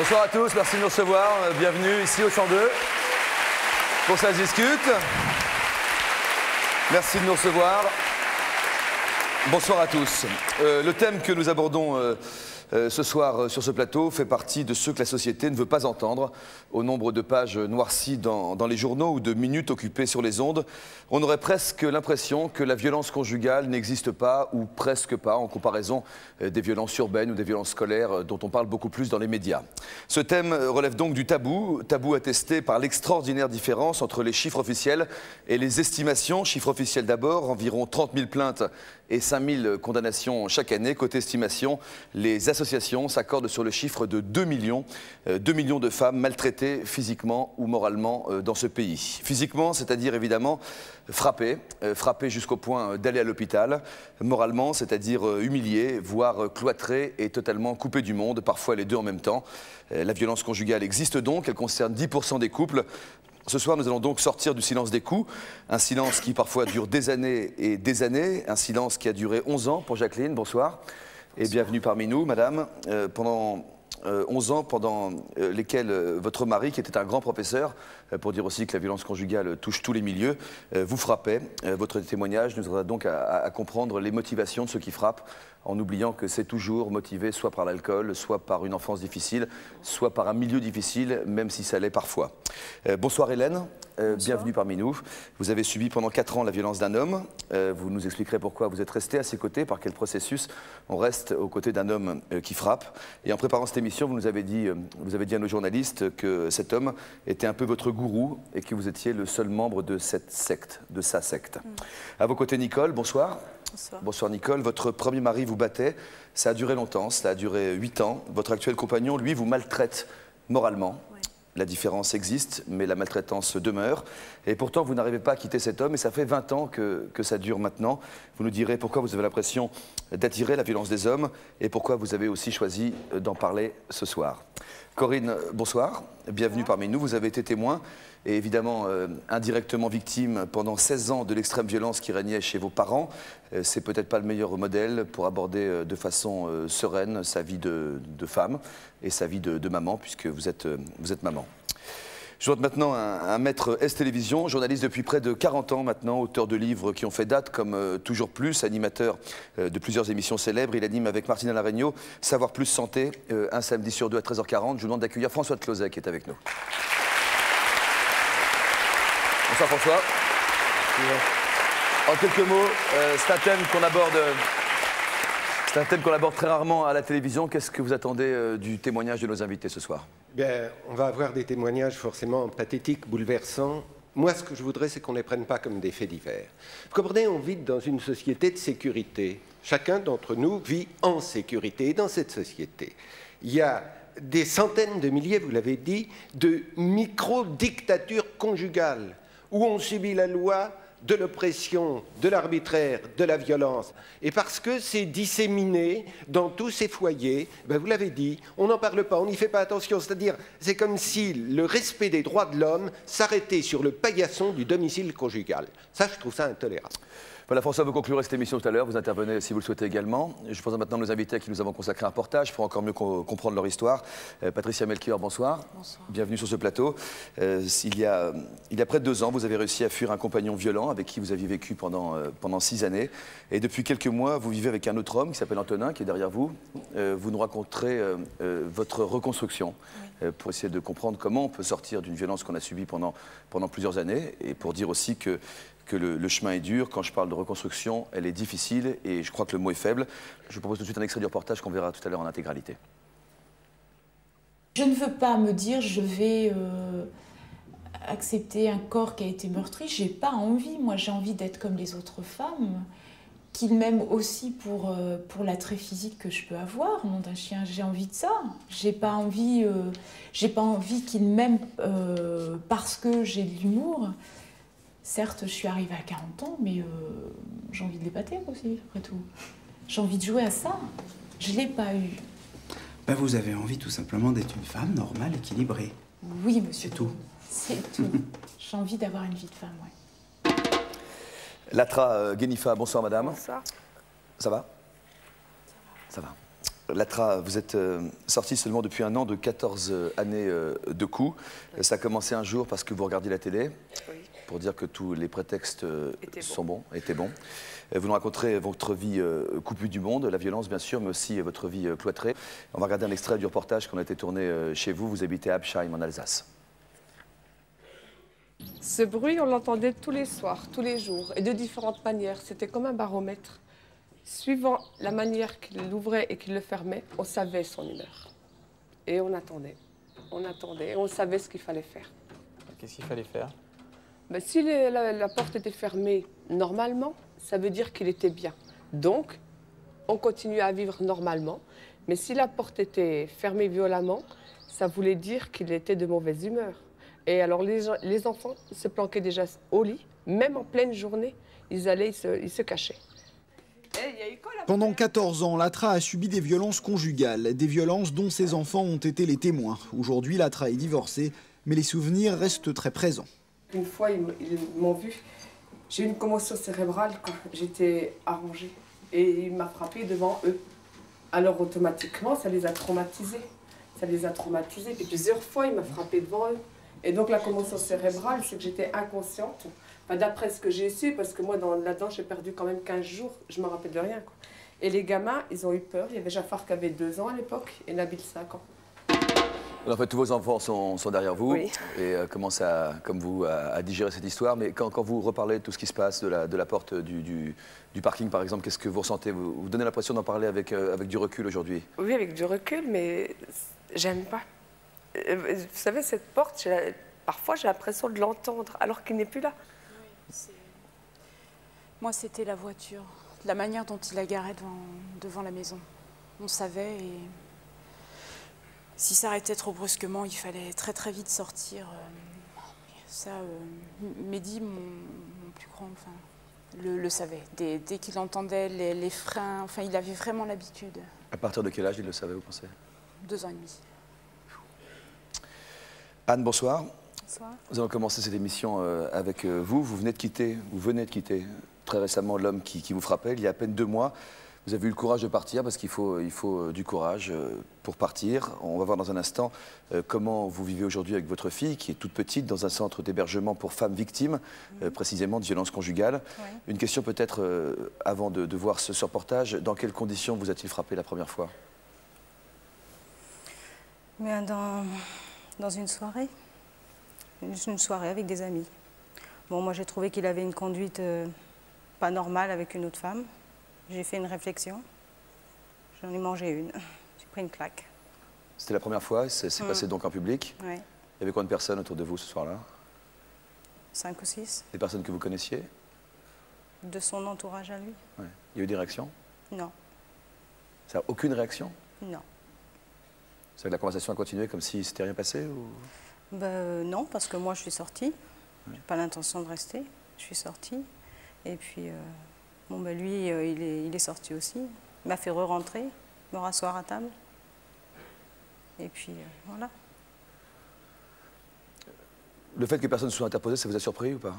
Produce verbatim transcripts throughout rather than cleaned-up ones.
Bonsoir à tous, merci de nous recevoir. Bienvenue ici au cent deux pour Ça se discute. Merci de nous recevoir. Bonsoir à tous. Euh, le thème que nous abordons euh, euh, ce soir euh, sur ce plateau fait partie de ceux que la société ne veut pas entendre. Au nombre de pages noircies dans, dans les journaux ou de minutes occupées sur les ondes, on aurait presque l'impression que la violence conjugale n'existe pas ou presque pas en comparaison euh, des violences urbaines ou des violences scolaires euh, dont on parle beaucoup plus dans les médias. Ce thème relève donc du tabou, tabou attesté par l'extraordinaire différence entre les chiffres officiels et les estimations. Chiffres officiels d'abord, environ trente mille plaintes et cinq mille condamnations chaque année. Côté estimation, les associations s'accordent sur le chiffre de deux millions, euh, deux millions de femmes maltraitées physiquement ou moralement euh, dans ce pays. Physiquement, c'est-à-dire évidemment frappées, euh, frappées jusqu'au point d'aller à l'hôpital. Moralement, c'est-à-dire euh, humiliées, voire euh, cloîtrées et totalement coupées du monde, parfois les deux en même temps. Euh, la violence conjugale existe donc, elle concerne dix pour cent des couples. Ce soir, nous allons donc sortir du silence des coups, un silence qui parfois dure des années et des années, un silence qui a duré onze ans pour Jacqueline. Bonsoir et bonsoir. Bienvenue parmi nous, madame. Euh, pendant euh, onze ans, pendant euh, lesquels euh, votre mari, qui était un grand professeur, euh, pour dire aussi que la violence conjugale touche tous les milieux, euh, vous frappait. Euh, votre témoignage nous aidera donc à, à, à comprendre les motivations de ceux qui frappent, en oubliant que c'est toujours motivé soit par l'alcool, soit par une enfance difficile, soit par un milieu difficile, même si ça l'est parfois. Euh, bonsoir Hélène, euh, bienvenue parmi nous. Vous avez subi pendant quatre ans la violence d'un homme. Euh, vous nous expliquerez pourquoi vous êtes resté à ses côtés, par quel processus on reste aux côtés d'un homme euh, qui frappe. Et en préparant cette émission, vous nous avez dit, euh, vous avez dit à nos journalistes que cet homme était un peu votre gourou et que vous étiez le seul membre de cette secte, de sa secte. Mmh. À vos côtés, Nicole, bonsoir. Bonsoir. Bonsoir Nicole, votre premier mari vous battait, ça a duré longtemps, ça a duré huit ans. Votre actuel compagnon, lui, vous maltraite moralement. Oui. La différence existe, mais la maltraitance demeure. Et pourtant, vous n'arrivez pas à quitter cet homme, et ça fait vingt ans que, que ça dure maintenant. Vous nous direz pourquoi vous avez l'impression d'attirer la violence des hommes, et pourquoi vous avez aussi choisi d'en parler ce soir. Corinne, bonsoir, bienvenue bonsoir. Parmi nous, vous avez été témoin et évidemment euh, indirectement victime pendant seize ans de l'extrême violence qui régnait chez vos parents. Euh, c'est peut-être pas le meilleur modèle pour aborder euh, de façon euh, sereine sa vie de, de femme et sa vie de, de maman, puisque vous êtes, euh, vous êtes maman. Je vois maintenant un, un maître S Télévision, journaliste depuis près de quarante ans maintenant, auteur de livres qui ont fait date comme euh, Toujours Plus, animateur euh, de plusieurs émissions célèbres. Il anime avec Martina Laregno Savoir Plus Santé, euh, un samedi sur deux à treize heures quarante. Je vous demande d'accueillir François de Closet qui est avec nous. Bonsoir François. En quelques mots, euh, c'est un thème qu'on aborde, c'est un thème qu'on aborde très rarement à la télévision. Qu'est-ce que vous attendez euh, du témoignage de nos invités ce soir? Bien, on va avoir des témoignages forcément pathétiques, bouleversants. Moi, ce que je voudrais, c'est qu'on ne les prenne pas comme des faits divers. Vous comprenez, on vit dans une société de sécurité. Chacun d'entre nous vit en sécurité. Et dans cette société, il y a des centaines de milliers, vous l'avez dit, de micro-dictatures conjugales où on subit la loi de l'oppression, de l'arbitraire, de la violence. Et parce que c'est disséminé dans tous ces foyers, ben vous l'avez dit, on n'en parle pas, on n'y fait pas attention. C'est-à-dire, c'est comme si le respect des droits de l'homme s'arrêtait sur le paillasson du domicile conjugal. Ça, je trouve ça intolérable. Voilà, François, vous conclurez cette émission tout à l'heure. Vous intervenez si vous le souhaitez également. Je pense maintenant nos invités à qui nous avons consacré un reportage pour encore mieux co comprendre leur histoire. Euh, Patricia Melchior, bonsoir. Bonsoir. Bienvenue sur ce plateau. Euh, il, y a, il y a près de deux ans, vous avez réussi à fuir un compagnon violent avec qui vous aviez vécu pendant, euh, pendant six années. Et depuis quelques mois, vous vivez avec un autre homme qui s'appelle Antonin, qui est derrière vous. Euh, vous nous raconterez euh, euh, votre reconstruction oui. euh, pour essayer de comprendre comment on peut sortir d'une violence qu'on a subie pendant, pendant plusieurs années et pour dire aussi que que le, le chemin est dur. Quand je parle de reconstruction, elle est difficile et je crois que le mot est faible. Je vous propose tout de suite un extrait du reportage qu'on verra tout à l'heure en intégralité. Je ne veux pas me dire je vais euh, accepter un corps qui a été meurtri. J'ai pas envie. Moi, j'ai envie d'être comme les autres femmes, qu'ils m'aiment aussi pour, euh, pour l'attrait physique que je peux avoir. Nom d'un chien, j'ai envie de ça. J'ai pas envie, euh, j'ai pas envie qu'ils m'aiment euh, parce que j'ai de l'humour. Certes, je suis arrivée à quarante ans, mais euh, j'ai envie de l'épater aussi, après tout. J'ai envie de jouer à ça. Je ne l'ai pas eu. Ben, vous avez envie tout simplement d'être une femme normale, équilibrée. Oui, monsieur. C'est tout. C'est tout. J'ai envie d'avoir une vie de femme, oui. Latra euh, Guenifa, bonsoir madame. Bonsoir. Ça va? Ça va. Latra, vous êtes euh, sorti seulement depuis un an de quatorze années euh, de coups. Oui. Ça a commencé un jour parce que vous regardiez la télé, oui. pour dire que tous les prétextes euh, sont bons, étaient bons. Vous nous raconterez votre vie euh, coupée du monde, la violence bien sûr, mais aussi euh, votre vie euh, cloîtrée. On va regarder un extrait du reportage qui a été tourné euh, chez vous. Vous habitez à Absheim en Alsace. Ce bruit, on l'entendait tous les soirs, tous les jours, et de différentes manières. C'était comme un baromètre. Suivant la manière qu'il l'ouvrait et qu'il le fermait, on savait son humeur. Et on attendait, on attendait, et on savait ce qu'il fallait faire. Qu'est-ce qu'il fallait faire? Ben, si les, la, la porte était fermée normalement, ça veut dire qu'il était bien. Donc, on continuait à vivre normalement. Mais si la porte était fermée violemment, ça voulait dire qu'il était de mauvaise humeur. Et alors, les, les enfants se planquaient déjà au lit, même en pleine journée, ils allaient, ils se, ils se cachaient. Pendant quatorze ans, Latra a subi des violences conjugales, des violences dont ses enfants ont été les témoins. Aujourd'hui, Latra est divorcée, mais les souvenirs restent très présents. Une fois, ils m'ont vu, j'ai eu une commotion cérébrale quand j'étais arrangée. Et il m'a frappée devant eux. Alors automatiquement, ça les a traumatisés. Ça les a traumatisés. Puis plusieurs fois, il m'a frappée devant eux. Et donc la commotion cérébrale, c'est que j'étais inconsciente. Enfin, d'après ce que j'ai su, parce que moi, là-dedans, j'ai perdu quand même quinze jours. Je ne me rappelle de rien, quoi. Et les gamins, ils ont eu peur. Il y avait Jafar qui avait deux ans à l'époque et Nabil cinq ans. En fait, tous vos enfants sont, sont derrière vous, oui. et euh, commencent, à, comme vous, à, à digérer cette histoire. Mais quand, quand vous reparlez de tout ce qui se passe, de la, de la porte du, du, du parking, par exemple, qu'est-ce que vous ressentez? Vous, vous donnez l'impression d'en parler avec, euh, avec du recul aujourd'hui? Oui, avec du recul, mais j'aime pas. Vous savez, cette porte, parfois, j'ai l'impression de l'entendre, alors qu'il n'est plus là. Oui, moi, c'était la voiture, la manière dont il la garait devant, devant la maison. On savait et... Si ça arrêtait trop brusquement, il fallait très très vite sortir. Ça, euh, Mehdi, mon, mon plus grand, enfin, le, le savait. Dès, dès qu'il entendait les, les freins, enfin, il avait vraiment l'habitude. À partir de quel âge il le savait, vous pensez? Deux ans et demi. Anne, bonsoir. Bonsoir. Nous allons commencer cette émission euh, avec euh, vous. Vous venez de quitter, vous venez de quitter très récemment l'homme qui, qui vous frappait, il y a à peine deux mois. Vous avez eu le courage de partir parce qu'il faut, il faut du courage pour partir. On va voir dans un instant comment vous vivez aujourd'hui avec votre fille qui est toute petite dans un centre d'hébergement pour femmes victimes, mmh. précisément de violences conjugales. Ouais. Une question peut-être avant de, de voir ce, ce reportage. Dans quelles conditions vous a-t-il frappé la première fois? Bien, dans, dans une soirée. Une soirée avec des amis. Bon, moi j'ai trouvé qu'il avait une conduite euh, pas normale avec une autre femme. J'ai fait une réflexion, j'en ai mangé une, j'ai pris une claque. C'était la première fois, c'est mmh. passé donc en public. Oui. Il y avait combien de personnes autour de vous ce soir-là? Cinq ou six. Des personnes que vous connaissiez? De son entourage à lui. Ouais. Il y a eu des réactions? Non. Ça, aucune réaction? Non. C'est que la conversation a continué comme si c'était rien passé ou... Ben, euh, non, parce que moi je suis sortie, ouais. J'ai pas l'intention de rester, je suis sortie, et puis... Euh... Bon, ben lui, euh, il, est, il est sorti aussi. Il m'a fait re-rentrer, me rasseoir à table. Et puis, euh, voilà. Le fait que personne ne soit interposé, ça vous a surpris ou pas?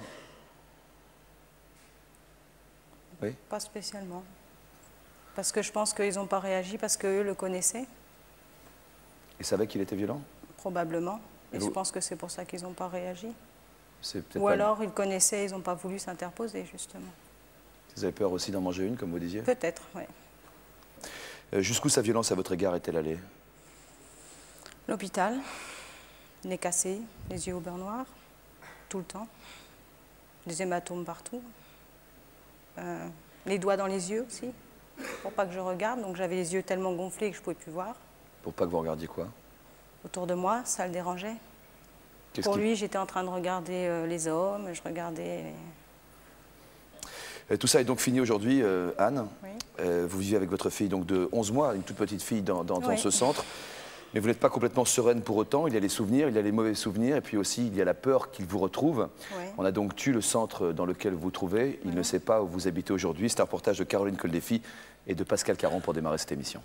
Oui. Pas spécialement. Parce que je pense qu'ils n'ont pas réagi parce qu'eux le connaissaient. Ils savaient qu'il était violent? Probablement. Et, Et vous... je pense que c'est pour ça qu'ils n'ont pas réagi. Ou pas... alors, ils le connaissaient, ils n'ont pas voulu s'interposer, justement. Vous avez peur aussi d'en manger une, comme vous disiez? Peut-être, oui. Euh, Jusqu'où sa violence à votre égard est-elle allée? L'hôpital, nez cassé, les yeux au beurre noir, tout le temps, des hématomes partout, euh, les doigts dans les yeux aussi, pour pas que je regarde, donc j'avais les yeux tellement gonflés que je ne pouvais plus voir. Pour pas que vous regardiez quoi? Autour de moi, ça le dérangeait. Pour qui... lui, j'étais en train de regarder euh, les hommes, je regardais... Les... Tout ça est donc fini aujourd'hui, euh, Anne. Oui. Euh, vous vivez avec votre fille donc de onze mois, une toute petite fille dans, dans, dans oui. ce centre. Mais vous n'êtes pas complètement sereine pour autant. Il y a les souvenirs, il y a les mauvais souvenirs, et puis aussi il y a la peur qu'il vous retrouve. Oui. On a donc tué le centre dans lequel vous vous trouvez. Il oui. ne sait pas où vous habitez aujourd'hui. C'est un reportage de Caroline Coldefy et de Pascal Caron pour démarrer cette émission.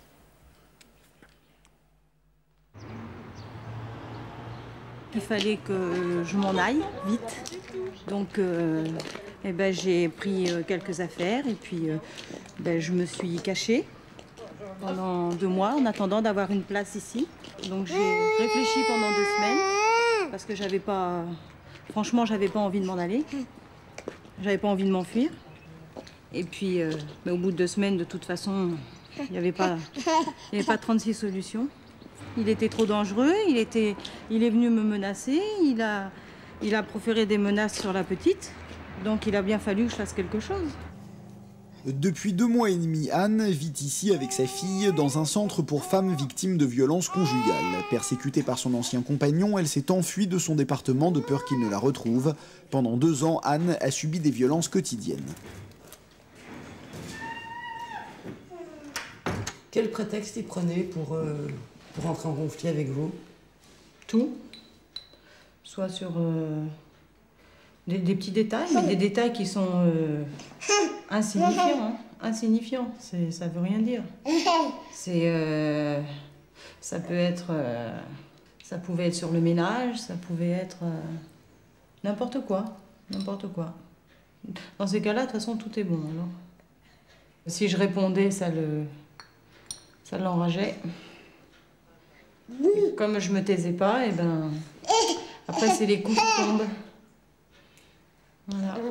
Il fallait que je m'en aille vite. Donc... Euh... Eh ben, j'ai pris euh, quelques affaires et puis euh, ben, je me suis cachée. pendant deux mois en attendant d'avoir une place ici. Donc j'ai réfléchi pendant deux semaines parce que j'avais pas... Franchement, j'avais pas envie de m'en aller. J'avais pas envie de m'enfuir. Et puis, euh, mais au bout de deux semaines, de toute façon, il n'y avait pas, il y avait pas trente-six solutions. Il était trop dangereux, il, était, il est venu me menacer, il a, il a proféré des menaces sur la petite. Donc il a bien fallu que je fasse quelque chose. Depuis deux mois et demi, Anne vit ici avec sa fille dans un centre pour femmes victimes de violences conjugales. Persécutée par son ancien compagnon, elle s'est enfuie de son département de peur qu'il ne la retrouve. Pendant deux ans, Anne a subi des violences quotidiennes. Quel prétexte il prenait pour, euh, pour entrer en conflit avec vous? Tout. Soit sur euh, des, des petits détails, mais des détails qui sont euh, insignifiants. Hein. Insignifiants, ça veut rien dire. C'est, euh, ça peut être, euh, ça pouvait être sur le ménage, ça pouvait être euh, n'importe quoi, n'importe quoi. Dans ces cas-là, de toute façon, tout est bon. Alors. Si je répondais, ça le... Ça l'enrageait. Comme je me taisais pas, et ben après c'est les coups qui tombent. Voilà.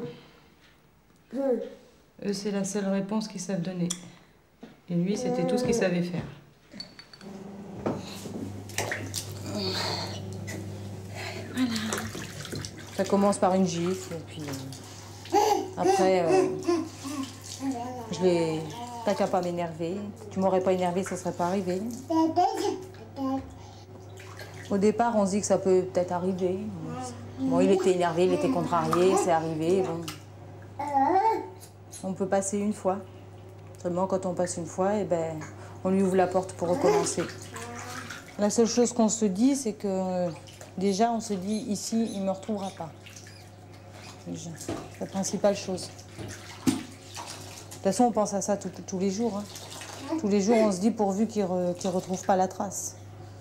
Eux, c'est la seule réponse qu'ils savent donner. Et lui, c'était tout ce qu'il savait faire. Voilà. Ça commence par une gifle, et puis euh, après, euh, je l'ai... T'as qu'à pas m'énerver. Tu m'aurais pas énervé, ça serait pas arrivé. Au départ, on se dit que ça peut peut-être arriver. Bon, il était énervé, il était contrarié, c'est arrivé. Bon. On peut passer une fois. Seulement, quand on passe une fois, eh ben, on lui ouvre la porte pour recommencer. La seule chose qu'on se dit, c'est que déjà, on se dit ici, il me retrouvera pas. Déjà, c'est la principale chose. De toute façon, on pense à ça tout, tous les jours. Hein. Tous les jours, on se dit pourvu qu'il ne re, qu'il retrouve pas la trace.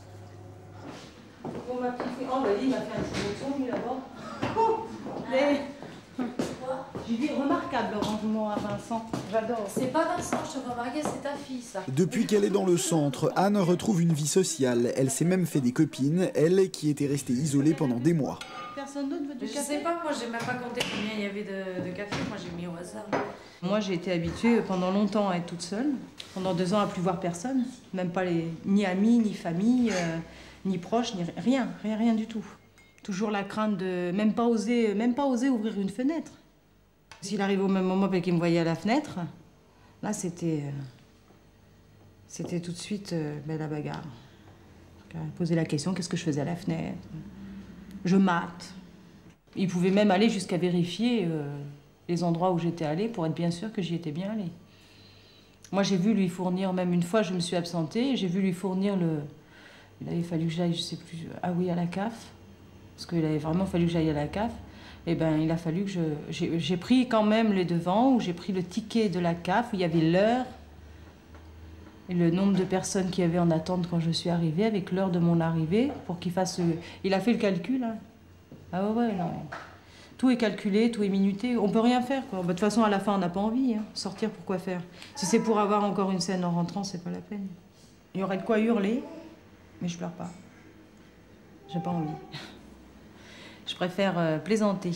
Bon, ma petite fille, oh, bah, il m'a fait un petit bouton, lui, là-bas. Oh, mais... J'ai dit remarquable, le rangement à Vincent. J'adore. C'est pas Vincent, je te remarquais, c'est ta fille, ça. Depuis qu'elle est dans le centre, Anne retrouve une vie sociale. Elle s'est même fait des copines, elle qui était restée isolée pendant des mois. Personne d'autre veut du je café? Je sais pas, moi, j'ai même pas compté combien il y avait de, de café. Moi, j'ai mis au hasard. Moi, j'ai été habituée pendant longtemps à être toute seule. Pendant deux ans, à plus voir personne. Même pas les... ni amis, ni famille, euh, ni proches, ni rien. Rien, rien du tout. Toujours la crainte de même pas oser, même pas oser ouvrir une fenêtre. S'il arrive au même moment et qu'il me voyait à la fenêtre, là, c'était... Euh, c'était tout de suite euh, ben, la bagarre. Poser la question, qu'est-ce que je faisais à la fenêtre? Je mate. Il pouvait même aller jusqu'à vérifier euh, les endroits où j'étais allée pour être bien sûr que j'y étais bien allée. Moi, j'ai vu lui fournir, même une fois, je me suis absentée, j'ai vu lui fournir le... Il avait fallu que j'aille, je sais plus, ah oui, à la C A F, parce qu'il avait vraiment fallu que j'aille à la C A F. Eh bien, il a fallu que je... J'ai pris quand même les devants, où j'ai pris le ticket de la C A F, où il y avait l'heure et le nombre de personnes qui avaient en attente quand je suis arrivée, avec l'heure de mon arrivée, pour qu'il fasse... Il a fait le calcul, hein. Ah ouais, ouais, non. Tout est calculé, tout est minuté. On peut rien faire, quoi. Bah, de toute façon, à la fin, on n'a pas envie. Hein. Sortir, pourquoi faire? Si c'est pour avoir encore une scène en rentrant, c'est pas la peine. Il y aurait de quoi hurler, mais je pleure pas. J'ai pas envie. Je préfère euh, plaisanter.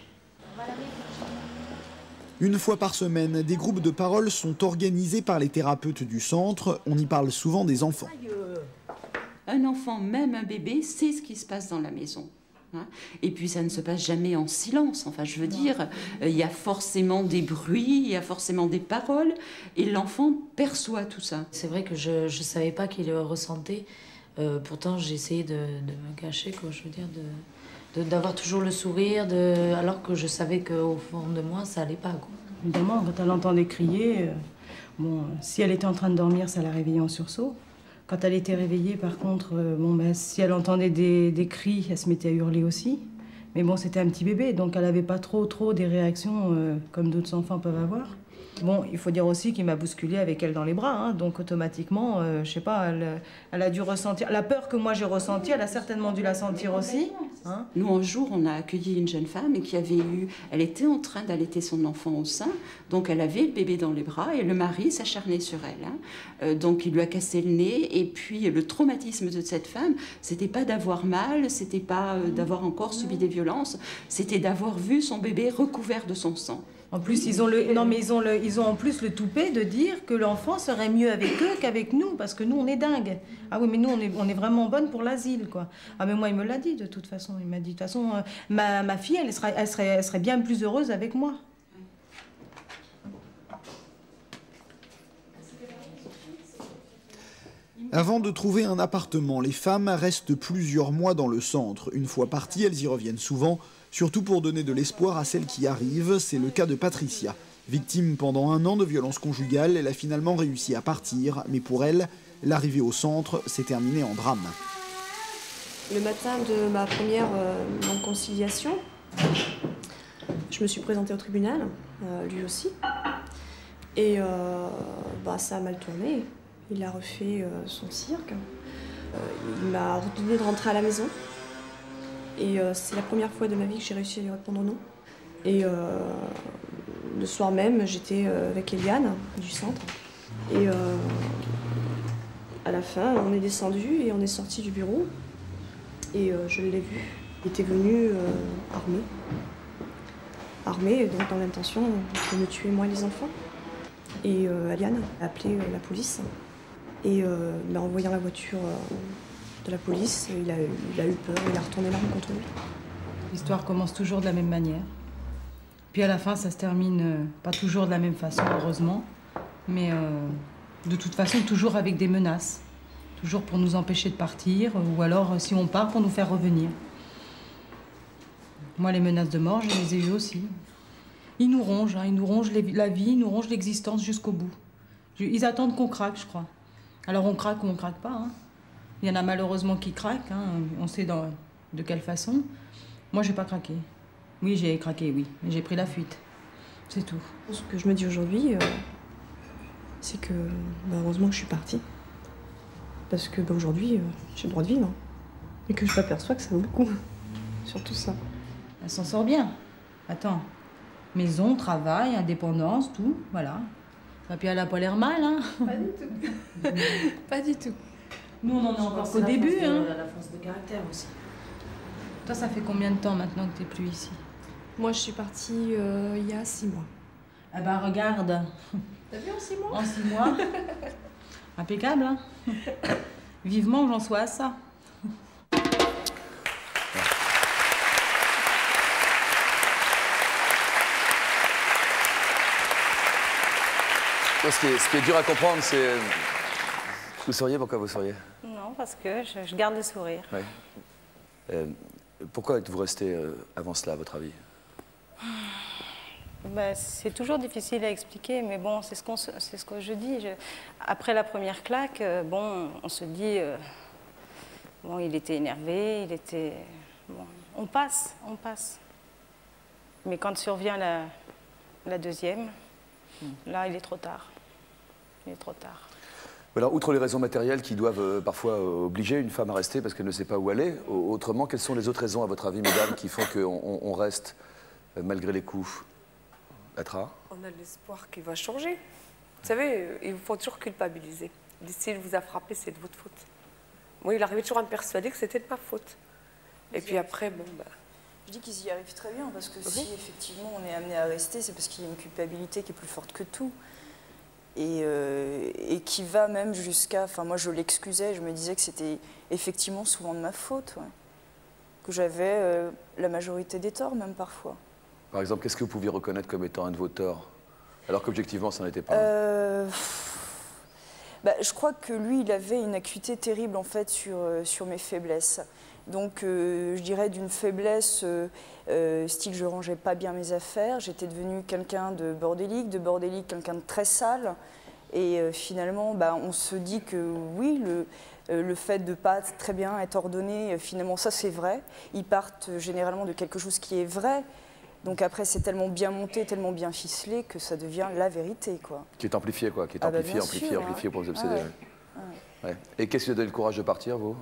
Une fois par semaine, des groupes de parole sont organisés par les thérapeutes du centre. On y parle souvent des enfants. Un enfant, même un bébé, sait ce qui se passe dans la maison. Et puis ça ne se passe jamais en silence. Enfin, je veux dire, il y a forcément des bruits, il y a forcément des paroles, et l'enfant perçoit tout ça. C'est vrai que je ne savais pas qu'il le ressentait. Euh, pourtant, j'ai essayé de, de me cacher, quoi, je veux dire, de... d'avoir toujours le sourire, de... alors que je savais qu'au fond de moi, ça allait pas, quoi. Évidemment, quand elle entendait crier, euh, bon, si elle était en train de dormir, ça la réveillait en sursaut. Quand elle était réveillée, par contre, euh, bon, ben, si elle entendait des, des cris, elle se mettait à hurler aussi. Mais bon, c'était un petit bébé, donc elle n'avait pas trop, trop des réactions euh, comme d'autres enfants peuvent avoir. Bon, il faut dire aussi qu'il m'a bousculée avec elle dans les bras, hein, donc automatiquement, euh, je sais pas, elle, elle a dû ressentir... La peur que moi j'ai ressentie, elle a certainement dû la sentir aussi. Hein. Nous, un jour, on a accueilli une jeune femme qui avait eu... Elle était en train d'allaiter son enfant au sein, donc elle avait le bébé dans les bras et le mari s'acharnait sur elle. Hein. Euh, donc il lui a cassé le nez et puis le traumatisme de cette femme, c'était pas d'avoir mal, c'était pas euh, d'avoir encore subi des violences, c'était d'avoir vu son bébé recouvert de son sang. En plus, ils ont, le, non, mais ils, ont le, ils ont en plus le toupet de dire que l'enfant serait mieux avec eux qu'avec nous, parce que nous, on est dingues. Ah oui, mais nous, on est, on est vraiment bonnes pour l'asile, quoi. Ah mais moi, il me l'a dit, de toute façon. Il m'a dit, de toute façon, euh, ma, ma fille, elle serait, elle, serait, elle serait bien plus heureuse avec moi. Avant de trouver un appartement, les femmes restent plusieurs mois dans le centre. Une fois parties, elles y reviennent souvent, surtout pour donner de l'espoir à celles qui arrivent. C'est le cas de Patricia. Victime pendant un an de violences conjugales, elle a finalement réussi à partir, mais pour elle, l'arrivée au centre s'est terminée en drame. Le matin de ma première euh, non-conciliation, je me suis présentée au tribunal, euh, lui aussi, et euh, bah, ça a mal tourné. Il a refait euh, son cirque. Euh, il m'a ordonné de rentrer à la maison. Et euh, c'est la première fois de ma vie que j'ai réussi à lui répondre non. Et euh, le soir même, j'étais euh, avec Eliane du centre. Et euh, à la fin, on est descendu et on est sorti du bureau. Et euh, je l'ai vu. Il était venu euh, armé. Armé, donc dans l'intention de me tuer moi et les enfants. Et euh, Eliane a appelé euh, la police. Et euh, bah, en voyant la voiture euh, de la police, il a, il a eu peur, il a retourné l'arme contre lui. L'histoire commence toujours de la même manière. Puis à la fin, ça se termine euh, pas toujours de la même façon, heureusement. Mais euh, de toute façon, toujours avec des menaces. Toujours pour nous empêcher de partir, ou alors, si on part, pour nous faire revenir. Moi, les menaces de mort, je les ai eues aussi. Ils nous rongent, hein, ils nous rongent les, la vie, ils nous rongent l'existence jusqu'au bout. Ils attendent qu'on craque, je crois. Alors on craque ou on craque pas. Hein. Il y en a malheureusement qui craquent, hein. On sait dans, de quelle façon. Moi, j'ai pas craqué. Oui, j'ai craqué, oui, mais j'ai pris la fuite. C'est tout. Ce que je me dis aujourd'hui, euh, c'est que bah, heureusement que je suis partie. Parce que bah, aujourd'hui, euh, j'ai le droit de vivre. Et que je m'aperçois que ça vaut le coup. Surtout ça. Elle s'en sort bien. Attends. Maison, travail, indépendance, tout, voilà. Et puis elle a pas l'air mal, hein. Pas du tout. Pas du tout. Nous, on en est encore qu'au début, de, hein. La force de caractère aussi. Toi, ça fait combien de temps maintenant que t'es plus ici? Moi, je suis partie euh, il y a six mois. Ah bah regarde. T'as vu en six mois? En six mois. Impeccable, hein. Vivement que j'en sois à ça. Ce qui, est, ce qui est dur à comprendre, c'est... Vous souriez, pourquoi vous souriez? Non, parce que je, je garde le sourire. Oui. Euh, pourquoi êtes-vous resté euh, avant cela, à votre avis? Ben, c'est toujours difficile à expliquer, mais bon, c'est ce, qu'on se, c'est ce que je dis. Je, après la première claque, euh, bon, on se dit... Euh, bon, il était énervé, il était... Bon, on passe, on passe. Mais quand survient la, la deuxième, hmm. là, il est trop tard. Il est trop tard. Alors, outre les raisons matérielles qui doivent euh, parfois euh, obliger une femme à rester parce qu'elle ne sait pas où aller, autrement, quelles sont les autres raisons, à votre avis, mesdames, qui font qu'on on, on reste euh, malgré les coups? Atra? On a l'espoir qu'il va changer. Vous savez, il faut toujours culpabiliser. S'il vous a frappé, c'est de votre faute. Moi, il arrivait toujours à me persuader que c'était de ma faute. Et puis après, bon, bah... Je dis qu'ils y arrivent très bien, parce que oui. si effectivement on est amené à rester, c'est parce qu'il y a une culpabilité qui est plus forte que tout. Et, euh, et qui va même jusqu'à... Enfin, moi, je l'excusais, je me disais que c'était effectivement souvent de ma faute, ouais. Que j'avais euh, la majorité des torts, même parfois. Par exemple, qu'est-ce que vous pouviez reconnaître comme étant un de vos torts, alors qu'objectivement, ça n'était pas un? euh, bah, Je crois que lui, il avait une acuité terrible, en fait, sur, euh, sur mes faiblesses. Donc, euh, je dirais d'une faiblesse, euh, euh, style je rangeais pas bien mes affaires, j'étais devenue quelqu'un de bordélique, de bordélique quelqu'un de très sale. Et euh, finalement, bah, on se dit que oui, le, euh, le fait de ne pas très bien être ordonné, euh, finalement ça c'est vrai. Ils partent euh, généralement de quelque chose qui est vrai, Donc après, c'est tellement bien monté, tellement bien ficelé que ça devient la vérité, quoi. Qui est amplifié, quoi, qui est Ah bah, amplifié, bien amplifié, sûr, amplifié hein. pour vous obséder. Ouais. ouais. Ouais. Ouais. Et qu'est-ce qui vous a donné le courage de partir, vous?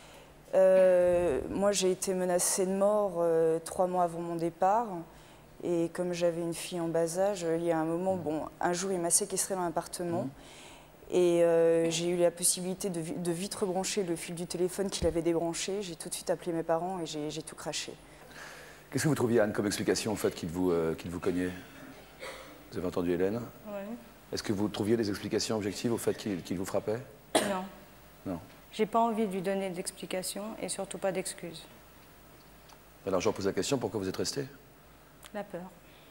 Euh, moi, j'ai été menacée de mort euh, trois mois avant mon départ. Et comme j'avais une fille en bas âge, il y a un moment, bon, un jour, il m'a séquestrée dans l'appartement. Mmh. Et euh, j'ai eu la possibilité de, de vite rebrancher le fil du téléphone qu'il avait débranché. J'ai tout de suite appelé mes parents et j'ai tout craché. Qu'est-ce que vous trouviez, Anne, comme explication au fait qu'il vous, euh, qu'il vous cognait? Vous avez entendu Hélène? Oui. Est-ce que vous trouviez des explications objectives au fait qu'il qu'il vous frappait? Non. Non. J'ai pas envie de lui donner d'explications et surtout pas d'excuses. Alors je repose la question, pourquoi vous êtes resté? La peur.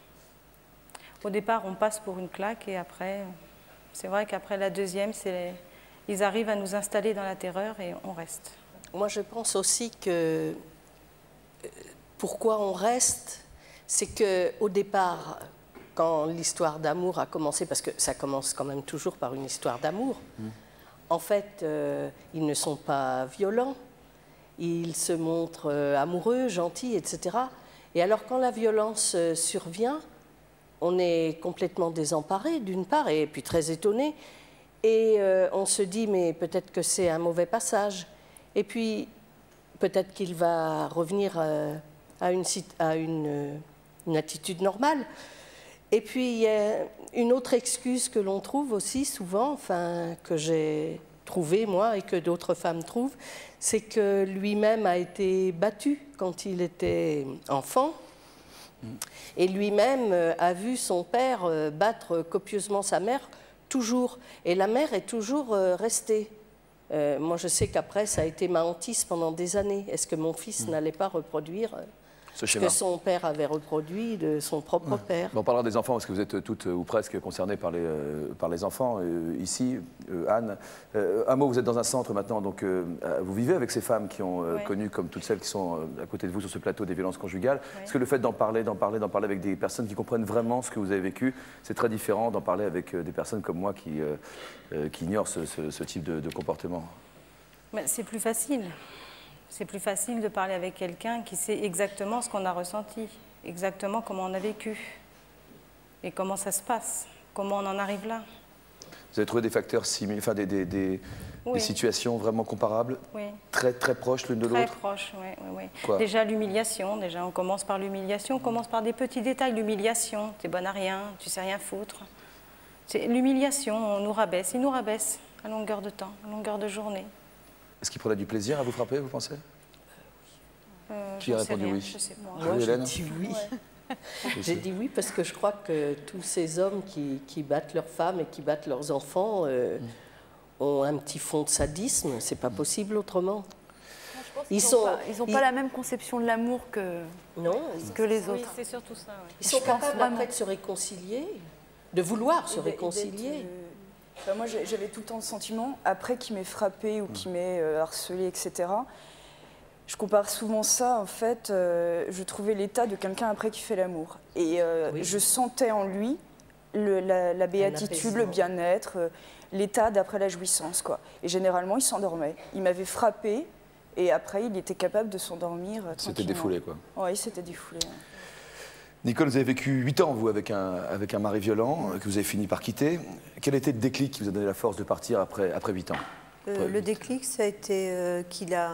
Au départ, on passe pour une claque et après, c'est vrai qu'après la deuxième, c'est ils arrivent à nous installer dans la terreur et on reste. Moi, je pense aussi que pourquoi on reste, c'est qu'au départ, quand l'histoire d'amour a commencé, parce que ça commence quand même toujours par une histoire d'amour, mmh. en fait, euh, ils ne sont pas violents, ils se montrent euh, amoureux, gentils, et cetera. Et alors, quand la violence euh, survient, on est complètement désemparé, d'une part, et puis très étonné. Et euh, on se dit, mais peut-être que c'est un mauvais passage. Et puis, peut-être qu'il va revenir euh, à, une, à une, euh, une attitude normale. Et puis, il y a une autre excuse que l'on trouve aussi souvent, enfin, que j'ai trouvée, moi, et que d'autres femmes trouvent, c'est que lui-même a été battu quand il était enfant. Et lui-même a vu son père battre copieusement sa mère, toujours. Et la mère est toujours restée. Euh, moi, je sais qu'après, ça a été ma hantise pendant des années. Est-ce que mon fils mmh. n'allait pas reproduire ce, ce que son père avait reproduit de son propre ouais. père? On parlera des enfants, parce que vous êtes toutes ou presque concernées par les, euh, par les enfants. Euh, ici, euh, Anne, euh, un mot, vous êtes dans un centre maintenant, donc euh, vous vivez avec ces femmes qui ont euh, ouais. connu, comme toutes celles qui sont euh, à côté de vous sur ce plateau, des violences conjugales. Ouais. Est-ce que le fait d'en parler, d'en parler, d'en parler avec des personnes qui comprennent vraiment ce que vous avez vécu, c'est très différent d'en parler avec euh, des personnes comme moi qui, euh, euh, qui ignorent ce, ce, ce type de, de comportement? C'est plus facile. C'est plus facile de parler avec quelqu'un qui sait exactement ce qu'on a ressenti, exactement comment on a vécu et comment ça se passe, comment on en arrive là. Vous avez trouvé des facteurs similaires, enfin des, des, des, oui. des situations vraiment comparables, oui. très, très proches l'une de l'autre? Très proches, oui. oui, oui. Déjà l'humiliation, déjà on commence par l'humiliation, on commence par des petits détails. L'humiliation, t'es bonne à rien, tu sais rien foutre. L'humiliation, on nous rabaisse, il nous rabaisse à longueur de temps, à longueur de journée. Est-ce qu'il prenait du plaisir à vous frapper, vous pensez? euh, Qui a répondu rien, oui? Je sais pas. Moi, j'ai dit oui. Ouais. J'ai dit oui parce que je crois que tous ces hommes qui, qui battent leurs femmes et qui battent leurs enfants euh, mm. ont un petit fond de sadisme. C'est pas possible autrement. Ils n'ont sont, pas, ils ont ils... pas la même conception de l'amour que, non, que les autres. Oui, c'est surtout ça. Oui. Ils sont capables après de se réconcilier, de vouloir se réconcilier. Enfin, moi, j'avais tout le temps le sentiment, après qu'il m'ait frappé ou qu'il m'ait euh, harcelé, et cetera, je compare souvent ça, en fait, euh, je trouvais l'état de quelqu'un après qui fait l'amour. Et euh, oui. je sentais en lui le, la, la béatitude, le bien-être, euh, l'état d'après la jouissance, quoi. Et généralement, il s'endormait. Il m'avait frappé, et après, il était capable de s'endormir euh, C'était défoulé, quoi. Oui, c'était défoulé. Ouais. Nicole, vous avez vécu huit ans, vous, avec un, avec un mari violent, que vous avez fini par quitter. Quel était le déclic qui vous a donné la force de partir après, après huit ans? euh, Le déclic, ça a été euh, qu'il a...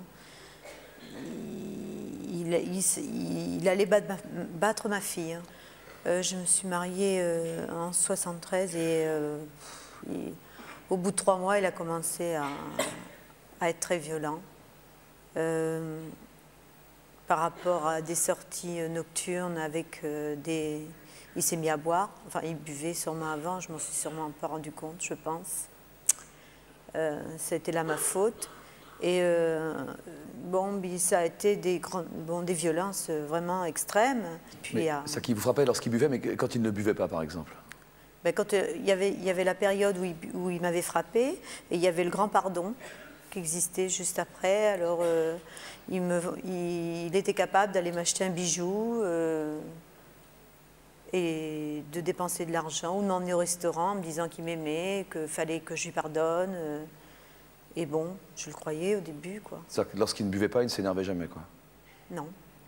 Il, il, il allait battre ma, battre ma fille. Euh, je me suis mariée euh, en soixante-treize et euh, il, au bout de trois mois, il a commencé à, à être très violent. Euh, par rapport à des sorties nocturnes avec euh, des... Il s'est mis à boire, enfin il buvait sûrement avant, je m'en suis sûrement pas rendu compte, je pense. Euh, ça a été là ma faute. Et euh, bon, ça a été des, grands, bon, des violences vraiment extrêmes. Puis, mais euh, ça qui vous frappait lorsqu'il buvait, mais quand il ne buvait pas, par exemple? Ben, quand euh, il, y avait, il y avait la période où il, où il m'avait frappé, et il y avait le grand pardon qui existait juste après. Alors, euh, il, me, il, il était capable d'aller m'acheter un bijou euh, et de dépenser de l'argent, ou de m'emmener au restaurant en me disant qu'il m'aimait, qu'il fallait que je lui pardonne. Euh, et bon, je le croyais au début, quoi. C'est-à-dire que lorsqu'il ne buvait pas, il ne s'énervait jamais, quoi? Non. Non.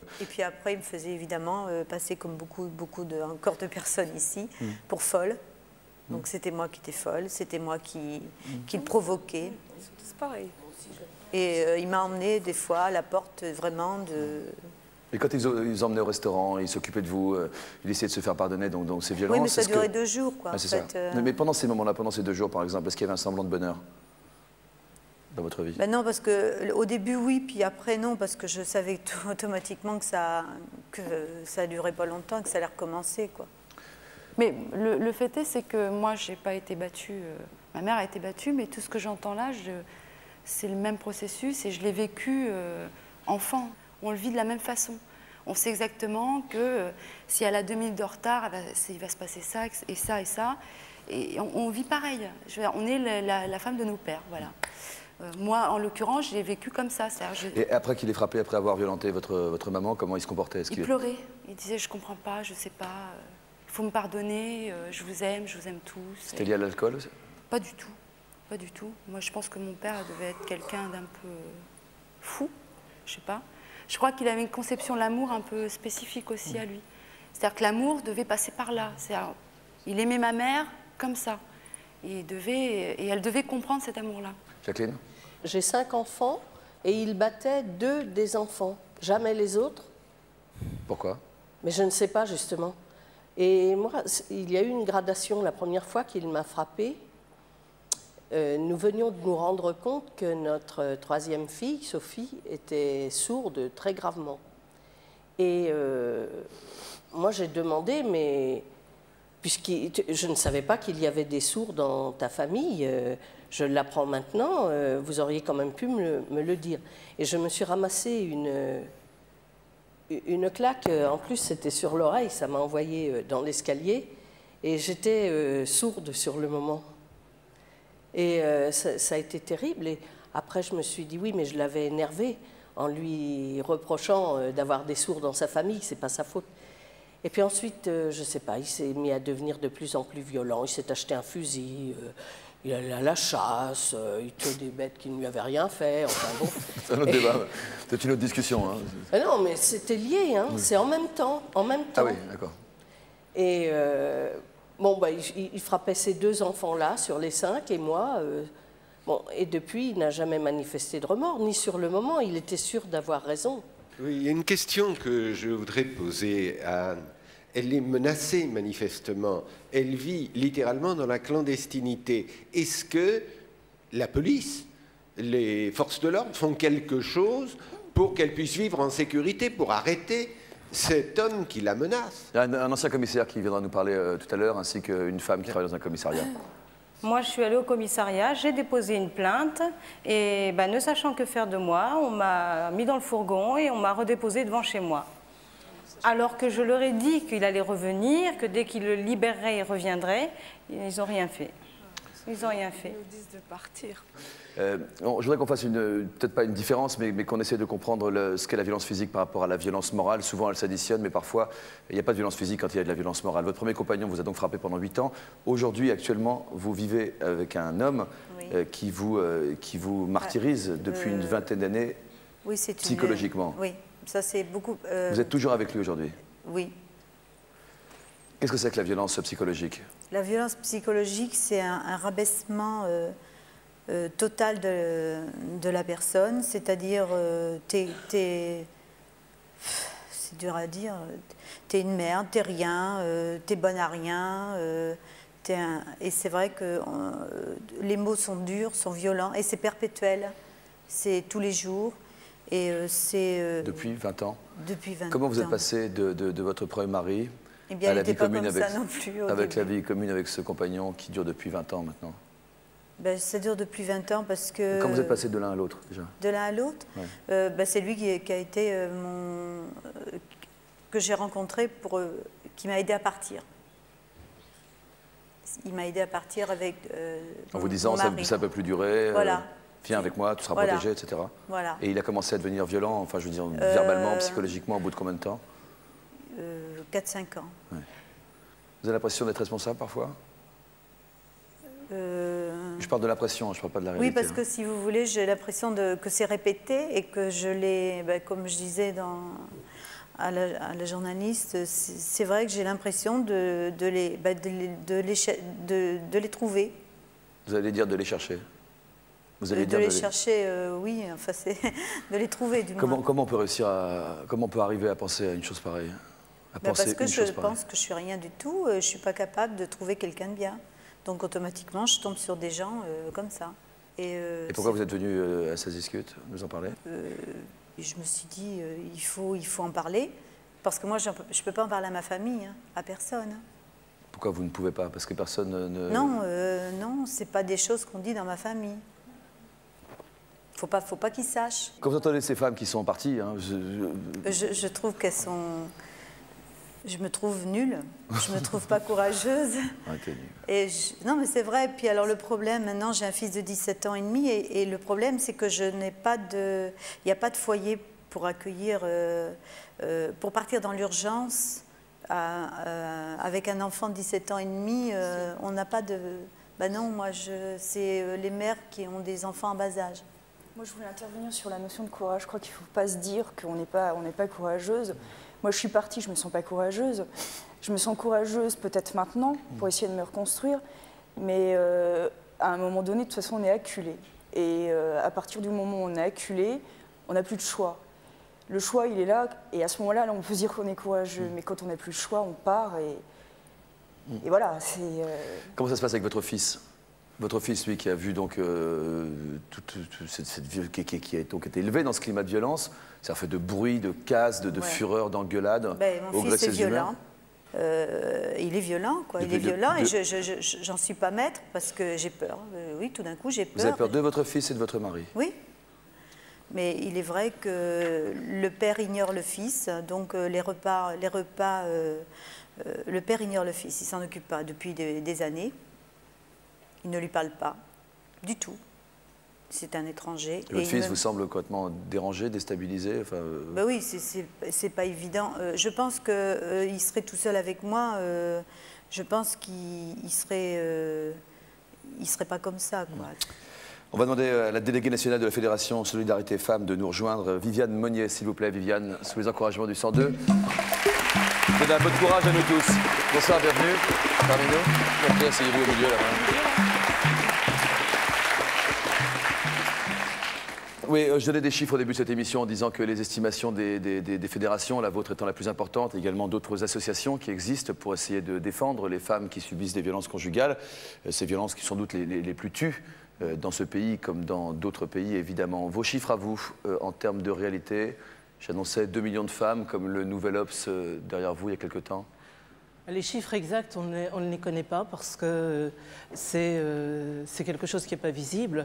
Et puis après, il me faisait évidemment euh, passer, comme beaucoup, beaucoup de, encore de personnes ici, mmh. pour folle. Donc c'était moi qui étais folle, c'était moi qui, mmh. qui le provoquais. C'est pareil. Et euh, il m'a emmené des fois à la porte vraiment de... Et quand ils vous emmenaient au restaurant, ils s'occupaient de vous, euh, il essayait de se faire pardonner, donc, donc c'est violent. Oui, mais ça durait que... deux jours, quoi. Ah, c'est ça. Euh... Mais pendant ces moments-là, pendant ces deux jours, par exemple, est-ce qu'il y avait un semblant de bonheur dans votre vie? Ben non, parce qu'au début, oui, puis après, non, parce que je savais tout, automatiquement que ça que ça durait pas longtemps, que ça allait recommencer, quoi. Mais le, le fait est, c'est que moi, j'ai pas été battue. Euh, ma mère a été battue, mais tout ce que j'entends là, je, c'est le même processus et je l'ai vécu euh, enfant. On le vit de la même façon. On sait exactement que euh, si elle a deux minutes de retard, elle va, il va se passer ça et ça et ça. Et on, on vit pareil. Je veux dire, on est la, la, la femme de nos pères, voilà. Euh, moi, en l'occurrence, je l'ai vécu comme ça. Je... Et après qu'il ait frappé, après avoir violenté votre, votre maman, comment il se comportait? Il, il pleurait. Il disait, je comprends pas, je sais pas. Il faut me pardonner, euh, je vous aime, je vous aime tous. C'était lié à l'alcool? Pas du tout, pas du tout. Moi, je pense que mon père devait être quelqu'un d'un peu fou, je sais pas. Je crois qu'il avait une conception de l'amour un peu spécifique aussi à lui. C'est-à-dire que l'amour devait passer par là. Il aimait ma mère comme ça. Et, devait, et elle devait comprendre cet amour-là. Jacqueline? J'ai cinq enfants et il battait deux des enfants, jamais les autres. Pourquoi? Mais je ne sais pas, justement. Et moi, il y a eu une gradation la première fois qu'il m'a frappée. Euh, nous venions de nous rendre compte que notre troisième fille, Sophie, était sourde très gravement. Et euh, moi, j'ai demandé, mais puisque je ne savais pas qu'il y avait des sourds dans ta famille, euh, je l'apprends maintenant, euh, vous auriez quand même pu me, me le dire. Et je me suis ramassé une... Une claque, en plus c'était sur l'oreille, ça m'a envoyé dans l'escalier et j'étais euh, sourde sur le moment. Et euh, ça, ça a été terrible. Et après je me suis dit oui, mais je l'avais énervé en lui reprochant euh, d'avoir des sourds dans sa famille, c'est pas sa faute. Et puis ensuite, euh, je sais pas, il s'est mis à devenir de plus en plus violent, il s'est acheté un fusil, euh, il allait à la chasse, euh, il tuait des bêtes qui ne lui avaient rien fait, enfin bon. C'est un autre débat, c'est une autre discussion. Hein. Mais non, mais c'était lié, hein. Oui. C'est en même temps, en même temps. Ah oui, d'accord. Et euh, bon, bah, il, il frappait ces deux enfants-là sur les cinq, et moi, euh, bon, et depuis, il n'a jamais manifesté de remords, ni sur le moment, il était sûr d'avoir raison. Oui, il y a une question que je voudrais poser à Anne. Elle est menacée, manifestement. Elle vit littéralement dans la clandestinité. Est-ce que la police, les forces de l'ordre font quelque chose pour qu'elle puisse vivre en sécurité, pour arrêter cet homme qui la menace? Il y a un, un ancien commissaire qui viendra nous parler euh, tout à l'heure, ainsi qu'une femme qui travaille dans un commissariat. Moi, je suis allée au commissariat, j'ai déposé une plainte et ben, ne sachant que faire de moi, on m'a mis dans le fourgon et on m'a redéposé devant chez moi. Alors que je leur ai dit qu'il allait revenir, que dès qu'il le libérerait, il reviendrait, ils n'ont rien fait. Ils n'ont rien fait. Ils nous disent de partir. Euh, je voudrais qu'on fasse peut-être pas une différence, mais, mais qu'on essaie de comprendre le, ce qu'est la violence physique par rapport à la violence morale. Souvent, elle s'additionne, mais parfois, il n'y a pas de violence physique quand il y a de la violence morale. Votre premier compagnon vous a donc frappé pendant huit ans. Aujourd'hui, actuellement, vous vivez avec un homme oui. euh, qui, vous, euh, qui vous martyrise depuis euh... une vingtaine d'années oui, psychologiquement. Une... Oui, ça c'est beaucoup... Euh... Vous êtes toujours avec lui aujourd'hui? Oui. Qu'est-ce que c'est que la violence psychologique? La violence psychologique, c'est un, un rabaissement... Euh... Euh, total de, de la personne, c'est-à-dire, euh, t'es, t'es, c'est dur à dire, t'es une merde, t'es rien, euh, t'es bonne à rien, euh, t'es un, et c'est vrai que euh, les mots sont durs, sont violents, et c'est perpétuel, c'est tous les jours, et euh, c'est... Euh, depuis vingt ans? Depuis vingt ans. Comment vous êtes passé de, de, de votre premier mari eh bien, à la vie pas commune comme avec, ça non plus, avec début. la vie commune avec ce compagnon qui dure depuis vingt ans maintenant? Ben, ça dure depuis vingt ans parce que... Quand vous êtes passé de l'un à l'autre, déjà? De l'un à l'autre ouais. euh, ben, c'est lui qui, qui a été euh, mon... Euh, que j'ai rencontré, pour, euh, qui m'a aidé à partir. Il m'a aidé à partir avec euh, en vous disant, ça ne peut plus durer, voilà. euh, viens avec moi, tu seras voilà. protégé, et cetera. Voilà. Et il a commencé à devenir violent, enfin je veux dire, euh, verbalement, psychologiquement, au bout de combien de temps? euh, quatre cinq ans. Ouais. Vous avez l'impression d'être responsable parfois? Euh... Je parle de l'impression, je ne parle pas de la réalité. Oui, parce que hein. si vous voulez, j'ai l'impression que c'est répété et que je l'ai, ben, comme je disais dans, à la, à la journaliste, c'est vrai que j'ai l'impression de, de, les, bah, de, les, de, les, de, de les trouver. Vous allez dire de les chercher. Vous allez de, dire de les de les... chercher, euh, oui, enfin c'est de les trouver du comment, moins. Comment on peut réussir à, comment on peut arriver à penser à une chose pareille, à bah penser Parce que une je chose pareille. pense que je suis rien du tout, je ne suis pas capable de trouver quelqu'un de bien. Donc automatiquement, je tombe sur des gens euh, comme ça. Et, euh, Et pourquoi vous êtes venu euh, à Ça se discute, nous en parler? euh, Je me suis dit, euh, il, faut, il faut en parler, parce que moi, je ne peux pas en parler à ma famille, hein, à personne. Pourquoi vous ne pouvez pas? Parce que personne ne... Non, euh, non, ce n'est pas des choses qu'on dit dans ma famille. Il ne faut pas qu'ils sachent. Quand vous entendez ces femmes qui sont parties, hein, je, je... Je, je trouve qu'elles sont... Je me trouve nulle, je me trouve pas courageuse. Ouais, et je... Non, mais c'est vrai. Puis alors le problème, maintenant, j'ai un fils de dix-sept ans et demi, et, et le problème, c'est que je n'ai pas de... Il n'y a pas de foyer pour accueillir... Euh, euh, pour partir dans l'urgence euh, avec un enfant de dix-sept ans et demi, euh, on n'a pas de... Ben non, moi, je... c'est les mères qui ont des enfants en bas âge. Moi, je voulais intervenir sur la notion de courage. Je crois qu'il ne faut pas se dire qu'on n'est pas, on n'est pas courageuse. Moi, je suis partie, je ne me sens pas courageuse. Je me sens courageuse peut-être maintenant pour essayer de me reconstruire, mais euh, à un moment donné, de toute façon, on est acculé. Et euh, à partir du moment où on est acculé, on n'a plus de choix. Le choix, il est là, et à ce moment-là, là, on peut se dire qu'on est courageux, mais quand on n'a plus le choix, on part, et, et voilà. c'est... Euh... Comment ça se passe avec votre fils? Votre fils, lui, qui a vu donc euh, toute, toute cette, cette qui, qui, qui a donc été élevé dans ce climat de violence, ça fait de bruit, de casse, de, de ouais. fureur, d'engueulade. Ben, mon fils est violent. Euh, il est violent, quoi. Il est violent de... et je, je, je, j'en suis pas maître parce que j'ai peur. Euh, oui, tout d'un coup, j'ai peur. Vous avez peur de votre fils et de votre mari? Oui. Mais il est vrai que le père ignore le fils, donc euh, les repas, les repas euh, euh, le père ignore le fils, il s'en occupe pas depuis des, des années. Il ne lui parle pas, du tout. C'est un étranger. Et votre fils me... vous semble complètement dérangé, déstabilisé enfin, euh... ben oui, c'est pas évident. Euh, je pense qu'il euh, serait tout seul avec moi. Euh, je pense qu'il serait, euh, il serait pas comme ça, quoi. On va demander à la déléguée nationale de la Fédération Solidarité Femmes de nous rejoindre. Viviane Monnier, s'il vous plaît. Viviane, sous les encouragements du cent deux. Donnez un peu de courage à nous tous. Bonsoir, bienvenue parmi nous. Après, asseyez-vous au milieu là-bas. Oui, je donnais des chiffres au début de cette émission en disant que les estimations des, des, des, des fédérations, la vôtre étant la plus importante, également d'autres associations qui existent pour essayer de défendre les femmes qui subissent des violences conjugales, ces violences qui sont sans doute les, les, les plus tues dans ce pays comme dans d'autres pays, évidemment. Vos chiffres à vous, en termes de réalité, j'annonçais deux millions de femmes comme le Nouvel Obs derrière vous il y a quelque temps. Les chiffres exacts, on ne, on ne les connaît pas parce que c'est euh, quelque chose qui n'est pas visible.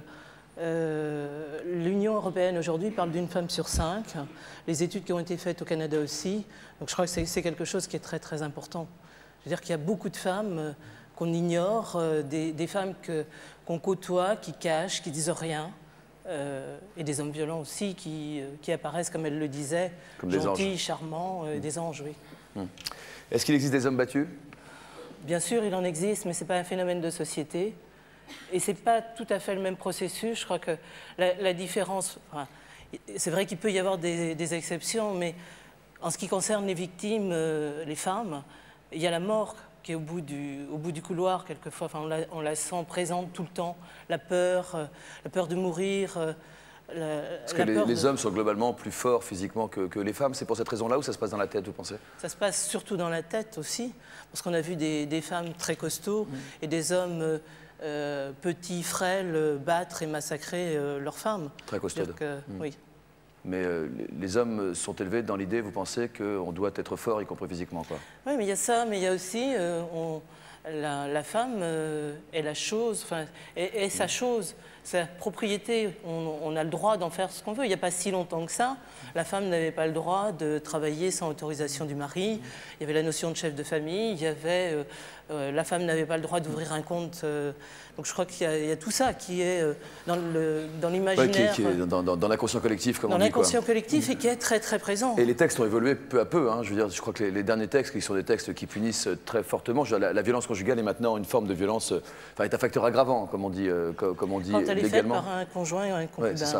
Euh, L'Union européenne aujourd'hui parle d'une femme sur cinq, les études qui ont été faites au Canada aussi, donc je crois que c'est quelque chose qui est très très important. Je veux dire qu'il y a beaucoup de femmes euh, qu'on ignore, euh, des, des femmes qu'on côtoie, qui cachent, qui disent rien, euh, et des hommes violents aussi qui, euh, qui apparaissent, comme elle le disait, comme gentils, charmants, euh, mmh. des anges, oui. Mmh. Est-ce qu'il existe des hommes battus? Bien sûr, il en existe, mais ce n'est pas un phénomène de société. Et ce n'est pas tout à fait le même processus. Je crois que la, la différence... Enfin, c'est vrai qu'il peut y avoir des, des exceptions, mais en ce qui concerne les victimes, euh, les femmes, il y a la mort qui est au bout du, au bout du couloir, quelquefois. Enfin, on, la, on la sent présente tout le temps. La peur, euh, la peur de mourir... Euh, La, Parce que les, les de... hommes sont globalement plus forts physiquement que, que les femmes. C'est pour cette raison-là ou ça se passe dans la tête, vous pensez? Ça se passe surtout dans la tête aussi, parce qu'on a vu des, des femmes très costauds mmh. et des hommes euh, petits, frêles, battre et massacrer euh, leurs femmes. Très costauds. Que, mmh. Oui. Mais euh, les hommes sont élevés dans l'idée, vous pensez, qu'on doit être fort, y compris physiquement, quoi. Oui, mais il y a ça, mais il y a aussi... Euh, on, la, la femme euh, est la chose, enfin, est, est sa chose. Sa propriété, on, on a le droit d'en faire ce qu'on veut. Il n'y a pas si longtemps que ça, la femme n'avait pas le droit de travailler sans autorisation du mari. Il y avait la notion de chef de famille, il y avait, euh, euh, la femme n'avait pas le droit d'ouvrir un compte. Euh, donc je crois qu'il y, y a tout ça qui est euh, dans l'imaginaire. Ouais, qui, qui est dans, dans, dans l'inconscient collectif, comme on dit. Dans l'inconscient collectif et qui est très très présent. Et les textes ont évolué peu à peu. Hein. Je veux dire, je crois que les, les derniers textes, qui sont des textes qui punissent très fortement, la, la violence conjugale est maintenant une forme de violence, enfin est un facteur aggravant, comme on dit, euh, comme, comme on dit Quand elle est faite légalement. par un conjoint ou un concubin, ouais, c'est ça. oui.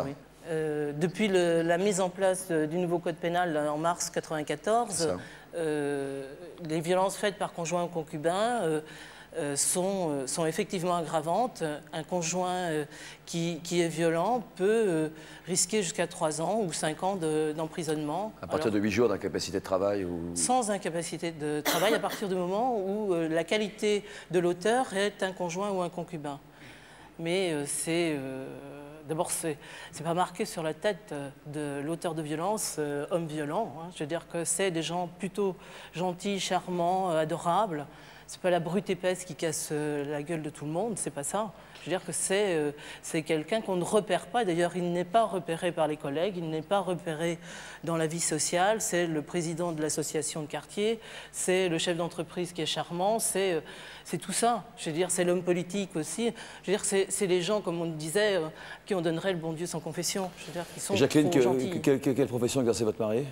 Euh, depuis le, la mise en place du nouveau code pénal en mars mille neuf cent quatre-vingt-quatorze, euh, les violences faites par conjoint ou concubin euh, euh, sont, euh, sont effectivement aggravantes. Un conjoint euh, qui, qui est violent peut euh, risquer jusqu'à trois ans ou cinq ans d'emprisonnement. À partir Alors, de huit jours d'incapacité de travail ou... Sans incapacité de travail, à partir du moment où euh, la qualité de l'auteur est un conjoint ou un concubin. Mais euh, c'est... Euh, D'abord, ce n'est pas marqué sur la tête de l'auteur de violence, euh, homme violent. Hein. Je veux dire que c'est des gens plutôt gentils, charmants, euh, adorables. Ce n'est pas la brute épaisse qui casse euh, la gueule de tout le monde, c'est pas ça. Je veux dire que c'est euh, c'est quelqu'un qu'on ne repère pas. D'ailleurs, il n'est pas repéré par les collègues, il n'est pas repéré dans la vie sociale. C'est le président de l'association de quartier, c'est le chef d'entreprise qui est charmant, c'est euh, c'est tout ça. Je veux dire, c'est l'homme politique aussi. Je veux dire, c'est les gens, comme on disait, euh, qui on donnerait le bon Dieu sans confession. Je veux dire, qui sont Jacqueline, trop que, gentils. que, que, quelle profession exerçait votre mari?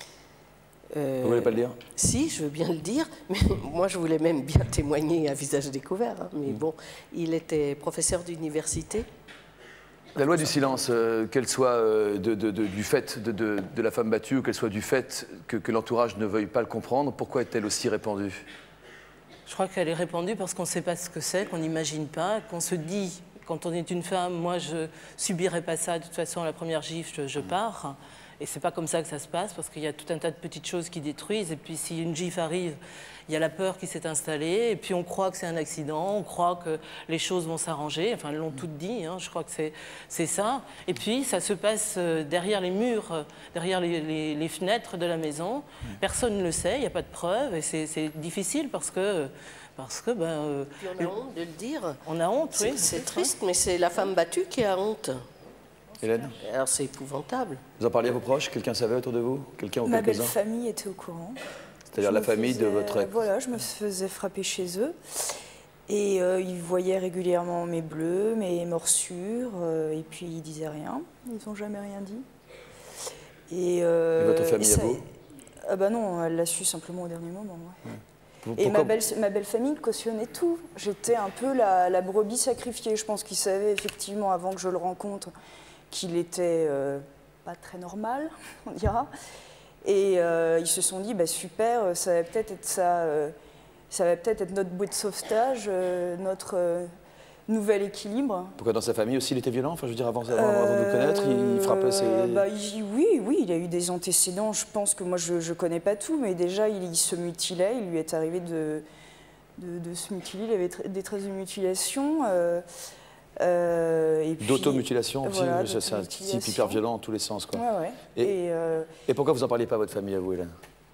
Euh, Vous voulez pas le dire? Si, je veux bien le dire, mais moi je voulais même bien témoigner à visage découvert. Hein, mais bon, il était professeur d'université. La loi du silence, euh, qu'elle soit euh, de, de, de, du fait de, de, de la femme battue ou qu'elle soit du fait que, que l'entourage ne veuille pas le comprendre, pourquoi est-elle aussi répandue? Je crois qu'elle est répandue parce qu'on ne sait pas ce que c'est, qu'on n'imagine pas, qu'on se dit, quand on est une femme, moi je ne subirai pas ça, de toute façon la première gifle, je, je pars. Et c'est pas comme ça que ça se passe, parce qu'il y a tout un tas de petites choses qui détruisent. Et puis si une gifle arrive, il y a la peur qui s'est installée. Et puis on croit que c'est un accident, on croit que les choses vont s'arranger. Enfin, ils l'ont toutes dit, hein, je crois que c'est ça. Et puis ça se passe derrière les murs, derrière les, les, les fenêtres de la maison. Personne ne le sait, il n'y a pas de preuves. Et c'est difficile parce que... Parce que, ben, euh, puis on a honte de le dire. On a honte, oui. C'est triste, mais c'est la femme battue qui a honte. Hélène? Alors c'est épouvantable. Vous en parliez à vos proches? Quelqu'un savait autour de vous? Quelqu'un ou Ma quelques-uns? belle famille était au courant. C'est-à-dire la famille faisais, de votre ex? Voilà, je me faisais frapper chez eux. Et euh, ils voyaient régulièrement mes bleus, mes morsures, euh, et puis ils disaient rien. Ils n'ont jamais rien dit. Et, euh, et votre famille et ça, à vous? Ah bah non, elle l'a su simplement au dernier moment. Ouais. Ouais. Et ma belle, ma belle famille cautionnait tout. J'étais un peu la, la brebis sacrifiée. Je pense qu'ils savaient effectivement, avant que je le rencontre, qu'il était euh, pas très normal, on dira. Et euh, ils se sont dit, bah, super, ça va peut-être être ça, euh, ça va peut-être être notre bouée de sauvetage, euh, notre euh, nouvel équilibre. Pourquoi dans sa famille aussi il était violent? Enfin, je veux dire, avant, avant, avant de vous connaître, il frappait ses... Bah, il, oui, oui, il a eu des antécédents. Je pense que moi, je ne connais pas tout, mais déjà, il, il se mutilait. Il lui est arrivé de, de, de se mutiler. Il avait des traces de mutilation. Euh, euh, D'automutilation aussi, voilà, c'est un type hyper violent en tous les sens, quoi. Ouais, ouais. Et, et, euh, et pourquoi vous n'en parliez pas à votre famille, à vous, Hélène?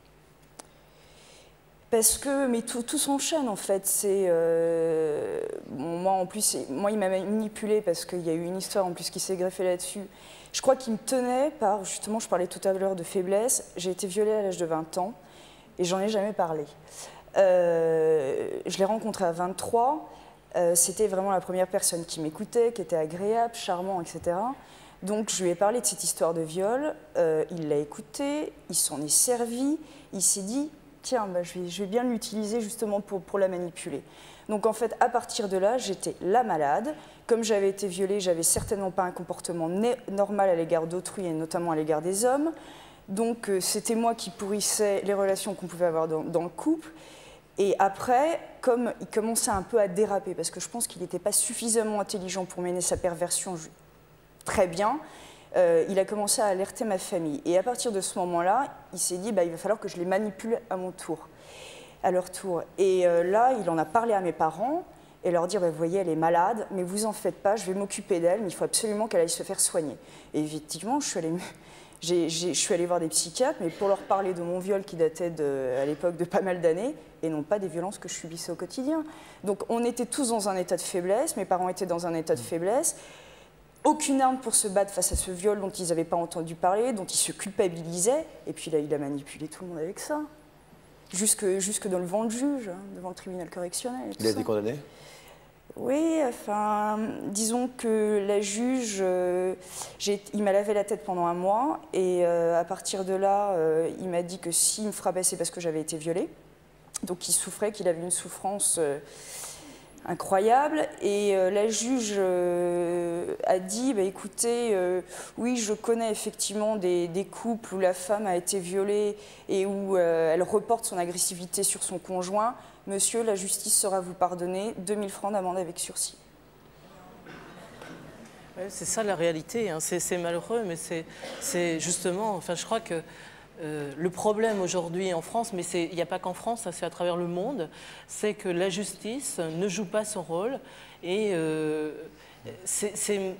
Parce que, mais tout, tout s'enchaîne en fait. C'est euh, bon, moi en plus, moi il m'a manipulée parce qu'il y a eu une histoire en plus qui s'est greffée là-dessus. Je crois qu'il me tenait par, justement, je parlais tout à l'heure de faiblesse. J'ai été violée à l'âge de vingt ans et j'en ai jamais parlé. Euh, je l'ai rencontré à vingt-trois. Euh, C'était vraiment la première personne qui m'écoutait, qui était agréable, charmant, et cetera. Donc je lui ai parlé de cette histoire de viol. Euh, il l'a écouté, il s'en est servi, il s'est dit. Tiens, bah, je, vais, je vais bien l'utiliser justement pour, pour la manipuler. Donc en fait, à partir de là, j'étais la malade. Comme j'avais été violée, j'avais certainement pas un comportement normal à l'égard d'autrui et notamment à l'égard des hommes. Donc euh, c'était moi qui pourrissais les relations qu'on pouvait avoir dans, dans le couple. Et après, comme il commençait un peu à déraper, parce que je pense qu'il n'était pas suffisamment intelligent pour mener sa perversion très bien, Euh, il a commencé à alerter ma famille. Et à partir de ce moment-là, il s'est dit bah, il va falloir que je les manipule à mon tour, à leur tour. Et euh, là, il en a parlé à mes parents et leur dire bah, vous voyez, elle est malade, mais vous en faites pas, je vais m'occuper d'elle, mais il faut absolument qu'elle aille se faire soigner. Et effectivement, je suis allée, j'ai, j'ai, je suis allée voir des psychiatres, mais pour leur parler de mon viol qui datait de, à l'époque de pas mal d'années, et non pas des violences que je subissais au quotidien. Donc on était tous dans un état de faiblesse, mes parents étaient dans un état de faiblesse. Aucune arme pour se battre face à ce viol dont ils n'avaient pas entendu parler, dont ils se culpabilisaient. Et puis là, il a manipulé tout le monde avec ça. Jusque, jusque devant le juge, hein, devant le tribunal correctionnel. Et tout il a ça. été condamné? Oui, enfin, disons que la juge, euh, il m'a lavé la tête pendant un mois. Et euh, à partir de là, euh, il m'a dit que s'il me frappait, c'est parce que j'avais été violée. Donc il souffrait, qu'il avait une souffrance... Euh, incroyable. Et euh, la juge euh, a dit, bah, écoutez, euh, oui, je connais effectivement des, des couples où la femme a été violée et où euh, elle reporte son agressivité sur son conjoint. Monsieur, la justice saura vous pardonner, deux mille francs d'amende avec sursis. Ouais, c'est ça la réalité, hein. C'est malheureux, mais c'est justement, enfin je crois que euh, le problème aujourd'hui en France, mais il n'y a pas qu'en France, c'est à travers le monde, c'est que la justice ne joue pas son rôle et euh, c'est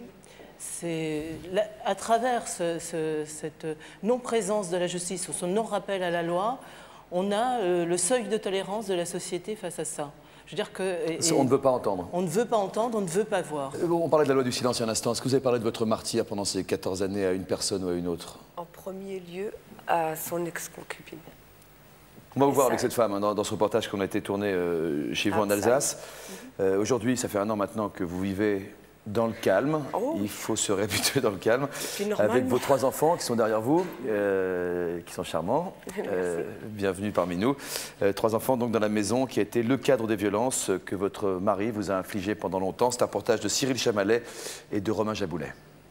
à travers ce, ce, cette non-présence de la justice ou son non-rappel à la loi, on a euh, le seuil de tolérance de la société face à ça. Je veux dire que, et, on ne veut pas entendre. On ne veut pas entendre, on ne veut pas voir. On parlait de la loi du silence il y a un instant. Est-ce que vous avez parlé de votre martyre pendant ces quatorze années à une personne ou à une autre? En premier lieu, à son ex-concubine. On va vous voir avec cette femme hein, dans, dans ce reportage qu'on a été tourné euh, chez vous en Alsace. Euh, Aujourd'hui, ça fait un an maintenant que vous vivez dans le calme. Oh. Il faut se réhabituer dans le calme. Avec vos trois enfants qui sont derrière vous, euh, qui sont charmants. Euh, bienvenue parmi nous. Euh, trois enfants donc dans la maison qui a été le cadre des violences que votre mari vous a infligé pendant longtemps. C'est un reportage de Cyril Chamalet et de Romain Jaboulet.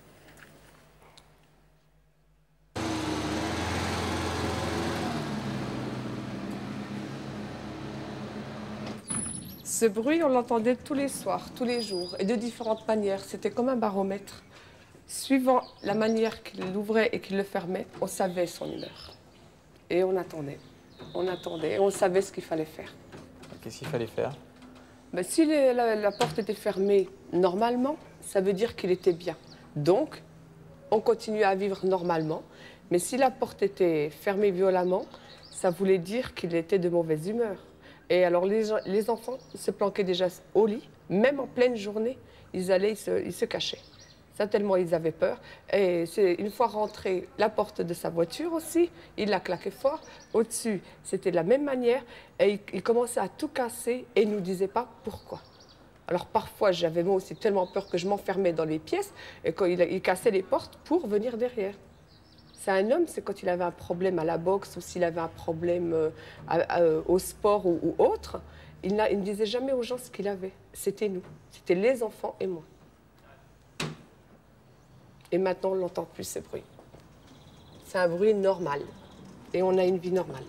Ce bruit, on l'entendait tous les soirs, tous les jours, et de différentes manières. C'était comme un baromètre. Suivant la manière qu'il l'ouvrait et qu'il le fermait, on savait son humeur. Et on attendait. On attendait et on savait ce qu'il fallait faire. Qu'est-ce qu'il fallait faire? Ben, si les, la, la porte était fermée normalement, ça veut dire qu'il était bien. Donc, on continuait à vivre normalement. Mais si la porte était fermée violemment, ça voulait dire qu'il était de mauvaise humeur. Et alors les, les enfants se planquaient déjà au lit, même en pleine journée, ils allaient, ils se, ils se cachaient. Ça tellement ils avaient peur. Et une fois rentré, la porte de sa voiture aussi, il la claquait fort. Au-dessus, c'était de la même manière. Et il, il commençait à tout casser et il ne nous disait pas pourquoi. Alors parfois, j'avais moi aussi tellement peur que je m'enfermais dans les pièces et quand il, il cassait les portes pour venir derrière. C'est un homme, c'est quand il avait un problème à la boxe ou s'il avait un problème euh, à, à, au sport ou, ou autre, il, il ne disait jamais aux gens ce qu'il avait. C'était nous, c'était les enfants et moi. Et maintenant, on n'entend plus ce bruit. C'est un bruit normal et on a une vie normale.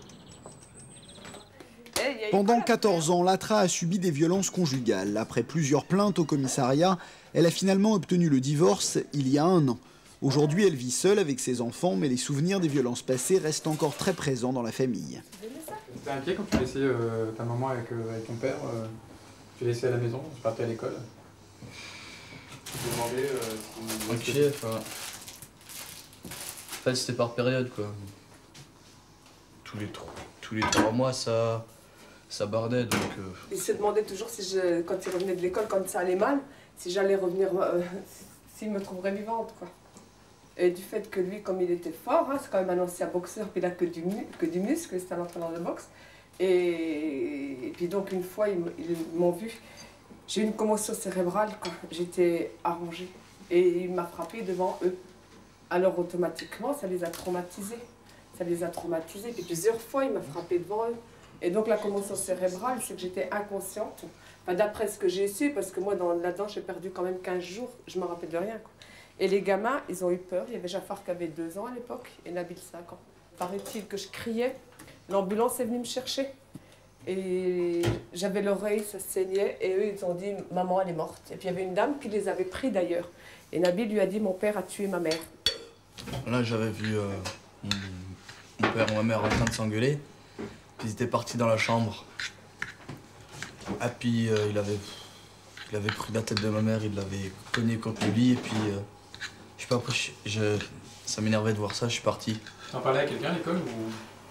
Pendant quatorze ans, Latra a subi des violences conjugales. Après plusieurs plaintes au commissariat, elle a finalement obtenu le divorce il y a un an. Aujourd'hui, elle vit seule avec ses enfants, mais les souvenirs des violences passées restent encore très présents dans la famille. T'es inquiet quand tu laissais euh, ta maman avec, euh, avec ton père euh, Tu laissais à la maison, tu partais à l'école? Tu te demandais euh, si... Inquiet, enfin... En fait, c'était par période, quoi. Tous les, tous les trois mois, ça... ça bardait, donc... Euh... Il se demandait toujours si je, quand il revenait de l'école, quand ça allait mal, si j'allais revenir... Euh, s'il me trouverait vivante, quoi. Et du fait que lui, comme il était fort, hein, c'est quand même un ancien boxeur, puis il n'a que du, que du muscle, c'est un entraîneur de boxe. Et, et puis donc une fois, ils m'ont vu, j'ai eu une commotion cérébrale quand j'étais arrangée. Et il m'a frappé devant eux. Alors automatiquement, ça les a traumatisés. Ça les a traumatisés. Puis plusieurs fois, il m'a frappé devant eux. Et donc la commotion cérébrale, c'est que j'étais inconsciente. Enfin, d'après ce que j'ai su, parce que moi, là-dedans, j'ai perdu quand même quinze jours, je ne me rappelle de rien, quoi. Et les gamins, ils ont eu peur. Il y avait Jafar qui avait deux ans à l'époque et Nabil cinq ans. Paraît-il que je criais. L'ambulance est venue me chercher. Et j'avais l'oreille, ça saignait. Et eux, ils ont dit, maman, elle est morte. Et puis il y avait une dame qui les avait pris d'ailleurs. Et Nabil lui a dit, mon père a tué ma mère. Là, j'avais vu euh, mon, mon père et ma mère en train de s'engueuler. Puis ils étaient partis dans la chambre. Et puis euh, il, avait, il avait pris la tête de ma mère, il l'avait cogné contre le lit. Et puis... Euh, Je sais pas, après, je, je, ça m'énervait de voir ça, je suis parti. Tu en parlais à quelqu'un à l'école ou...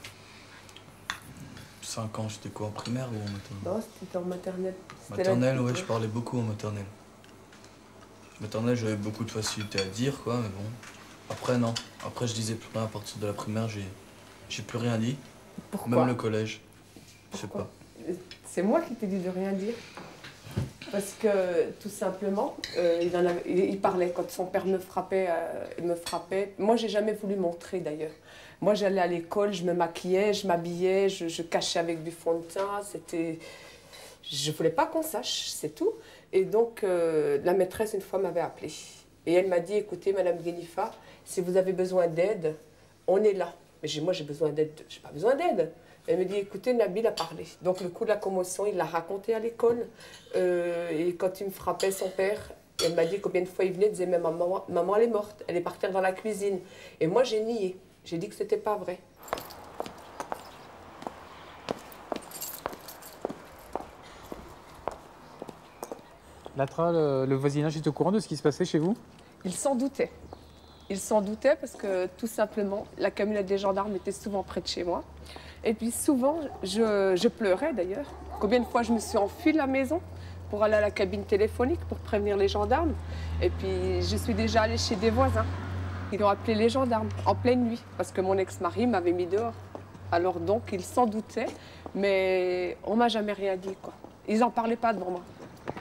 cinq ans, j'étais quoi, en primaire ou en maternelle? Non, c'était en maternelle. Maternelle, ouais, je parlais beaucoup en maternelle. Maternelle, j'avais beaucoup de facilité à dire, quoi, mais bon. Après, non. Après, je disais plus rien à partir de la primaire, j'ai plus rien dit. Pourquoi? Même le collège. Je sais pas. C'est moi qui t'ai dit de rien dire. Parce que, tout simplement, euh, il, en avait, il, il parlait quand son père me frappait, euh, il me frappait. Moi, j'ai jamais voulu montrer, d'ailleurs. Moi, j'allais à l'école, je me maquillais, je m'habillais, je, je cachais avec du fond de teint. C'était... Je ne voulais pas qu'on sache, c'est tout. Et donc, euh, la maîtresse, une fois, m'avait appelée. Et elle m'a dit, écoutez, Madame Guenifa, si vous avez besoin d'aide, on est là. Mais moi, j'ai besoin d'aide. Je n'ai pas besoin d'aide. Elle me dit, écoutez, Nabil a parlé. Donc, le coup de la commotion, il l'a raconté à l'école. Euh, et quand il me frappait, son père, elle m'a dit combien de fois il venait, il disait, mais maman, maman, elle est morte. Elle est partie dans la cuisine. Et moi, j'ai nié. J'ai dit que ce n'était pas vrai. Latra, le, le voisinage est au courant de ce qui se passait chez vous? Il s'en doutait. Il s'en doutait parce que, tout simplement, la camionnette des gendarmes était souvent près de chez moi. Et puis souvent, je, je pleurais d'ailleurs. Combien de fois je me suis enfuie de la maison pour aller à la cabine téléphonique pour prévenir les gendarmes. Et puis je suis déjà allée chez des voisins. Ils ont appelé les gendarmes en pleine nuit parce que mon ex-mari m'avait mis dehors. Alors donc, ils s'en doutaient, mais on m'a jamais rien dit, quoi. Ils n'en parlaient pas devant moi.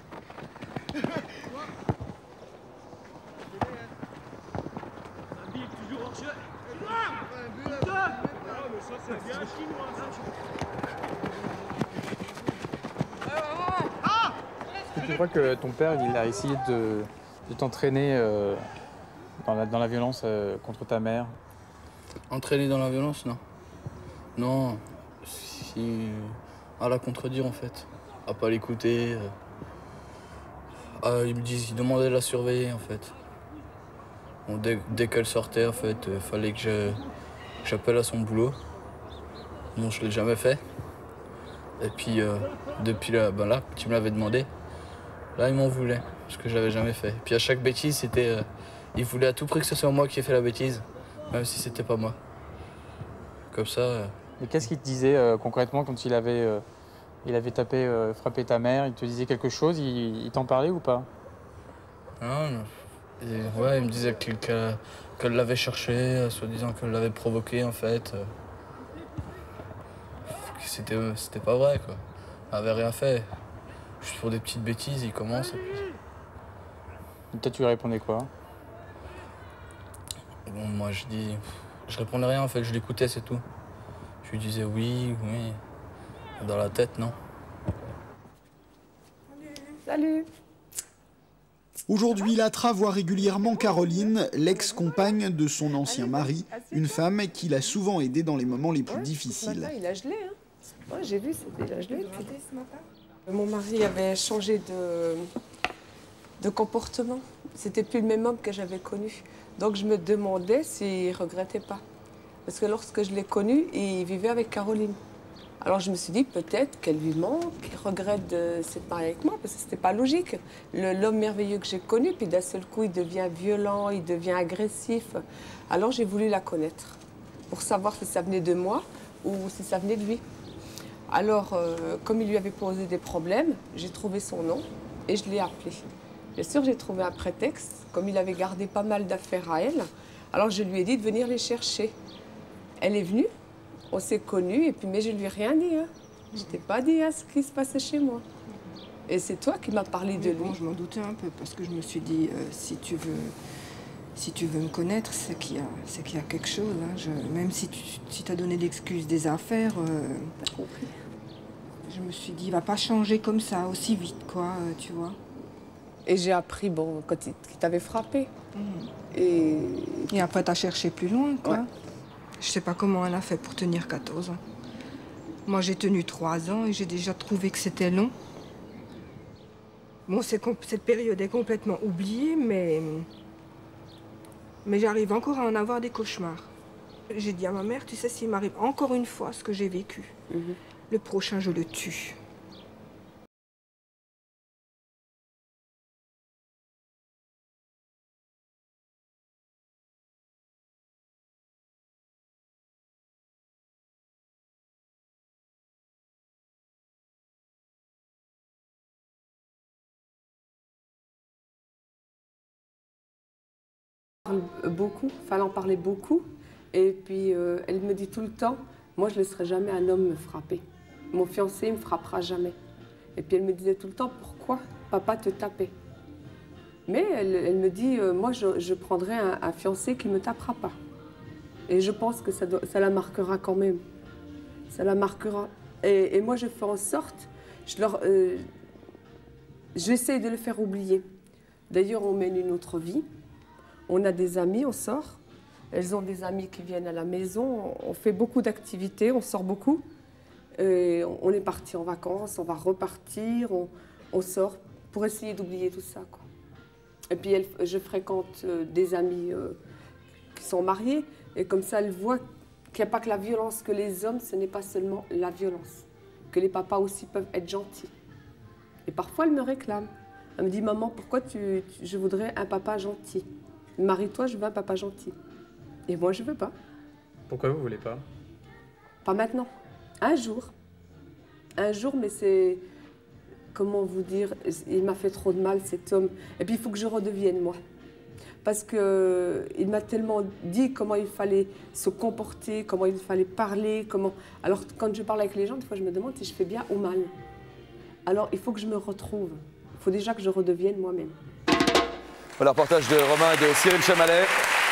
Est-ce que tu crois que ton père il a essayé de, de t'entraîner euh, dans, la, dans la violence euh, contre ta mère? Entraîner dans la violence, non. Non, si, à la contredire en fait, à pas l'écouter. Euh, ils me disent, ils demandaient de la surveiller en fait. Bon, dès dès qu'elle sortait, en fait, il euh, fallait que j'appelle à son boulot. Non, je l'ai jamais fait. Et puis, euh, depuis là, ben là, tu me l'avais demandé, là, ils m'en voulaient, parce que je l'avais jamais fait. Puis à chaque bêtise, c'était, euh, ils voulaient à tout prix que ce soit moi qui ai fait la bêtise, même si c'était pas moi. Comme ça. Euh... Et qu'est-ce qu'il te disait euh, concrètement quand il avait, euh, il avait tapé, euh, frappé ta mère? Il te disait quelque chose? Il, il t'en parlait ou pas? Non, non. Et, ouais, il me disait qu'elle qu qu'elle l'avait cherché, soi-disant qu'elle l'avait provoqué en fait. C'était c'était pas vrai quoi. Elle avait rien fait. Juste pour des petites bêtises, il commence. Et puis... Toi, tu lui répondais quoi? Bon, moi je dis. Je répondais rien en fait, je l'écoutais, c'est tout. Je lui disais oui, oui. Dans la tête, non. Salut. Aujourd'hui, Latra voit régulièrement Caroline, l'ex-compagne de son ancien mari, une femme qui l'a souvent aidé dans les moments les plus ouais, difficiles. Ce matin, il a gelé, hein. Ouais, j'ai vu, c'était la gelée. Mon mari avait changé de, de comportement. C'était plus le même homme que j'avais connu. Donc je me demandais s'il regrettait pas. Parce que lorsque je l'ai connu, il vivait avec Caroline. Alors je me suis dit peut-être qu'elle lui manque, qu'il regrette de s'être marié avec moi, parce que c'était pas logique. L'homme merveilleux que j'ai connu, puis d'un seul coup il devient violent, il devient agressif. Alors j'ai voulu la connaître, pour savoir si ça venait de moi ou si ça venait de lui. Alors, euh, comme il lui avait posé des problèmes, j'ai trouvé son nom et je l'ai appelé. Bien sûr, j'ai trouvé un prétexte, comme il avait gardé pas mal d'affaires à elle. Alors je lui ai dit de venir les chercher. Elle est venue. On s'est connus, et puis, mais je ne lui ai rien dit. Hein. Je t'ai pas dit hein, ce qui se passait chez moi. Et c'est toi qui m'as parlé de mais lui. Bon, je m'en doutais un peu, parce que je me suis dit, euh, si, tu veux, si tu veux me connaître, c'est qu'il y, qu'il y a quelque chose. Hein. Je, même si tu si as donné l'excuse des affaires, euh, je me suis dit, il va pas changer comme ça, aussi vite, quoi, euh, tu vois. Et j'ai appris, bon, quand il, il t'avait frappé. Mmh. Et... Et après, tu as cherché plus loin, quoi. Ouais. Je sais pas comment elle a fait pour tenir quatorze ans. Moi, j'ai tenu trois ans et j'ai déjà trouvé que c'était long. Bon, cette période est complètement oubliée, mais... Mais j'arrive encore à en avoir des cauchemars. J'ai dit à ma mère, tu sais, s'il m'arrive encore une fois ce que j'ai vécu, mmh. le prochain, je le tue. Beaucoup, fallait en parler beaucoup. Et puis, euh, elle me dit tout le temps, moi, je ne laisserai jamais un homme me frapper. Mon fiancé ne me frappera jamais. Et puis, elle me disait tout le temps, pourquoi papa te tapait? Mais elle, elle me dit, euh, moi, je, je prendrai un, un fiancé qui ne me tapera pas. Et je pense que ça, doit, ça la marquera quand même. Ça la marquera. Et, et moi, je fais en sorte je leur, euh, j'essaie de le faire oublier. D'ailleurs, on mène une autre vie. On a des amis, on sort. Elles ont des amis qui viennent à la maison. On fait beaucoup d'activités, on sort beaucoup. Et on est parti en vacances, on va repartir, on, on sort pour essayer d'oublier tout ça, quoi. Et puis, elle, je fréquente euh, des amis euh, qui sont mariés. Et comme ça, elle voit qu'il n'y a pas que la violence, que les hommes, ce n'est pas seulement la violence. Que les papas aussi peuvent être gentils. Et parfois, elle me réclame. Elle me dit, maman, pourquoi tu, tu, je voudrais un papa gentil? Marie-toi, je veux un papa gentil. Et moi, je veux pas. Pourquoi vous voulez pas? Pas maintenant. Un jour. Un jour, mais c'est... Comment vous dire? Il m'a fait trop de mal, cet homme. Et puis, il faut que je redevienne, moi. Parce qu'il m'a tellement dit comment il fallait se comporter, comment il fallait parler, comment... Alors, quand je parle avec les gens, des fois, je me demande si je fais bien ou mal. Alors, il faut que je me retrouve. Il faut déjà que je redevienne moi-même. Voilà, reportage de Romain et de Cyril Chamalet.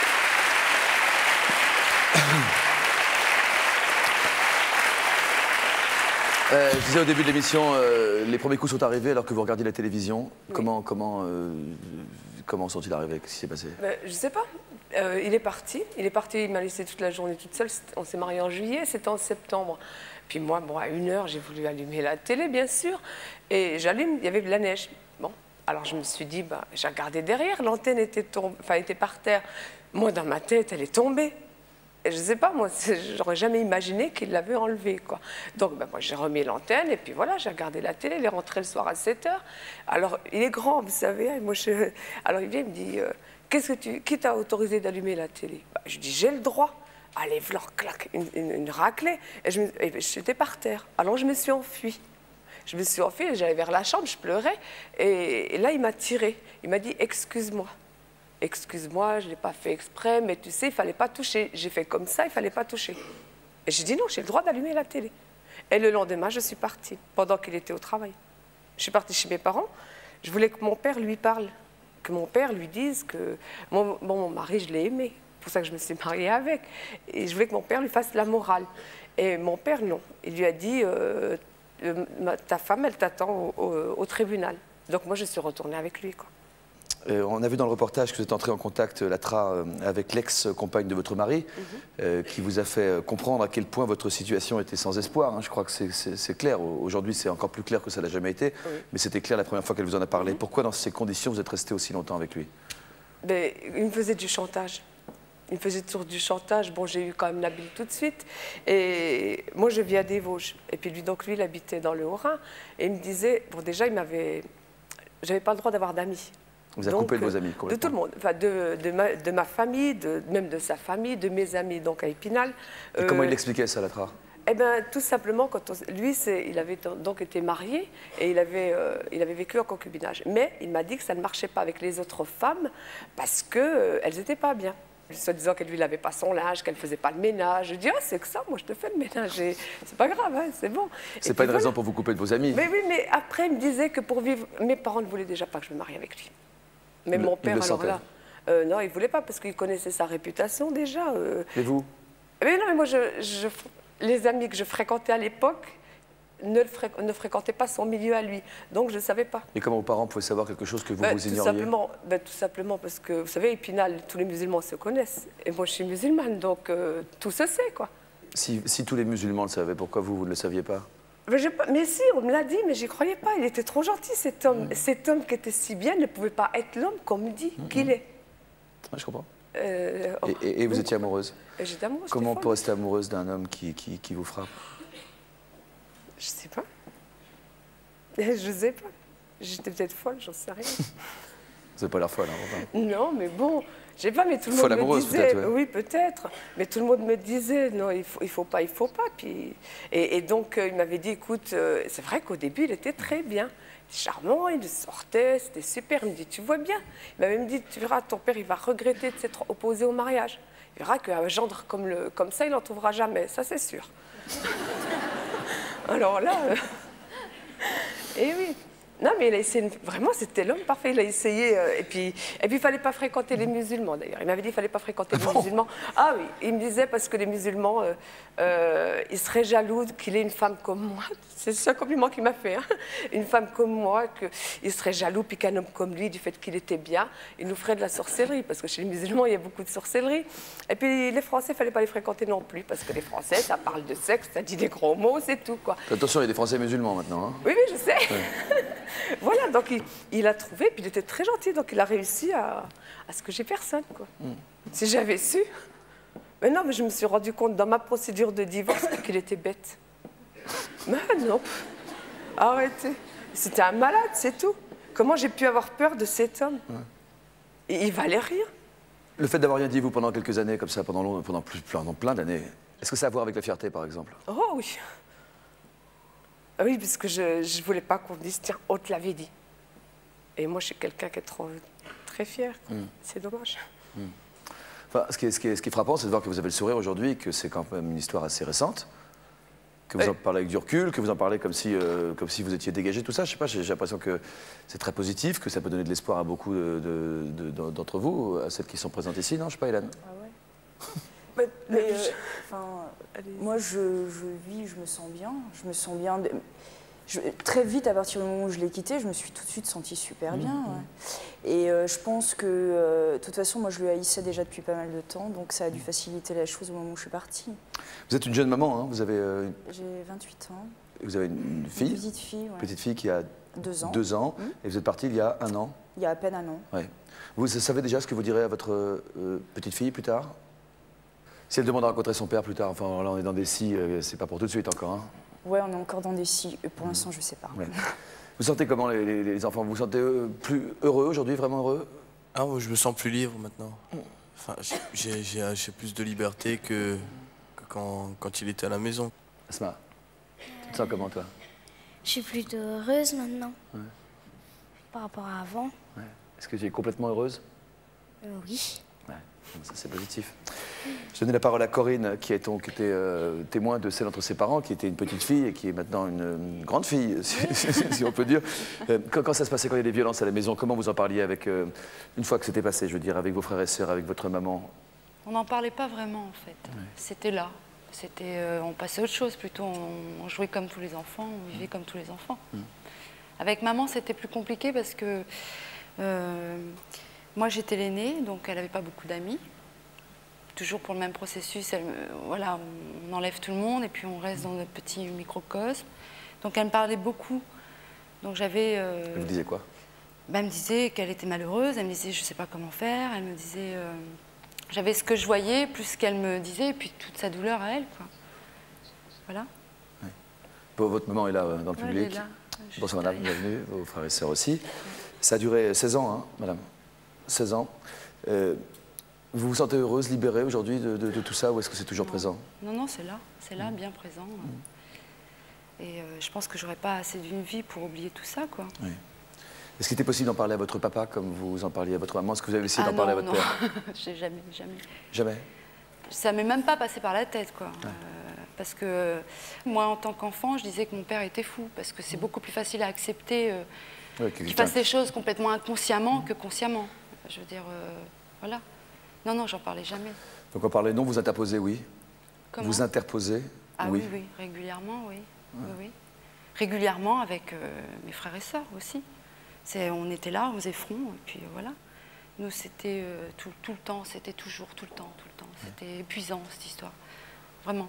Euh, je disais au début de l'émission, euh, les premiers coups sont arrivés alors que vous regardiez la télévision. Oui. Comment, comment, euh, comment sont-ils arrivés? Qu'est-ce qui s'est passé? Ben, je sais pas. Euh, il est parti. Il est parti, il m'a laissé toute la journée toute seule. On s'est mariés en juillet, c'était en septembre. Puis moi, bon, à une heure, j'ai voulu allumer la télé, bien sûr. Et j'allume, il y avait de la neige. Bon, alors je me suis dit, bah, j'ai regardé derrière, l'antenne était, enfin, était par terre. Moi, dans ma tête, elle est tombée. Et je ne sais pas, moi, j'aurais jamais imaginé qu'il l'avait enlevée, quoi. Donc, ben, moi, j'ai remis l'antenne et puis voilà, j'ai regardé la télé. Il est rentré le soir à sept heures. Alors, il est grand, vous savez. Et moi, je... Alors, il vient, il me dit, euh, qu'est-ce que tu... qui t'a autorisé d'allumer la télé? Ben, je dis, j'ai le droit. Allez, voilà, clac, une, une, une raclée. Et je me... j'étais par terre. Alors, je me suis enfuie. Je me suis enfuie, j'allais vers la chambre, je pleurais. Et, et là, il m'a tiré. Il m'a dit, excuse-moi. Excuse-moi, je ne l'ai pas fait exprès, mais tu sais, il ne fallait pas toucher. J'ai fait comme ça, il ne fallait pas toucher. Et j'ai dit non, j'ai le droit d'allumer la télé. Et le lendemain, je suis partie, pendant qu'il était au travail. Je suis partie chez mes parents. Je voulais que mon père lui parle, que mon père lui dise que mon, bon, mon mari, je l'ai aimé. C'est pour ça que je me suis mariée avec. Et je voulais que mon père lui fasse la morale. Et mon père, non. Il lui a dit, euh, ta femme, elle t'attend au, au, au tribunal. Donc moi, je suis retournée avec lui, quoi. Euh, on a vu dans le reportage que vous êtes entré en contact, Latra, euh, avec l'ex-compagne de votre mari, mm-hmm. euh, qui vous a fait comprendre à quel point votre situation était sans espoir. Hein. Je crois que c'est clair. Aujourd'hui, c'est encore plus clair que ça n'a jamais été. Oui. Mais c'était clair la première fois qu'elle vous en a parlé. Mm-hmm. Pourquoi, dans ces conditions, vous êtes resté aussi longtemps avec lui? Ben, il me faisait du chantage. Il me faisait toujours du chantage. Bon, j'ai eu quand même la bille tout de suite. Et moi, je viens des Vosges. Et puis lui, donc lui, il habitait dans le Haut-Rhin. Et il me disait, bon, déjà, il m'avait... J'avais pas le droit d'avoir d'amis. Vous avez coupé de vos amis, de tout le monde, enfin, de, de, ma, de ma famille, de, même de sa famille, de mes amis donc à Épinal. Et euh, comment il expliquait ça, Latra? Eh bien, tout simplement, quand on, lui, il avait donc été marié et il avait, euh, il avait vécu en concubinage. Mais il m'a dit que ça ne marchait pas avec les autres femmes parce qu'elles euh, n'étaient pas bien. Soit disant qu'elle lui lavait pas son linge, qu'elle ne faisait pas le ménage. Je dis, ah, c'est que ça, moi je te fais le ménage. C'est pas grave, hein, c'est bon. C'est pas une voilà. raison pour vous couper de vos amis. Mais oui, mais après, il me disait que pour vivre, mes parents ne voulaient déjà pas que je me marie avec lui. Mais il mon le, père, il alors là, euh, non, il ne voulait pas parce qu'il connaissait sa réputation déjà. Euh. Et vous? Mais non, mais moi, je, je, les amis que je fréquentais à l'époque ne, fré, ne fréquentaient pas son milieu à lui. Donc, je ne savais pas. Et comment vos parents pouvaient savoir quelque chose que vous, ben, vous tout ignoriez? simplement, ben, tout simplement parce que, vous savez, Épinal, tous les musulmans se connaissent. Et moi, je suis musulmane, donc euh, tout se sait, quoi. Si, si tous les musulmans le savaient, pourquoi vous, vous ne le saviez pas? Mais, je, mais si, on me l'a dit, mais j'y croyais pas. Il était trop gentil, cet homme. Mmh. Cet homme qui était si bien ne pouvait pas être l'homme qu'on me dit mmh. qu'il est. Ah, je comprends. Euh, oh, et, et, et vous oui. étiez amoureuse? J'étais amoureuse. Comment on peut rester amoureuse d'un homme qui, qui, qui vous frappe? Je sais pas. Je sais pas. J'étais peut-être folle, j'en sais rien. Vous n'avez pas l'air folle, hein, non, mais bon, je sais pas, mais tout le folle monde amoureuse, me disait, peut-être, ouais. oui, peut-être, mais tout le monde me disait, non, il faut, il faut pas, il faut pas. Puis, et, et donc, euh, il m'avait dit, écoute, euh, c'est vrai qu'au début, il était très bien, charmant, il sortait, c'était super. Il me dit, tu vois bien. Il m'avait même dit, tu verras, ton père, il va regretter de s'être opposé au mariage. Il verra qu'un gendre comme, le, comme ça, il n'en trouvera jamais, ça c'est sûr. Alors là, euh... et oui. Non, mais il a essayé, vraiment, c'était l'homme parfait. Il a essayé. Euh, et puis, et puis, il ne fallait pas fréquenter les musulmans, d'ailleurs. Il m'avait dit qu'il ne fallait pas fréquenter les musulmans. Ah oui, il me disait parce que les musulmans, euh, euh, ils seraient jaloux qu'il ait une femme comme moi. C'est un compliment qu'il m'a fait. Hein. Une femme comme moi, qu'il serait jaloux, puis qu'un homme comme lui, du fait qu'il était bien, il nous ferait de la sorcellerie. Parce que chez les musulmans, il y a beaucoup de sorcellerie. Et puis, les Français, il ne fallait pas les fréquenter non plus. Parce que les Français, ça parle de sexe, ça dit des gros mots, c'est tout, quoi. Attention, il y a des Français musulmans maintenant. Hein. Oui, oui, je sais. Ouais. Voilà, donc il, il a trouvé, puis il était très gentil, donc il a réussi à, à ce que j'ai personne, quoi. Mm. Si j'avais su. Mais non, mais je me suis rendu compte dans ma procédure de divorce qu'il était bête. Mais non, arrêtez. C'était un malade, c'est tout. Comment j'ai pu avoir peur de cet homme? Ouais. Et il valait rien. Le fait d'avoir rien dit, vous, pendant quelques années, comme ça, pendant, long, pendant plus, pendant plein d'années, est-ce que ça a à voir avec la fierté, par exemple? Oh oui. Oui, parce que je ne voulais pas qu'on dise, tiens, on te l'avait dit. Et moi, je suis quelqu'un qui est trop, très fier. Mm. C'est dommage. Mm. Enfin, ce, qui est, ce, qui est, ce qui est frappant, c'est de voir que vous avez le sourire aujourd'hui, que c'est quand même une histoire assez récente, que vous oui. en parlez avec du recul, que vous en parlez comme si, euh, comme si vous étiez dégagé, tout ça. Je sais pas, j'ai l'impression que c'est très positif, que ça peut donner de l'espoir à beaucoup d'entre de, de, de, vous, à celles qui sont présentes ici, non? Je sais pas, Hélène. Ah ouais. Mais, mais euh, enfin, moi, je, je vis, je me sens bien. Je me sens bien. Je, très vite, à partir du moment où je l'ai quitté, je me suis tout de suite sentie super bien. Mmh. Ouais. Et euh, je pense que, euh, de toute façon, moi, je le haïssais déjà depuis pas mal de temps, donc ça a dû faciliter la chose au moment où je suis partie. Vous êtes une jeune maman, hein? Vous avez... Euh, J'ai vingt-huit ans. Vous avez une fille? Une petite fille, ouais. Petite fille qui a deux ans. Deux ans. Mmh. Et vous êtes partie il y a un an? Il y a à peine un an. Ouais. Vous savez déjà ce que vous direz à votre euh, petite fille plus tard? Si elle demande à rencontrer son père plus tard, enfin là on est dans des si, euh, c'est pas pour tout de suite encore. Hein. Ouais, on est encore dans des si. Pour mmh. l'instant, je sais pas. Ouais. Vous sentez comment les, les, les enfants? Vous vous sentez euh, plus heureux aujourd'hui, vraiment heureux? Ah ouais, je me sens plus libre maintenant. Enfin, j'ai plus de liberté que, que quand, quand il était à la maison. Asma, tu te sens comment toi? Je suis plutôt heureuse maintenant. Ouais. Par rapport à avant. Ouais. Est-ce que tu es complètement heureuse? euh, Oui. Ouais. Ça c'est positif. Je donnais la parole à Corinne, qui, est, qui était euh, témoin de celle entre ses parents, qui était une petite fille et qui est maintenant une, une grande fille, si, si on peut dire. Euh, quand, quand ça se passait, quand il y a des violences à la maison, comment vous en parliez avec, euh, une fois que c'était passé, je veux dire, avec vos frères et sœurs, avec votre maman? On n'en parlait pas vraiment, en fait. Ouais. C'était là. C'était, euh, on passait à autre chose plutôt. On, on jouait comme tous les enfants, on vivait mmh. comme tous les enfants. Mmh. Avec maman, c'était plus compliqué parce que euh, moi, j'étais l'aînée, donc elle n'avait pas beaucoup d'amis. Toujours pour le même processus, elle, voilà, on enlève tout le monde et puis on reste dans notre petit microcosme. Donc elle me parlait beaucoup. Donc j'avais... Euh, elle vous disait quoi? Ben, elle me disait qu'elle était malheureuse, elle me disait je ne sais pas comment faire, elle me disait... Euh, j'avais ce que je voyais, plus ce qu'elle me disait, et puis toute sa douleur à elle, quoi. Voilà. Ouais. Bon, votre maman est là dans le ouais, public. Là. Bonsoir madame, bienvenue, vos frères et sœurs aussi. Ça a duré seize ans, hein, madame. seize ans. Euh, Vous vous sentez heureuse, libérée aujourd'hui de, de, de tout ça, ou est-ce que c'est toujours non. présent? Non, non, c'est là, c'est là, mmh. bien présent. Mmh. Et euh, je pense que j'aurais pas assez d'une vie pour oublier tout ça, quoi. Oui. Est-ce qu'il était possible d'en parler à votre papa, comme vous en parliez à votre maman? Est-ce que vous avez essayé ah d'en parler à non, votre non. père? J'ai jamais, jamais. Jamais? Ça m'est même pas passé par la tête, quoi. Ouais. Euh, parce que moi, en tant qu'enfant, je disais que mon père était fou, parce que c'est mmh. beaucoup plus facile à accepter euh, ouais, qu'il fasse les choses complètement inconsciemment mmh. que consciemment. Je veux dire, euh, voilà. Non, non, j'en parlais jamais. Donc en parler non, vous interposez, oui. Comment? Vous interposez, ah, oui. oui, oui, régulièrement, oui. Ouais. oui, oui. Régulièrement avec euh, mes frères et sœurs aussi. On était là, on faisait front, et puis voilà. Nous, c'était euh, tout, tout le temps, c'était toujours, tout le temps, tout le temps. C'était ouais. épuisant, cette histoire. Vraiment.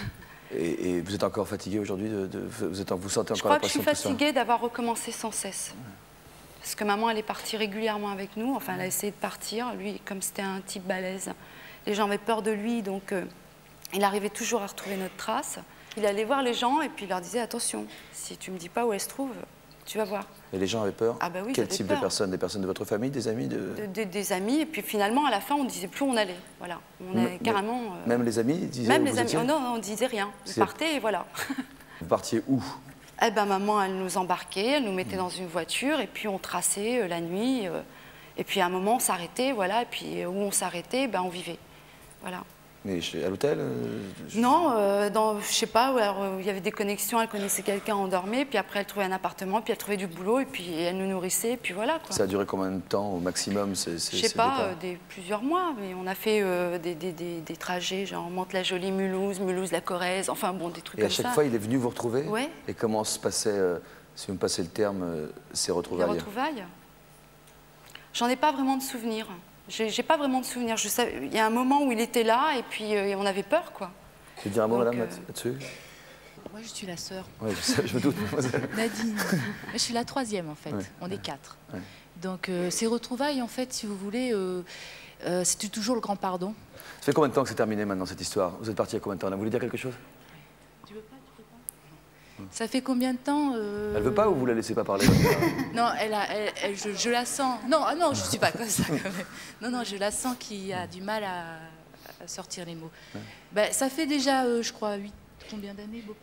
Et, et vous êtes encore fatigué aujourd'hui de, de, vous, êtes, vous sentez encore je crois la pression? Que je suis fatiguée d'avoir recommencé sans cesse. Ouais. Parce que maman, elle est partie régulièrement avec nous. Enfin, elle a essayé de partir. Lui, comme c'était un type balèze, les gens avaient peur de lui, donc euh, il arrivait toujours à retrouver notre trace. Il allait voir les gens et puis il leur disait « Attention, si tu me dis pas où elle se trouve, tu vas voir. » Et les gens avaient peur? Ah bah oui, quel type peur. de personnes? Des personnes de votre famille, des amis de... De, de, Des amis, et puis finalement, à la fin, on ne disait plus où on allait. Voilà. On est carrément... Euh... Même les amis disaient Même où les vous amis. étiez? Oh non, on ne disait rien. On partait et voilà. Vous partiez où? Eh ben, maman, elle nous embarquait, elle nous mettait mmh. dans une voiture, et puis on traçait euh, la nuit. Euh, et puis à un moment, on s'arrêtait, voilà. Et puis où on s'arrêtait, ben, on vivait. Voilà. Mais chez, à l'hôtel euh, je... Non, euh, dans, je sais pas, alors, euh, il y avait des connexions, elle connaissait quelqu'un, on dormait, puis après elle trouvait un appartement, puis elle trouvait du boulot, et puis elle nous nourrissait, et puis voilà. Quoi. Ça a duré combien de temps au maximum ces, ces, Je sais ces pas, euh, des, plusieurs mois, mais on a fait euh, des, des, des, des trajets, genre Mantes-la-Jolie, Mulhouse, Mulhouse-la Corrèze, enfin bon, des trucs Et comme à chaque ça. fois, il est venu vous retrouver? Ouais. Et comment se passait, euh, si vous me passez le terme, euh, ces retrouvailles? Les retrouvailles J'en ai pas vraiment de souvenirs. J'ai pas vraiment de souvenirs. Je sais, il y a un moment où il était là et puis euh, on avait peur, quoi. Tu veux dire un mot, Donc, madame, euh... là-dessus? Moi, je suis la sœur. Oui, je, sais, je me doute. Nadine. Je suis la troisième, en fait. Ouais. On est quatre. Ouais. Donc, euh, ces retrouvailles, en fait, si vous voulez, euh, euh, c'était toujours le grand pardon. Ça fait combien de temps que c'est terminé maintenant, cette histoire? Vous êtes parti il y a combien de temps? Vous voulez dire quelque chose? Tu veux pas, tu veux pas? Ça fait combien de temps euh... Elle veut pas ou vous la laissez pas parler? Non, elle a, elle, elle, je, je la sens. Non, ah non, je suis pas comme ça quand même. Non, non, je la sens qui a du mal à, à sortir les mots. Ouais. Ben, ça fait déjà, euh, je crois, huit, combien d'années, beau-père?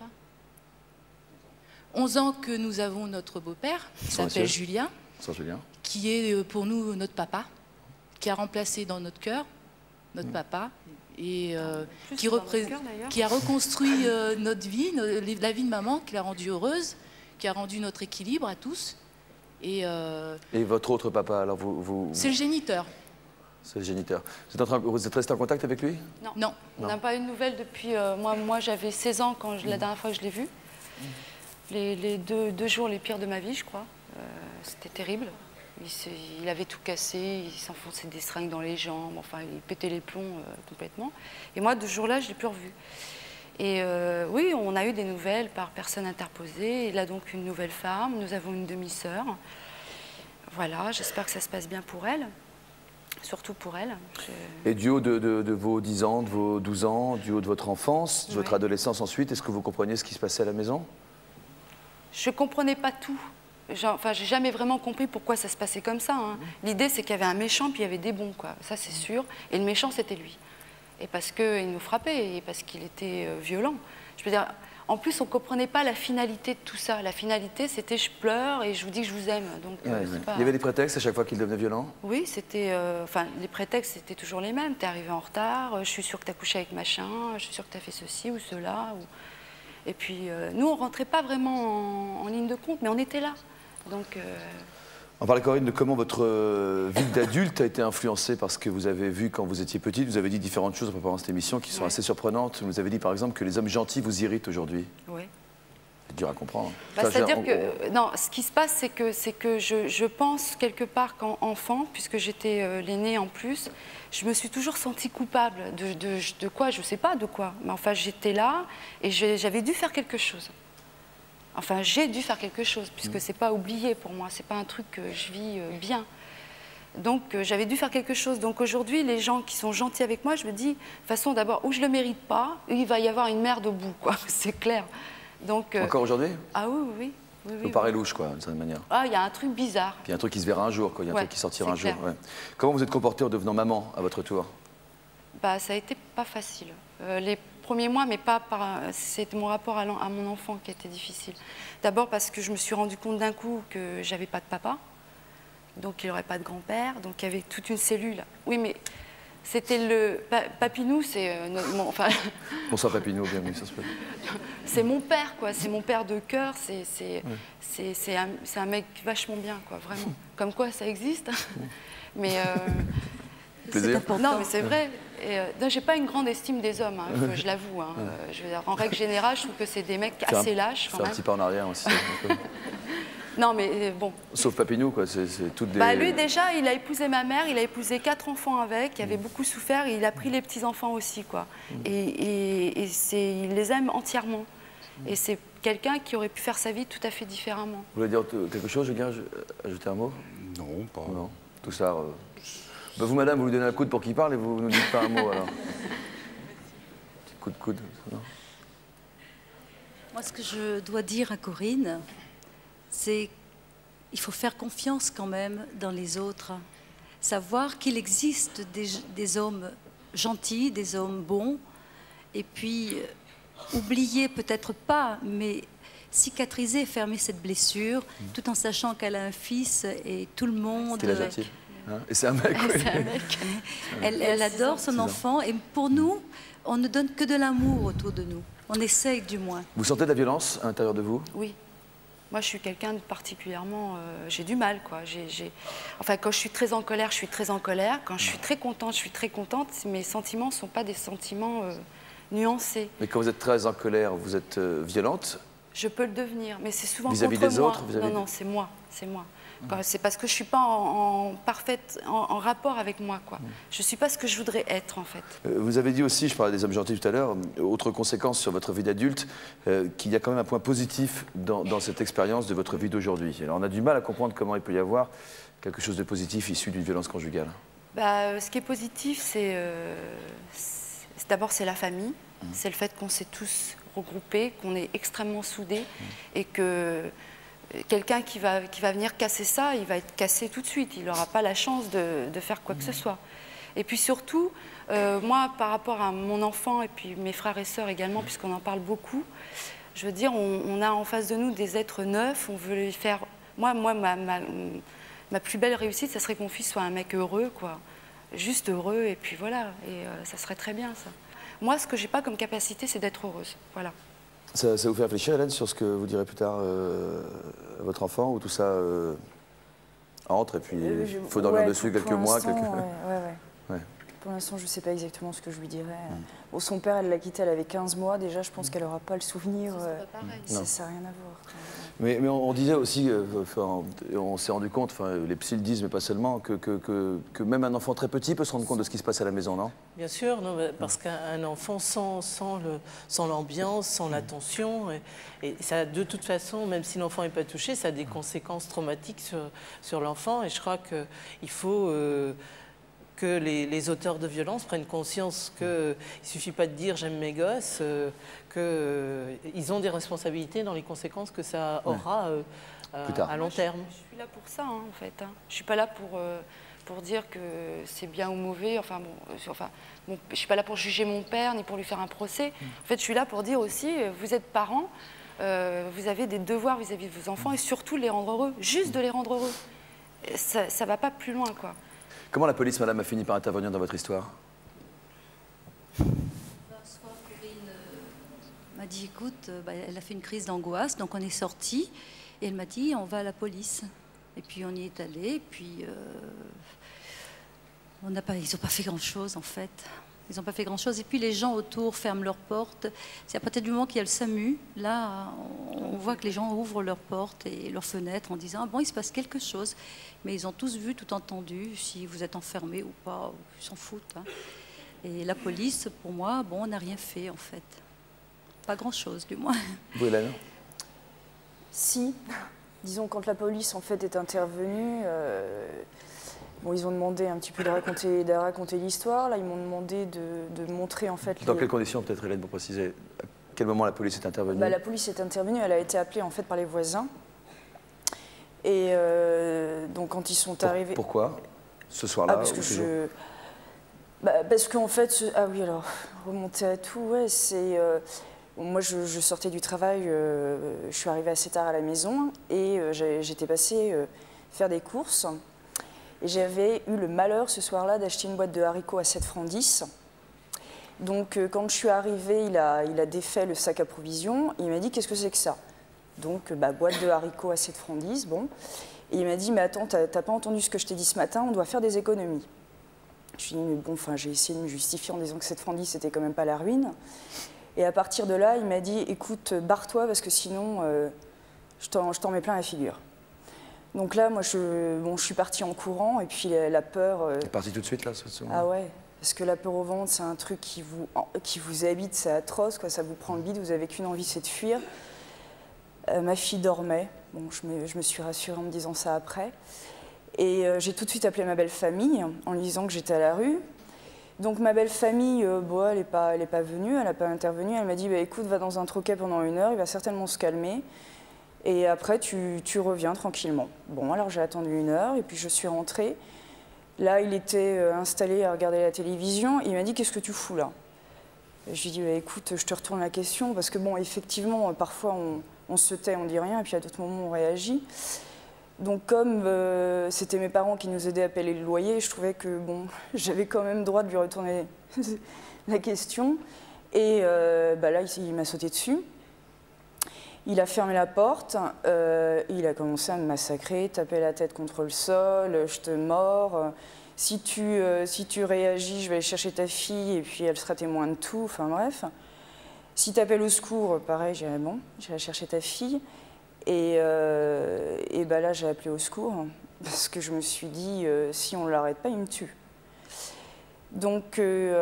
onze ans que nous avons notre beau-père, qui s'appelle Julien, Julien, qui est euh, pour nous notre papa, qui a remplacé dans notre cœur notre mmh. papa. Et euh, qui, cœur, qui a reconstruit euh, notre vie, no, la vie de maman, qui l'a rendue heureuse, qui a rendu notre équilibre à tous. Et, euh, et votre autre papa, alors vous... vous... C'est le géniteur. C'est le géniteur. Vous êtes, en train, vous êtes resté en contact avec lui? Non. non. On n'a pas eu de nouvelles depuis... Euh, moi, moi j'avais seize ans quand je, la dernière fois que je l'ai vu. Les, les deux, deux jours les pires de ma vie, je crois. Euh, C'était terrible. Il, il avait tout cassé, il s'enfonçait des seringues dans les jambes, enfin, il pétait les plombs euh, complètement. Et moi, de ce jour-là, je ne l'ai plus revu. Et euh, oui, on a eu des nouvelles par personne interposée. Il a donc une nouvelle femme, nous avons une demi-sœur. Voilà, j'espère que ça se passe bien pour elle, surtout pour elle. Je... Et du haut de, de, de vos dix ans, de vos douze ans, du haut de votre enfance, de oui. votre adolescence ensuite, est-ce que vous compreniez ce qui se passait à la maison? Je ne comprenais pas tout. Enfin, j'ai jamais vraiment compris pourquoi ça se passait comme ça. Hein. L'idée, c'est qu'il y avait un méchant, puis il y avait des bons, quoi. Ça, c'est sûr. Et le méchant, c'était lui. Et parce qu'il nous frappait, et parce qu'il était euh, violent. Je veux dire, en plus, on ne comprenait pas la finalité de tout ça. La finalité, c'était je pleure et je vous dis que je vous aime. Donc, ouais, euh, ouais. pas... Il y avait des prétextes à chaque fois qu'il devenait violent? Oui, c'était. Euh, enfin, les prétextes, c'était toujours les mêmes. T'es arrivé en retard, je suis sûre que t'as couché avec machin, je suis sûre que t'as fait ceci ou cela. Ou... Et puis, euh, nous, on ne rentrait pas vraiment en, en ligne de compte, mais on était là. Donc, euh... On parlait, Corinne, de comment votre euh, vie d'adulte a été influencée par ce que vous avez vu quand vous étiez petite. Vous avez dit différentes choses en préparant cette émission qui sont ouais. assez surprenantes. Vous avez dit, par exemple, que les hommes gentils vous irritent aujourd'hui. Oui. C'est dur à comprendre. Bah, C'est-à-dire que, on... non, ce qui se passe, c'est que, c'est que je, je pense quelque part qu'enfant, puisque j'étais euh, l'aînée en plus, je me suis toujours sentie coupable de, de, de quoi, je ne sais pas de quoi. Mais enfin, j'étais là et j'avais dû faire quelque chose. Enfin, j'ai dû faire quelque chose, puisque mmh. c'est pas oublié pour moi, c'est pas un truc que je vis euh, bien. Donc, euh, j'avais dû faire quelque chose. Donc, aujourd'hui, les gens qui sont gentils avec moi, je me dis, de toute façon, d'abord, ou je le mérite pas, ou il va y avoir une merde au bout, quoi, c'est clair. Donc, euh... Encore aujourd'hui? Ah oui, oui, oui. Ça me paraît louche, quoi, d'une certaine manière. Ah, il y a un truc bizarre. Puis il y a un truc qui se verra un jour, quoi. Il y a un ouais, truc qui sortira un clair. jour. Ouais. Comment vous êtes comportée en devenant maman, à votre tour? Bah, ça a été pas facile. Euh, les premiers mois, mais pas par... C'est mon rapport à, à mon enfant qui a été difficile. D'abord parce que je me suis rendu compte d'un coup que j'avais pas de papa, donc il n'y aurait pas de grand-père, donc il y avait toute une cellule. Oui, mais c'était le... Papinou, c'est... Euh, mon... enfin... Bonsoir Papinou, bienvenue, ça se peut. C'est mon père, quoi. C'est mon père de cœur. C'est ouais. un, un mec vachement bien, quoi, vraiment. Comme quoi, ça existe. Mais... Euh... Plaisir. Non, mais c'est vrai. Euh, j'ai pas une grande estime des hommes, hein, je l'avoue. Hein. Euh, je veux dire, en règle générale, je trouve que c'est des mecs assez lâches. C'est un petit pas en arrière aussi. Non, mais bon. Sauf Papinou, quoi. C'est toutes des... Bah, lui, déjà, il a épousé ma mère, il a épousé quatre enfants avec, il avait mmh. beaucoup souffert, et il a pris les petits-enfants aussi, quoi. Mmh. Et, et, et il les aime entièrement. Mmh. Et c'est quelqu'un qui aurait pu faire sa vie tout à fait différemment. Vous voulez dire quelque chose, je viens ajouter un mot? Non, pas. Non, tout ça... Euh... Bah vous, madame, vous lui donnez un coude pour qu'il parle et vous ne nous dites pas un mot, alors. Petit coup de coude. Non. Moi, ce que je dois dire à Corinne, c'est qu'il faut faire confiance quand même dans les autres. Savoir qu'il existe des, des hommes gentils, des hommes bons, et puis euh, oublier peut-être pas, mais cicatriser, fermer cette blessure, mmh. tout en sachant qu'elle a un fils et tout le monde... Quel âge a-t-il ? Hein, et c'est un mec, oui. C'est un mec. Elle, elle adore son enfant et pour nous, on ne donne que de l'amour autour de nous. On essaye du moins. Vous sentez de la violence à l'intérieur de vous? Oui. Moi, je suis quelqu'un de particulièrement... Euh, j'ai du mal, quoi. J'ai, j'ai... Enfin, quand je suis très en colère, je suis très en colère. Quand je suis très contente, je suis très contente. Mes sentiments ne sont pas des sentiments euh, nuancés. Mais quand vous êtes très en colère, vous êtes euh, violente? Je peux le devenir, mais c'est souvent vis-à-vis contre des moi. autres vis-à-vis Non, non, c'est moi, c'est moi. Quand- C'est parce que je ne suis pas en, en parfaite, en, en rapport avec moi, quoi. Je ne suis pas ce que je voudrais être, en fait. Euh, Vous avez dit aussi, je parlais des hommes gentils tout à l'heure, euh, autre conséquence sur votre vie d'adulte, euh, qu'il y a quand même un point positif dans, dans cette expérience de votre vie d'aujourd'hui. Alors on a du mal à comprendre comment il peut y avoir quelque chose de positif issu d'une violence conjugale. Bah, euh, ce qui est positif, c'est euh, c'est- d'abord c'est la famille, c'est le fait qu'on s'est tous regroupés, qu'on est extrêmement soudés et que euh, quelqu'un qui va, qui va venir casser ça, il va être cassé tout de suite, il n'aura pas la chance de, de faire quoi que ce soit. Et puis surtout, euh, moi par rapport à mon enfant et puis mes frères et sœurs également, puisqu'on en parle beaucoup, je veux dire, on, on a en face de nous des êtres neufs, on veut lui faire... Moi, moi ma, ma, ma plus belle réussite, ça serait que mon fils soit un mec heureux, quoi. Juste heureux, et puis voilà, et euh, ça serait très bien, ça. Moi, ce que j'ai pas comme capacité, c'est d'être heureuse, voilà. Ça, ça vous fait réfléchir, Hélène, sur ce que vous direz plus tard euh, à votre enfant, où tout ça euh, entre et puis il Euh, je- faut dormir ouais, dessus pour- quelques pour mois l'instant, quelques... ouais, ouais, ouais. Ouais. Pour l'instant, je ne sais pas exactement ce que je lui dirais. Bon, son père, elle l'a quitté, elle avait quinze mois. Déjà, je pense qu'elle n'aura pas le souvenir. euh, Non. Ça n'a rien à voir. Mais, mais on, on disait aussi, euh, enfin, on s'est rendu compte, enfin, les psys le disent, mais pas seulement, que, que, que, que même un enfant très petit peut se rendre compte de ce qui se passe à la maison, non? Bien sûr, non, mais parce qu'un enfant sans, sans le- sans l'ambiance, sans l'attention, et, et ça, de toute façon, même si l'enfant n'est pas touché, ça a des conséquences traumatiques sur, sur l'enfant. Et je crois qu'il faut euh, que les, les auteurs de violence prennent conscience qu'il ne suffit pas de dire « j'aime mes gosses euh, », qu'ils euh, ont des responsabilités dans les conséquences que ça aura euh, à, à long terme. Je suis là pour ça, hein, en fait. Hein. Je ne suis pas là pour, euh, pour dire que c'est bien ou mauvais. Enfin, bon, euh, enfin, bon, je ne suis pas là pour juger mon père ni pour lui faire un procès. En fait, je suis là pour dire aussi, euh, vous êtes parents, euh, vous avez des devoirs vis-à-vis de vos enfants et surtout de les rendre heureux, juste de les rendre heureux. Ça ne va pas plus loin, quoi. Comment la police, madame, a fini par intervenir dans votre histoire? Un soir, Corinne euh, m'a dit, écoute, euh, bah, elle a fait une crise d'angoisse, donc on est sortis, et elle m'a dit, on va à la police. Et puis on y est allé, et puis euh, on n'a pas, ils n'ont pas fait grand-chose, en fait. Ils n'ont pas fait grand-chose. Et puis les gens autour ferment leurs portes. C'est à partir du moment qu'il y a le SAMU, là, on, on voit que les gens ouvrent leurs portes et leurs fenêtres en disant, ah bon, il se passe quelque chose. Mais ils ont tous vu, tout entendu, si vous êtes enfermés ou pas, ils s'en foutent. Hein. Et la police, pour moi, bon, on n'a rien fait, en fait. Pas grand-chose, du moins. Vous, Hélène? Si, disons, quand la police, en fait, est intervenue, euh, bon, ils ont demandé un petit peu de raconter, de raconter l'histoire. Là, ils m'ont demandé de, de montrer, en fait... Dans les... quelles conditions, peut-être, Hélène, pour préciser? À quel moment la police est intervenue? Bah, la police est intervenue, elle a été appelée, en fait, par les voisins. Et euh, donc, quand ils sont Pour- arrivés... Pourquoi? Ce soir-là? Ah, parce que ou toujours je... Bah, parce qu'en fait... ce- Ah oui, alors, remonter à tout, ouais, c'est... euh, Moi, je, je sortais du travail, euh, je suis arrivée assez tard à la maison et euh, j'ai- j'étais passée euh, faire des courses. Et j'avais eu le malheur ce soir-là d'acheter une boîte de haricots à sept francs dix. Donc, euh, quand je suis arrivée, il a, il a défait le sac à provisions. Et il m'a dit, qu'est-ce que c'est que ça? Donc, euh, bah, boîte de haricots à sept francs dix, bon. Et il m'a dit, mais attends, t'as t'as pas entendu ce que je t'ai dit ce matin, on doit faire des économies. Je lui ai dit, mais bon, enfin, j'ai essayé de me justifier en disant que sept francs dix, c'était quand même pas la ruine. Et à partir de là, il m'a dit, écoute, barre-toi parce que sinon, euh, je t'en je t'en mets plein la figure. Donc là, moi, je, bon, je suis partie en courant et puis la, la peur... euh, Elle est partie tout de suite, là, ce soir? ah ouais, parce que la peur au ventre, c'est un truc qui vous, qui vous habite, c'est atroce, quoi, ça vous prend le bide, vous avez qu'une envie, c'est de fuir. Euh, ma fille dormait, bon, je me, je me suis rassurée en me disant ça après. Et euh, j'ai tout de suite appelé ma belle famille en lui disant que j'étais à la rue. Donc ma belle famille, euh, bon, elle n'est pas, elle est pas venue, elle n'a pas intervenu. Elle m'a dit, bah, écoute, va dans un troquet pendant une heure, il va certainement se calmer. Et après, tu, tu reviens tranquillement. Bon, alors j'ai attendu une heure et puis je suis rentrée. Là, il était euh, installé à regarder la télévision. Il m'a dit, qu'est-ce que tu fous là? Et je lui ai dit, bah, écoute, je te retourne la question parce que bon, effectivement, parfois on, on se tait, on dit rien et puis à d'autres moments on réagit. Donc comme euh, c'était mes parents qui nous aidaient à payer le loyer, je trouvais que bon, j'avais quand même droit de lui retourner la question. Et euh, bah là, il, il m'a sauté dessus. Il a fermé la porte, euh, il a commencé à me massacrer, taper la tête contre le sol, je te mords. Si tu, euh, si tu réagis, je vais aller chercher ta fille et puis elle sera témoin de tout. Enfin bref. Si tu appelles au secours, pareil, j'irai bon, j'irai chercher ta fille. Et, euh, et bah là, j'ai appelé au secours parce que je me suis dit, euh, si on ne l'arrête pas, il me tue. Donc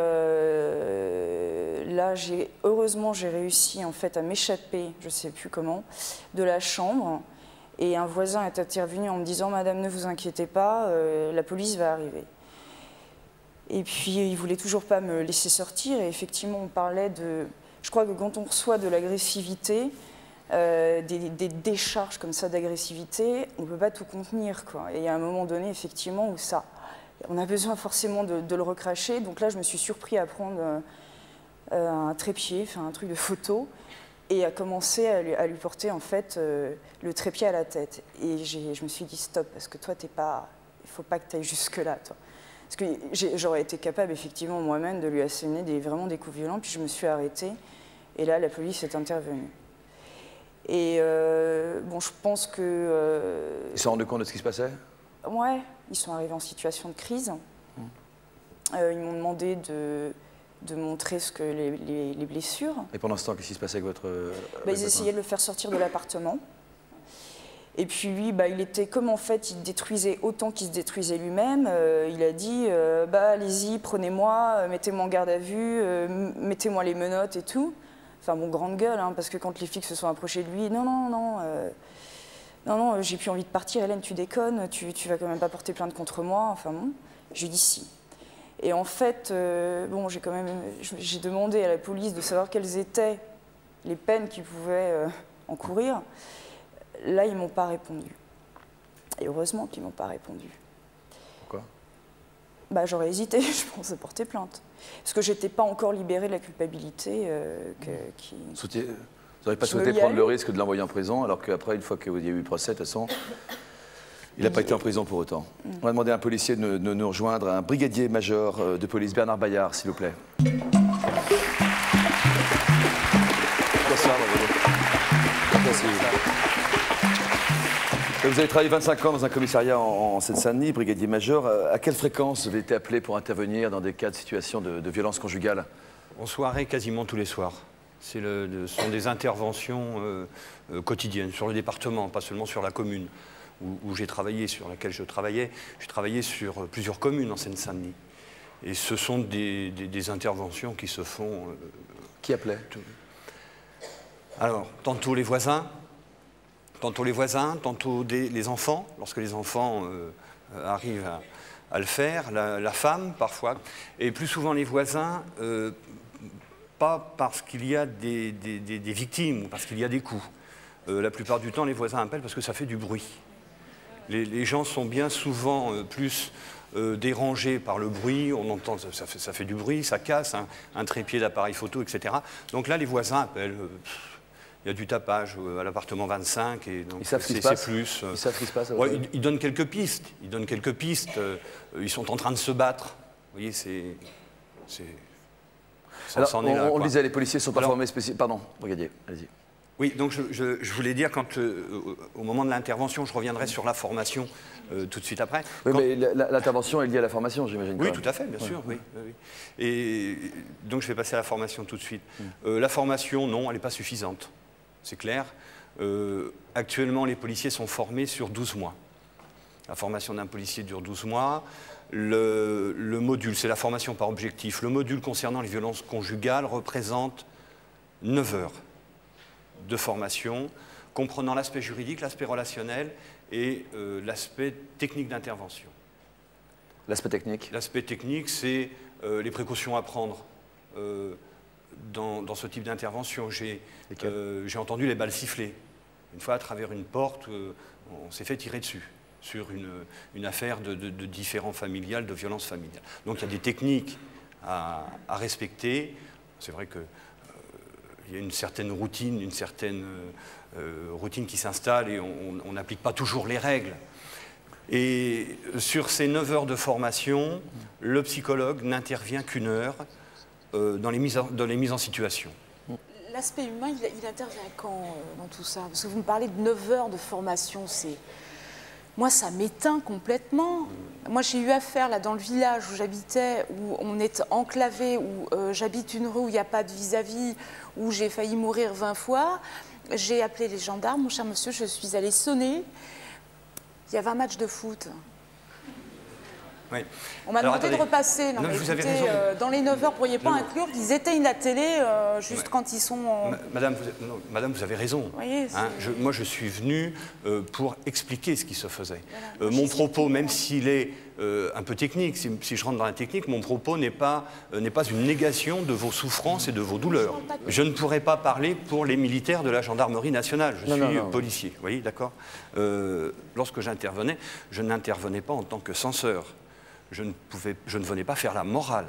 euh, là, j'ai, heureusement, j'ai réussi en fait à m'échapper, je ne sais plus comment, de la chambre. Et un voisin est intervenu en me disant « Madame, ne vous inquiétez pas, euh, la police va arriver ». Et puis, il ne voulait toujours pas me laisser sortir. Et effectivement, on parlait de... Je crois que quand on reçoit de l'agressivité, euh, des, des décharges comme ça d'agressivité, on ne peut pas tout contenir, quoi. Et il y a un moment donné, effectivement, où ça... On a besoin forcément de, de le recracher. Donc là, je me suis surpris à prendre euh, un trépied, enfin un truc de photo, et à commencer à lui, à lui porter en fait euh, le trépied à la tête. Et je me suis dit stop, parce que toi, t'es pas, il faut pas que tu ailles jusque-là, toi. Parce que j'aurais été capable effectivement moi-même de lui asséner des, vraiment des coups violents, puis je me suis arrêtée. Et là, la police est intervenue. Et euh, bon, je pense que... Euh, Ils se sont rendus compte de ce qui se passait? Ouais, ils sont arrivés en situation de crise. Mmh. Euh, ils m'ont demandé de, de montrer ce que les, les, les blessures. Et pendant ce temps, qu'est-ce qui se passait avec votre... Bah, avec ils votre essayaient de le faire sortir de l'appartement. Et puis lui, bah, il était comme en fait, il détruisait autant qu'il se détruisait lui-même. Euh, il a dit, euh, bah allez-y, prenez-moi, mettez-moi en garde à vue, euh, mettez-moi les menottes et tout. Enfin bon, grande gueule, hein, parce que quand les flics se sont approchés de lui, non, non, non... Euh, Non, non, j'ai plus envie de partir, Hélène, tu déconnes, tu, tu vas quand même pas porter plainte contre moi, enfin bon. Je lui dis si. Et en fait, euh, bon, j'ai quand même, j'ai demandé à la police de savoir quelles étaient les peines qu'ils pouvaient euh, encourir. Là, ils m'ont pas répondu. Et heureusement qu'ils m'ont pas répondu. Pourquoi? Bah, j'aurais hésité, je pense, à porter plainte. Parce que j'étais pas encore libérée de la culpabilité euh, que, qui... Soutiez... Vous n'auriez pas souhaité prendre le risque de l'envoyer en prison, alors qu'après, une fois qu'il y a eu le procès, de toute façon, il n'a pas été en prison pour autant. Mm. On va demander à un policier de, de, de nous rejoindre, un brigadier major de police, Bernard Bayard, s'il vous plaît. Bonsoir, Merci. Vous avez travaillé vingt-cinq ans dans un commissariat en, en Seine-Saint-Denis, brigadier major. À quelle fréquence vous avez été appelé pour intervenir dans des cas de situation de, de violence conjugale? En soirée, quasiment tous les soirs. Ce sont des interventions euh, euh, quotidiennes sur le département, pas seulement sur la commune où, où j'ai travaillé, sur laquelle je travaillais. J'ai travaillé sur plusieurs communes en Seine-Saint-Denis. Et ce sont des, des, des interventions qui se font... Euh, qui appelait? Alors, tantôt les voisins, tantôt les voisins, tantôt des, les enfants, lorsque les enfants euh, arrivent à, à le faire, la, la femme parfois, et plus souvent les voisins... Euh, pas parce qu'il y a des, des, des, des victimes ou parce qu'il y a des coups. Euh, la plupart du temps, les voisins appellent parce que ça fait du bruit. Les, les gens sont bien souvent euh, plus euh, dérangés par le bruit, on entend, ça, ça, fait, ça fait du bruit, ça casse, hein, un trépied d'appareil photo, et cetera. Donc là, les voisins appellent, euh, il y a du tapage euh, à l'appartement vingt-cinq, et donc c'est plus... Euh, ils savent ce qui se passe. Ouais, ils, ils donnent quelques pistes, ils donnent quelques pistes, euh, ils sont en train de se battre. Vous voyez, c'est... Alors, on, là, on le disait, les policiers sont pas Alors, formés spécialement. Pardon, brigadier, allez-y. Oui, donc je, je, je voulais dire, quand, euh, au moment de l'intervention, je reviendrai sur la formation euh, tout de suite après. Oui, quand... mais l'intervention est liée à la formation, j'imagine. Oui, tout à fait, bien ouais. sûr. Oui, oui. Et donc je vais passer à la formation tout de suite. Mm. Euh, la formation, non, elle n'est pas suffisante, c'est clair. Euh, actuellement, les policiers sont formés sur douze mois. La formation d'un policier dure douze mois. Le, le module, c'est la formation par objectif. Le module concernant les violences conjugales représente neuf heures de formation, comprenant l'aspect juridique, l'aspect relationnel et euh, l'aspect technique d'intervention. L'aspect technique? L'aspect technique, c'est euh, les précautions à prendre euh, dans, dans ce type d'intervention. J'ai euh, j'ai entendu les balles siffler. Une fois, à travers une porte, euh, on s'est fait tirer dessus sur une, une affaire de, de, de différend familial, de violence familiale. Donc il y a des techniques à, à respecter. C'est vrai que euh, il y a une certaine routine, une certaine euh, routine qui s'installe et on n'applique pas toujours les règles. Et sur ces neuf heures de formation, le psychologue n'intervient qu'une heure euh, dans, les mises en, dans les mises en situation. L'aspect humain, il, il intervient quand euh, dans tout ça? Parce que vous me parlez de neuf heures de formation, c'est... Moi, ça m'éteint complètement. Moi, j'ai eu affaire, là, dans le village où j'habitais, où on est enclavé, où euh, j'habite une rue où il n'y a pas de vis-à-vis, où j'ai failli mourir vingt fois. J'ai appelé les gendarmes, mon cher monsieur, je suis allée sonner. Il y avait un match de foot. Oui. On m'a demandé attendez. de repasser. Non, non, mais vous écoutez, avez raison. Euh, dans les neuf heures, vous ne pourriez pas non. inclure qu'ils éteignent la télé euh, juste ouais. quand ils sont en... Madame, vous, non, Madame, vous avez raison. Voyez, hein, je, moi, je suis venu euh, pour expliquer ce qui se faisait. Voilà. Euh, mon propos, même s'il est euh, un peu technique, si, si je rentre dans la technique, mon propos n'est pas, euh, n'est pas une négation de vos souffrances et de vos douleurs. Je ne pourrais pas parler pour les militaires de la gendarmerie nationale. Je non, suis non, non. policier, vous voyez, d'accord. euh, Lorsque j'intervenais, je n'intervenais pas en tant que censeur. Je ne, pouvais, je ne venais pas faire la morale.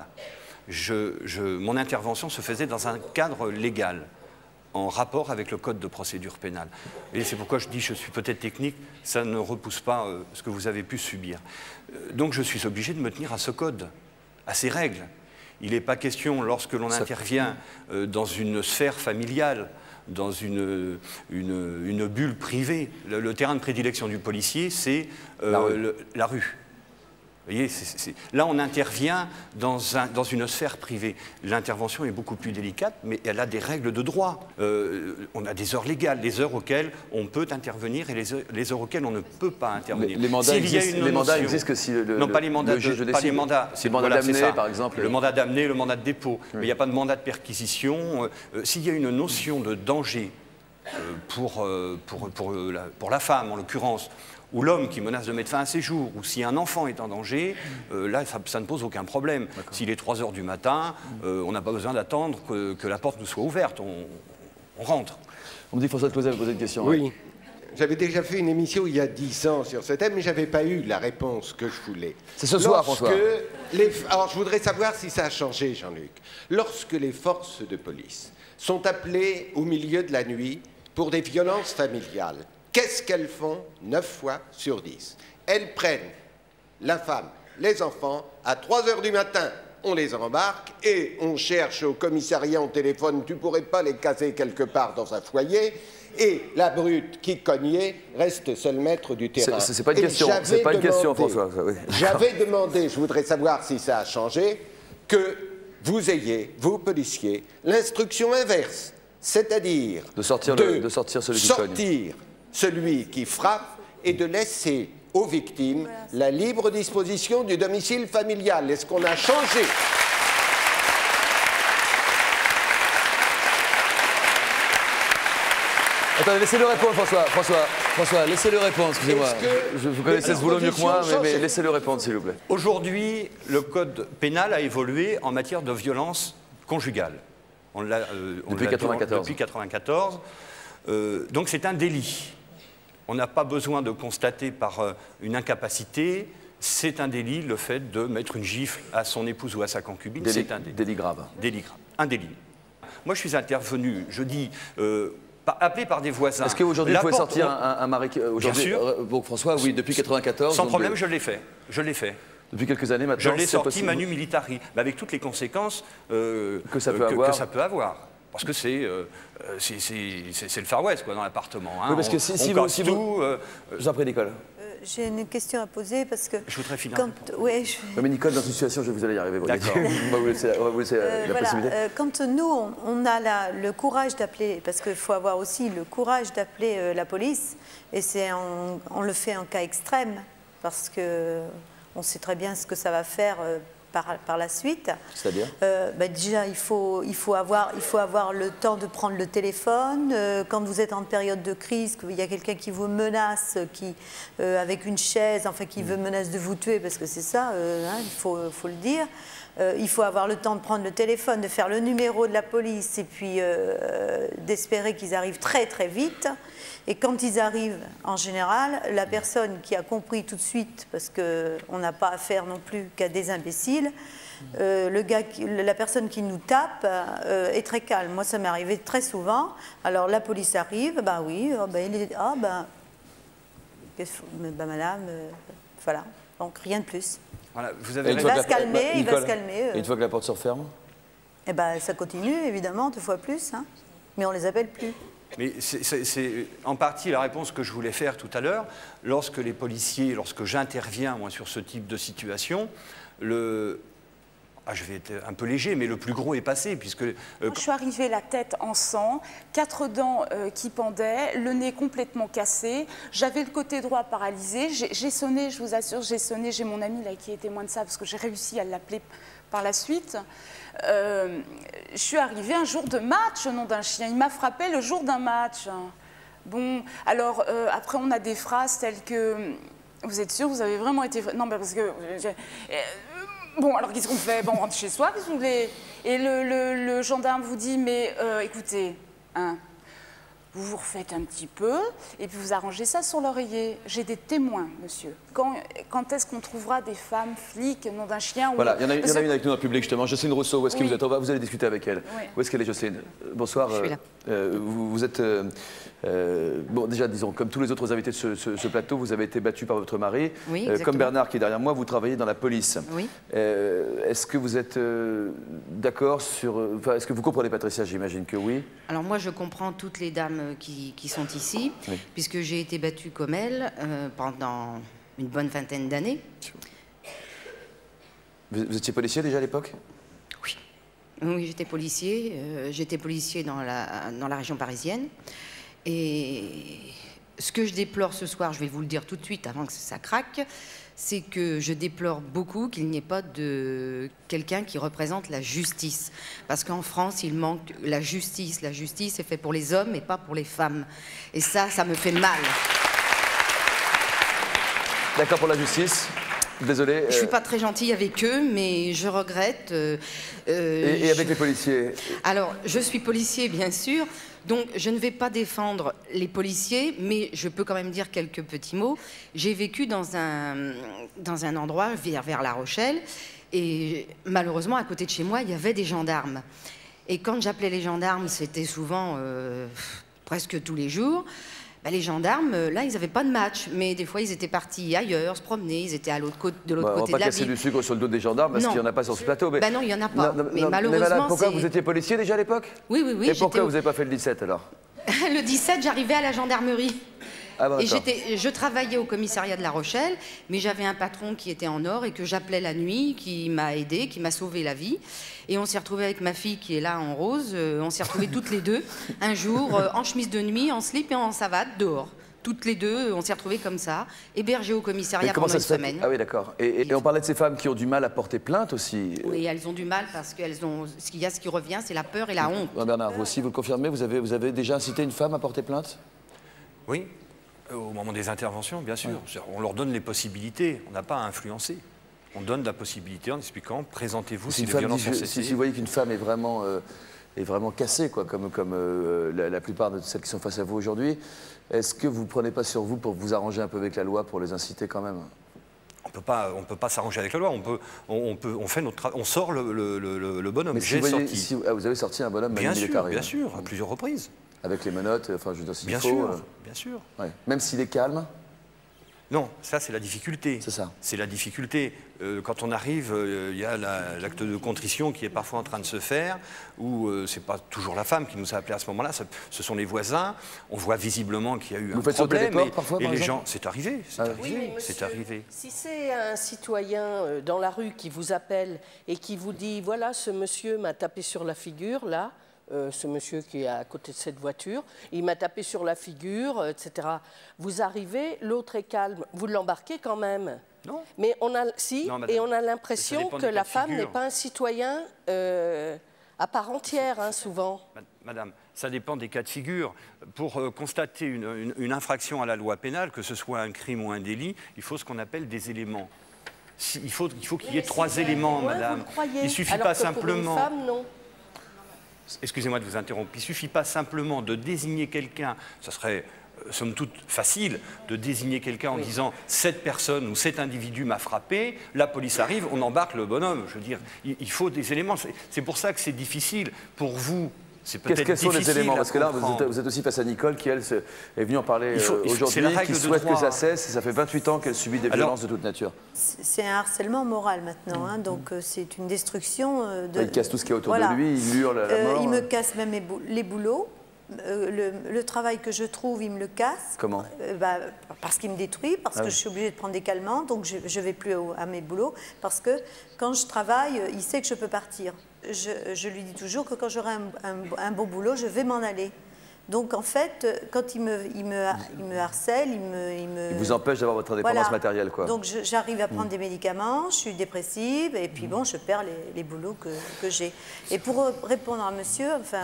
Je, je, mon intervention se faisait dans un cadre légal, en rapport avec le code de procédure pénale. Et c'est pourquoi je dis je suis peut-être technique, ça ne repousse pas euh, ce que vous avez pu subir. Euh, donc je suis obligé de me tenir à ce code, à ces règles. Il n'est pas question, lorsque l'on intervient euh, dans une sphère familiale, dans une, une, une bulle privée, le, le terrain de prédilection du policier, c'est euh, la rue. Le, la rue. Vous voyez, c'est, c'est... Là, on intervient dans, un, dans une sphère privée. L'intervention est beaucoup plus délicate, mais elle a des règles de droit. Euh, on a des heures légales, les heures auxquelles on peut intervenir et les heures, les heures auxquelles on ne peut pas intervenir. Les, les mandats, existent, les mandats existent que si le, le, non, pas les mandats, le juge de, le pas les mandats. C'est le mandat voilà, d'amener, par exemple. Le mandat d'amener, le mandat de dépôt. Oui. Mais il n'y a pas de mandat de perquisition. Euh, s'il y a une notion de danger euh, pour, euh, pour, pour, euh, la, pour la femme, en l'occurrence, ou l'homme qui menace de mettre fin à ses jours, ou si un enfant est en danger, euh, là, ça, ça ne pose aucun problème. S'il est trois heures du matin, euh, on n'a pas besoin d'attendre que, que la porte nous soit ouverte, on, on rentre. On me dit que François Clauset vous posait une question. Oui. Hein. J'avais déjà fait une émission il y a dix ans sur ce thème, mais je n'avais pas eu la réponse que je voulais. C'est ce soir, François. Les... Alors, je voudrais savoir si ça a changé, Jean-Luc. Lorsque les forces de police sont appelées au milieu de la nuit pour des violences familiales, qu'est-ce qu'elles font neuf fois sur dix? Elles prennent la femme, les enfants, à trois heures du matin, on les embarque et on cherche au commissariat, on téléphone, tu pourrais pas les caser quelque part dans un foyer, et la brute qui cognait reste seul maître du terrain. C'est pas une question, c'est pas une question, François. Oui. J'avais demandé, je voudrais savoir si ça a changé, que vous ayez, vous policiers, l'instruction inverse, c'est-à-dire de sortir, de le, de sortir celui qui sortir cogne. celui qui frappe et de laisser aux victimes la libre disposition du domicile familial. Est-ce qu'on a changé? Attendez, laissez-le répondre, François. François, François laissez-le répondre, excusez-moi. Que je, vous connaissez ce boulot mieux que moi, mais, mais laissez-le répondre, s'il vous plaît. Aujourd'hui, le code pénal a évolué en matière de violence conjugale. On l'a, euh, on depuis l'a quatre-vingt-quatorze. Depuis quatre-vingt-quatorze. Euh, donc c'est un délit. On n'a pas besoin de constater par euh, une incapacité. C'est un délit, le fait de mettre une gifle à son épouse ou à sa concubine. Délit, c'est un délit. Délit grave. Délit grave. Un délit. Moi, je suis intervenu, je dis, euh, par, appelé par des voisins. Est-ce qu'aujourd'hui, vous pouvez porte... sortir un, un mari... Bien sûr. Donc, François, oui, depuis quatre-vingt-quatorze... Sans donc, problème, de... je l'ai fait. Je l'ai fait. Depuis quelques années maintenant, je l'ai sorti possible. manu militari, mais avec toutes les conséquences euh, que, ça peut euh, que, avoir. que ça peut avoir. Parce que c'est euh, le Far West quoi, dans l'appartement. Hein. Oui, parce que on, si, on si vous... Si tout, vous... Euh, je vous en prie, Nicole. Euh, J'ai une question à poser parce que... Je voudrais finir. Quand, ouais, je... Non, mais Nicole, dans cette situation, je vous allez y arriver. D'accord. On va vous laisser, on va vous laisser euh, la voilà, possibilité. euh, quand nous, on, on a la, le courage d'appeler, parce qu'il faut avoir aussi le courage d'appeler euh, la police, et c'est on, on le fait en cas extrême, parce qu'on sait très bien ce que ça va faire euh, par, par la suite. C'est-à-dire euh, bah déjà, il faut, il, faut avoir, il faut avoir le temps de prendre le téléphone. Euh, quand vous êtes en période de crise, qu'il y a quelqu'un qui vous menace, qui, euh, avec une chaise, enfin qui veut menace de vous tuer, parce que c'est ça, euh, hein, il faut, faut le dire. Euh, il faut avoir le temps de prendre le téléphone, de faire le numéro de la police et puis euh, d'espérer qu'ils arrivent très très vite. Et quand ils arrivent, en général, la personne qui a compris tout de suite, parce qu'on n'a pas affaire non plus qu'à des imbéciles, euh, le gars, qui, la personne qui nous tape euh, est très calme. Moi, ça m'est arrivé très souvent. Alors, la police arrive, ben oui, oh, ben, il est, ah ben, ben madame, euh, voilà, donc rien de plus. Voilà, vous avez il va se calmer, il va se calmer. Et une fois que la porte se referme? Eh ben, ça continue, évidemment, deux fois plus, hein, mais on les appelle plus. Mais c'est en partie la réponse que je voulais faire tout à l'heure. Lorsque les policiers, lorsque j'interviens moi sur ce type de situation, le... Ah, je vais être un peu léger, mais le plus gros est passé, puisque... Euh, je suis arrivée la tête en sang, quatre dents euh, qui pendaient, le nez complètement cassé, j'avais le côté droit paralysé, j'ai sonné, je vous assure, j'ai sonné, j'ai mon ami là qui est témoin de ça, parce que j'ai réussi à l'appeler par la suite. Euh, je suis arrivée un jour de match au nom d'un chien, il m'a frappé le jour d'un match. Bon, alors euh, après on a des phrases telles que... Vous êtes sûr, vous avez vraiment été... Non, mais parce que... Euh, Bon, alors qu'est-ce qu'on fait? Bon, on rentre chez soi, qu'est-ce que vous voulez? Et le, le, le gendarme vous dit, mais euh, écoutez, hein, vous vous refaites un petit peu, et puis vous arrangez ça sur l'oreiller. J'ai des témoins, monsieur. Quand, quand est-ce qu'on trouvera des femmes flics, nom d'un chien? Voilà, ou... il y en a, il y en a une avec nous dans le public, justement. Jocelyne Rousseau, où est-ce que Oui. vous êtes? On va, vous allez discuter avec elle. Oui. Où est-ce qu'elle est, Jocelyne? Bonsoir. Je suis là. Euh, vous, vous êtes... Euh, euh, bon, déjà, disons, comme tous les autres invités de ce, ce, ce plateau, vous avez été battu par votre mari. Oui, euh, comme Bernard, qui est derrière moi, vous travaillez dans la police. Oui. Euh, est-ce que vous êtes euh, d'accord sur... Enfin, est-ce que vous comprenez, Patricia? J'imagine que oui. Alors moi, je comprends toutes les dames qui, qui sont ici, oui. puisque j'ai été battue comme elles euh, pendant une bonne vingtaine d'années. Vous, vous étiez policier déjà à l'époque? Oui. Oui, j'étais policier. Euh, j'étais policier dans la, dans la région parisienne. Et ce que je déplore ce soir, je vais vous le dire tout de suite avant que ça craque, c'est que je déplore beaucoup qu'il n'y ait pas de quelqu'un qui représente la justice. Parce qu'en France, il manque la justice. La justice est faite pour les hommes et pas pour les femmes. Et ça, ça me fait mal. D'accord pour la justice? Désolé. Je ne suis pas très gentille avec eux, mais je regrette. Euh, euh, et, et avec je... les policiers? Alors, je suis policier, bien sûr, donc je ne vais pas défendre les policiers, mais je peux quand même dire quelques petits mots. J'ai vécu dans un, dans un endroit vers, vers La Rochelle, et malheureusement, à côté de chez moi, il y avait des gendarmes. Et quand j'appelais les gendarmes, c'était souvent euh, presque tous les jours. Ben, les gendarmes, là, ils n'avaient pas de match, mais des fois, ils étaient partis ailleurs, se promener, ils étaient à l'autre côté, de l'autre bah, côté de la ville. On va pas casser du sucre sur le dos des gendarmes parce qu'il n'y en a pas sur ce plateau. Mais... Ben non, il n'y en a pas. Non, non, mais non, malheureusement, mais madame, pourquoi vous étiez policier déjà à l'époque? Oui, oui, oui. Et pourquoi vous n'avez pas fait le dix-sept alors? Le dix-sept, j'arrivais à la gendarmerie. Ah bon, et je travaillais au commissariat de La Rochelle, mais j'avais un patron qui était en or et que j'appelais la nuit, qui m'a aidé, qui m'a sauvé la vie. Et on s'est retrouvés avec ma fille qui est là en rose, euh, on s'est retrouvés toutes les deux, un jour, euh, en chemise de nuit, en slip et en savate, dehors. Toutes les deux, on s'est retrouvés comme ça, hébergés au commissariat pendant une semaine. Ah oui, d'accord. Et, et, et on parlait de ces femmes qui ont du mal à porter plainte aussi. Oui, elles ont du mal parce qu'elles ont... Ce qu'il y a, ce qui revient, c'est la peur et la honte. Bernard, vous aussi, vous le confirmez, vous avez, vous avez déjà incité une femme à porter plainte? Oui, au moment des interventions, bien sûr. Ouais. On leur donne les possibilités, on n'a pas à influencer. On donne la possibilité en expliquant, présentez-vous si, si les violences sont cessées. Si, si vous voyez qu'une femme est vraiment, euh, est vraiment cassée, quoi, comme, comme euh, la, la plupart de celles qui sont face à vous aujourd'hui, est-ce que vous ne prenez pas sur vous pour vous arranger un peu avec la loi, pour les inciter quand même? On peut pas, on peut pas s'arranger avec la loi. On peut, on, on peut, on fait notre, on sort le, le, le, le bonhomme. Mais si vous, voyez, si, ah, vous avez sorti un bonhomme bien sûr, bien sûr, à plusieurs reprises. Avec les menottes, enfin, je veux dire, s'il bien faut. Sûr, euh... bien sûr. Ouais. Même s'il est calme. Non, ça c'est la difficulté. C'est ça. C'est la difficulté. Euh, quand on arrive, il euh, y a l'acte de contrition qui est parfois en train de se faire, où euh, c'est pas toujours la femme qui nous a appelés à ce moment-là, ce sont les voisins. On voit visiblement qu'il y a eu Vous un faites problème. Portes, et, parfois, et par les exemple gens, c'est arrivé, c'est ah, arrivé, oui, c'est arrivé. Si c'est un citoyen euh, dans la rue qui vous appelle et qui vous dit, voilà, ce monsieur m'a tapé sur la figure, là, Euh, ce monsieur qui est à côté de cette voiture, il m'a tapé sur la figure, euh, et cetera. Vous arrivez, l'autre est calme, vous l'embarquez quand même. Non. Mais on a, si, non, et on a l'impression que la femme n'est pas un citoyen euh, à part entière, hein, souvent. Madame, ça dépend des cas de figure. Pour euh, constater une, une, une infraction à la loi pénale, que ce soit un crime ou un délit, il faut ce qu'on appelle des éléments. Si, il faut qu'il faut qu'il y ait trois si éléments, ouais, madame. Il ne suffit Alors pas que simplement... Pour une femme, non. Excusez-moi de vous interrompre. Il ne suffit pas simplement de désigner quelqu'un, ça serait somme toute facile de désigner quelqu'un en oui. disant cette personne ou cet individu m'a frappé, la police arrive, on embarque le bonhomme. Je veux dire, il, il faut des éléments. C'est pour ça que c'est difficile pour vous. Qu'est-ce Quels sont les éléments? Parce que là, vous êtes, vous êtes aussi face à Nicole qui, elle, est venue en parler euh, aujourd'hui, qui souhaite que ça cesse. Et ça fait vingt-huit ans qu'elle subit des violences Alors, de toute nature. C'est un harcèlement moral maintenant, hein, donc euh, c'est une destruction euh, de... Il casse tout ce qui est autour voilà. de lui, il hurle à la mort. Euh, il me casse même les, bou les boulots. Euh, le, le travail que je trouve, il me le casse. Comment euh, bah, Parce qu'il me détruit, parce ah que oui. je suis obligée de prendre des calmants, donc je ne vais plus au, à mes boulots, parce que quand je travaille, il sait que je peux partir. Je, je lui dis toujours que quand j'aurai un, un, un beau boulot, je vais m'en aller. Donc en fait, quand il me, il me, il me harcèle, il me, il me... Il vous empêche d'avoir votre indépendance voilà. matérielle, quoi. Donc j'arrive à prendre mmh. des médicaments, je suis dépressive, et puis mmh. bon, je perds les, les boulots que, que j'ai. Et pour répondre à monsieur, enfin...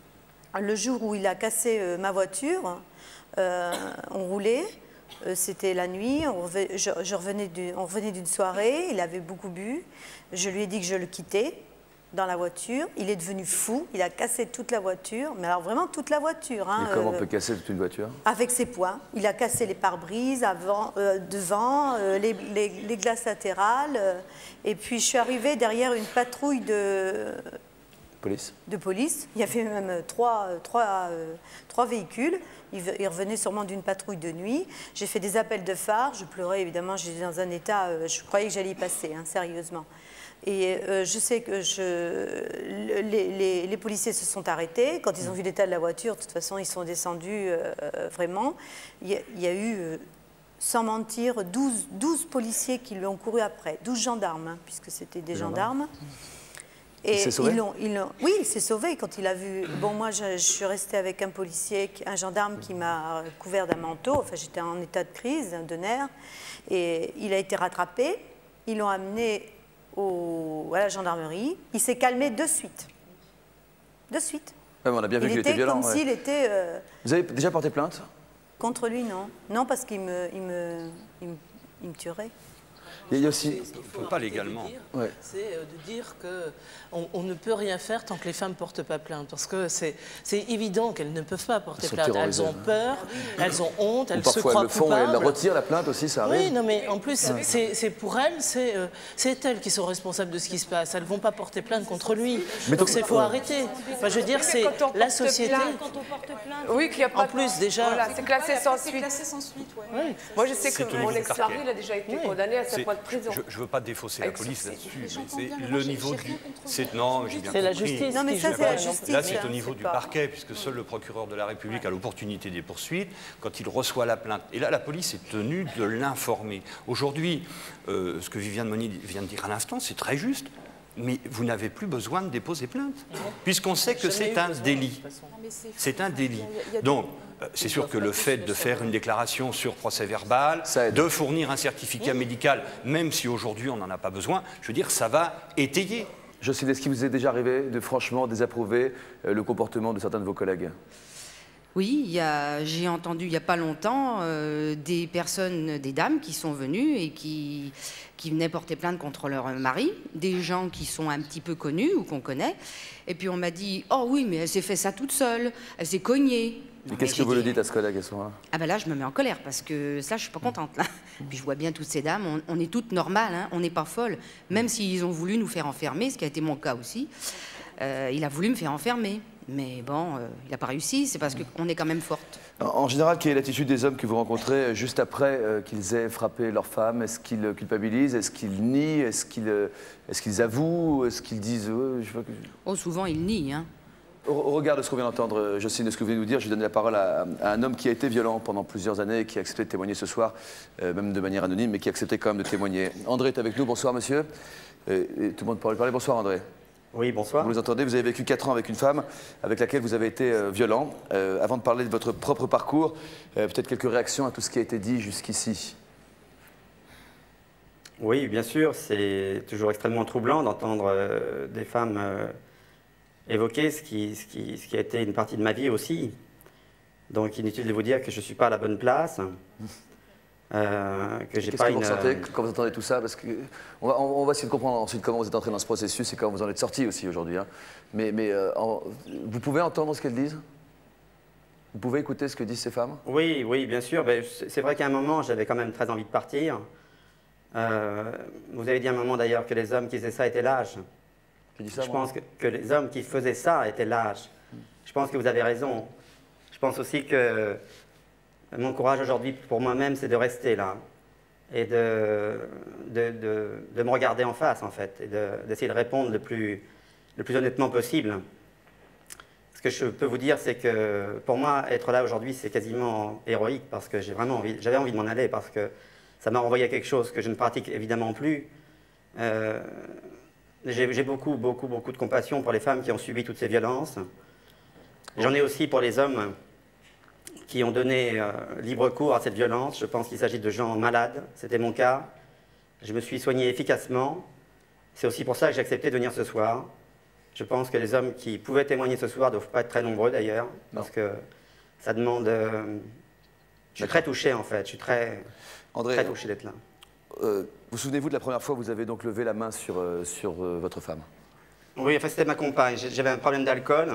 Le jour où il a cassé euh, ma voiture, euh, on roulait, euh, c'était la nuit, on, revenait, je, je revenais du, on revenait d'une soirée, il avait beaucoup bu, je lui ai dit que je le quittais dans la voiture, il est devenu fou, il a cassé toute la voiture, mais alors vraiment toute la voiture. Hein, Et comment euh, on peut casser toute une voiture? Avec ses poings, il a cassé les pare-brises avant, euh, devant, euh, les, les, les glaces latérales, euh, et puis je suis arrivée derrière une patrouille de... Police. De police. Il y avait même trois, trois, euh, trois véhicules. Ils, ils revenaient sûrement d'une patrouille de nuit. J'ai fait des appels de phare. Je pleurais, évidemment. J'étais dans un état... Euh, je croyais que j'allais y passer, hein, sérieusement. Et euh, je sais que je, les, les, les policiers se sont arrêtés. Quand ils ont vu l'état de la voiture, de toute façon, ils sont descendus euh, vraiment. Il y a, il y a eu... Euh, sans mentir, douze, douze policiers qui lui ont couru après. douze gendarmes, hein, puisque c'était des gendarmes. Et il s'est sauvé? ils l'ont, ils l'ont, oui, il s'est sauvé quand il a vu. Bon, moi, je, je suis restée avec un policier, un gendarme qui m'a couvert d'un manteau. Enfin, j'étais en état de crise, de nerfs. Et il a été rattrapé. Ils l'ont amené au, à la gendarmerie. Il s'est calmé de suite. De suite. Ouais, on a bien vu qu'il était violent. Comme ouais. s'il était. Euh... Vous avez déjà porté plainte? Contre lui, non. Non, parce qu'il me, il me, il me, il me tuerait. Il y a aussi... Il ne faut pas légalement. Ouais. C'est de dire qu'on on ne peut rien faire tant que les femmes ne portent pas plainte. Parce que c'est évident qu'elles ne peuvent pas porter plainte. Elles ont peur, elles ont honte, elles se croient coupables. Parfois elles le font et elles retirent la plainte aussi, ça arrive. Oui, non, mais en plus, ouais. c'est pour elles, c'est euh, elles qui sont responsables de ce qui se passe. Elles ne vont pas porter plainte contre lui. Mais donc il faut ouais. arrêter. Enfin, je veux dire, c'est la société... Plainte, quand on porte plainte, oui, qu'il y a pas en plus, de... déjà... Voilà, c'est classé sans suite. Classé sans suite, ouais. Ouais. Moi, je sais que mon ex-mari, il a déjà été oui. condamné à sept mois de prison. Je ne veux pas défausser la police là-dessus, mais c'est le niveau du... Non, j'ai bien compris. C'est la justice. Non, mais ça, c'est la justice. Là, c'est au niveau du parquet, puisque seul le procureur de la République a l'opportunité des poursuites quand il reçoit la plainte. Et là, la police est tenue de l'informer. Aujourd'hui, euh, ce que Viviane Monnier vient de dire à l'instant, c'est très juste. Mais vous n'avez plus besoin de déposer plainte, puisqu'on sait que c'est un délit. C'est un délit. Donc, c'est sûr que le fait de faire une déclaration sur procès verbal, de fournir un certificat médical, même si aujourd'hui on n'en a pas besoin, je veux dire, ça va étayer. Jocelyne, est-ce qu'il vous est déjà arrivé de franchement désapprouver le comportement de certains de vos collègues ? Oui, j'ai entendu il n'y a pas longtemps euh, des personnes, des dames qui sont venues et qui, qui venaient porter plainte contre leur mari, des gens qui sont un petit peu connus ou qu'on connaît. Et puis on m'a dit « Oh oui, mais elle s'est fait ça toute seule, elle s'est cognée ». Et qu'est-ce que vous dit... le dites à ce collègue à ce moment-là? Ah ben là, je me mets en colère parce que ça, je suis pas contente. Là. Puis je vois bien toutes ces dames, on, on est toutes normales, hein, on n'est pas folles. Même s'ils ont voulu nous faire enfermer, ce qui a été mon cas aussi, euh, il a voulu me faire enfermer. Mais bon, euh, il n'a pas réussi, c'est parce qu'on est quand même forte. En général, quelle est l'attitude des hommes que vous rencontrez juste après euh, qu'ils aient frappé leur femme? Est-ce qu'ils culpabilisent? Est-ce qu'ils nient? Est-ce qu'ils est-ce qu'ils avouent? Est-ce qu'ils disent... Euh, je vois que... Oh, souvent, ils nient, hein. Au, au regard de ce qu'on vient d'entendre, Jocelyne, de ce que vous venez de nous dire, je vais donner la parole à, à un homme qui a été violent pendant plusieurs années et qui a accepté de témoigner ce soir, euh, même de manière anonyme, mais qui a accepté quand même de témoigner. André est avec nous. Bonsoir, monsieur. Et, et tout le monde pourra lui parler. Bonsoir, André. Oui, bonsoir. Vous nous entendez, vous avez vécu quatre ans avec une femme avec laquelle vous avez été euh, violent. Euh, avant de parler de votre propre parcours, euh, peut-être quelques réactions à tout ce qui a été dit jusqu'ici. Oui, bien sûr, c'est toujours extrêmement troublant d'entendre euh, des femmes euh, évoquer ce qui, ce, qui, ce qui a été une partie de ma vie aussi. Donc inutile de vous dire que je ne suis pas à la bonne place. Euh, que j'ai pas que vous une... ressentez quand vous entendez tout ça? Parce que on va, on va essayer de comprendre ensuite comment vous êtes entré dans ce processus et comment vous en êtes sorti aussi aujourd'hui. Hein. Mais, mais euh, en, vous pouvez entendre ce qu'elles disent? Vous Vous pouvez écouter ce que disent ces femmes? Oui, oui, bien sûr. Ben, c'est vrai qu'à un moment, j'avais quand même très envie de partir. Euh, vous avez dit à un moment d'ailleurs que les hommes qui faisaient ça étaient lâches. Qui dit ça, Je moi pense que, que les hommes qui faisaient ça étaient lâches. Je pense que vous avez raison. Je pense aussi que mon courage aujourd'hui pour moi-même, c'est de rester là et de, de, de, de me regarder en face, en fait, et d'essayer de, de répondre le plus, le plus honnêtement possible. Ce que je peux vous dire, c'est que pour moi, être là aujourd'hui, c'est quasiment héroïque parce que j'ai vraiment envie, j'avais envie de m'en aller parce que ça m'a renvoyé à quelque chose que je ne pratique évidemment plus. Euh, j'ai beaucoup, beaucoup, beaucoup de compassion pour les femmes qui ont subi toutes ces violences. J'en ai aussi pour les hommes qui ont donné euh, libre cours à cette violence. Je pense qu'il s'agit de gens malades. C'était mon cas. Je me suis soigné efficacement. C'est aussi pour ça que j'ai accepté de venir ce soir. Je pense que les hommes qui pouvaient témoigner ce soir ne doivent pas être très nombreux d'ailleurs, parce que ça demande... Euh, je suis très touché en fait, je suis très, André, très touché d'être là. Euh, vous souvenez-vous de la première fois où vous avez donc levé la main sur, euh, sur euh, votre femme? Oui, enfin, c'était ma compagne. J'avais un problème d'alcool.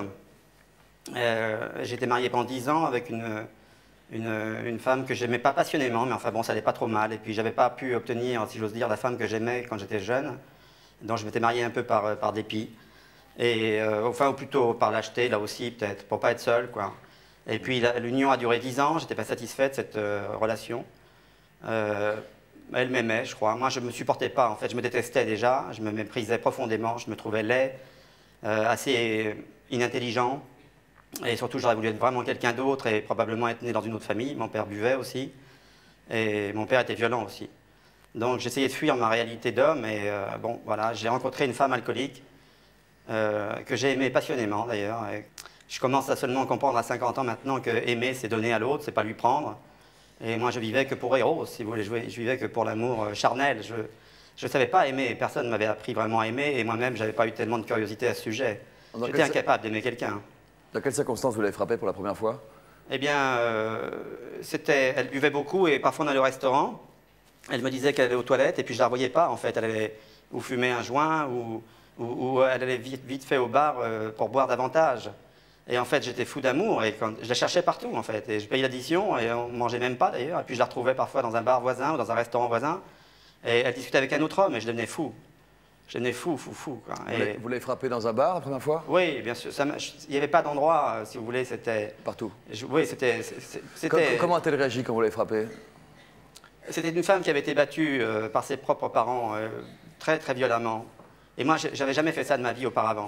Euh, J'étais marié pendant dix ans avec une, une, une femme que j'aimais pas passionnément, mais enfin bon, ça allait pas trop mal. Et puis j'avais pas pu obtenir, si j'ose dire, la femme que j'aimais quand j'étais jeune. Donc je m'étais marié un peu par, par dépit. Et euh, enfin, ou plutôt par lâcheté, là aussi, peut-être, pour pas être seul, quoi. Et puis l'union a duré dix ans, j'étais pas satisfait de cette euh, relation. Euh, elle m'aimait, je crois. Moi, je me supportais pas, en fait, je me détestais déjà, je me méprisais profondément, je me trouvais laid, euh, assez inintelligent. Et surtout, j'aurais voulu être vraiment quelqu'un d'autre et probablement être né dans une autre famille. Mon père buvait aussi, et mon père était violent aussi. Donc j'essayais de fuir ma réalité d'homme, et euh, bon, voilà, j'ai rencontré une femme alcoolique, Euh, que j'ai aimé passionnément d'ailleurs. Je commence à seulement comprendre à cinquante ans maintenant que aimer, c'est donner à l'autre, c'est pas lui prendre. Et moi, je vivais que pour Eros, si vous voulez, je vivais que pour l'amour charnel. Je ne savais pas aimer, personne ne m'avait appris vraiment à aimer, et moi-même, j'avais pas eu tellement de curiosité à ce sujet. J'étais incapable d'aimer quelqu'un. Dans quelles circonstances vous l'avez frappée pour la première fois? Eh bien, euh, c'était, elle buvait beaucoup, et parfois on allait au restaurant, elle me disait qu'elle allait aux toilettes, et puis je la revoyais pas, en fait. Elle allait ou fumer un joint, ou... Où, où elle allait vite, vite fait au bar euh, pour boire davantage. Et en fait, j'étais fou d'amour, et quand, je la cherchais partout, en fait. Et je payais l'addition, et on ne mangeait même pas, d'ailleurs. Et puis je la retrouvais parfois dans un bar voisin ou dans un restaurant voisin. Et elle discutait avec un autre homme, et je devenais fou. Je devenais fou, fou, fou. Quoi. Et... Vous l'avez frappée dans un bar la première fois? Oui, bien sûr. Ça, il n'y avait pas d'endroit, euh, si vous voulez, c'était... Partout? Je, oui, c'était... Comment a-t-elle réagi quand vous l'avez frappée? C'était une femme qui avait été battue euh, par ses propres parents euh, très, très violemment. Et moi, j'avais jamais fait ça de ma vie auparavant.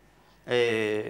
Et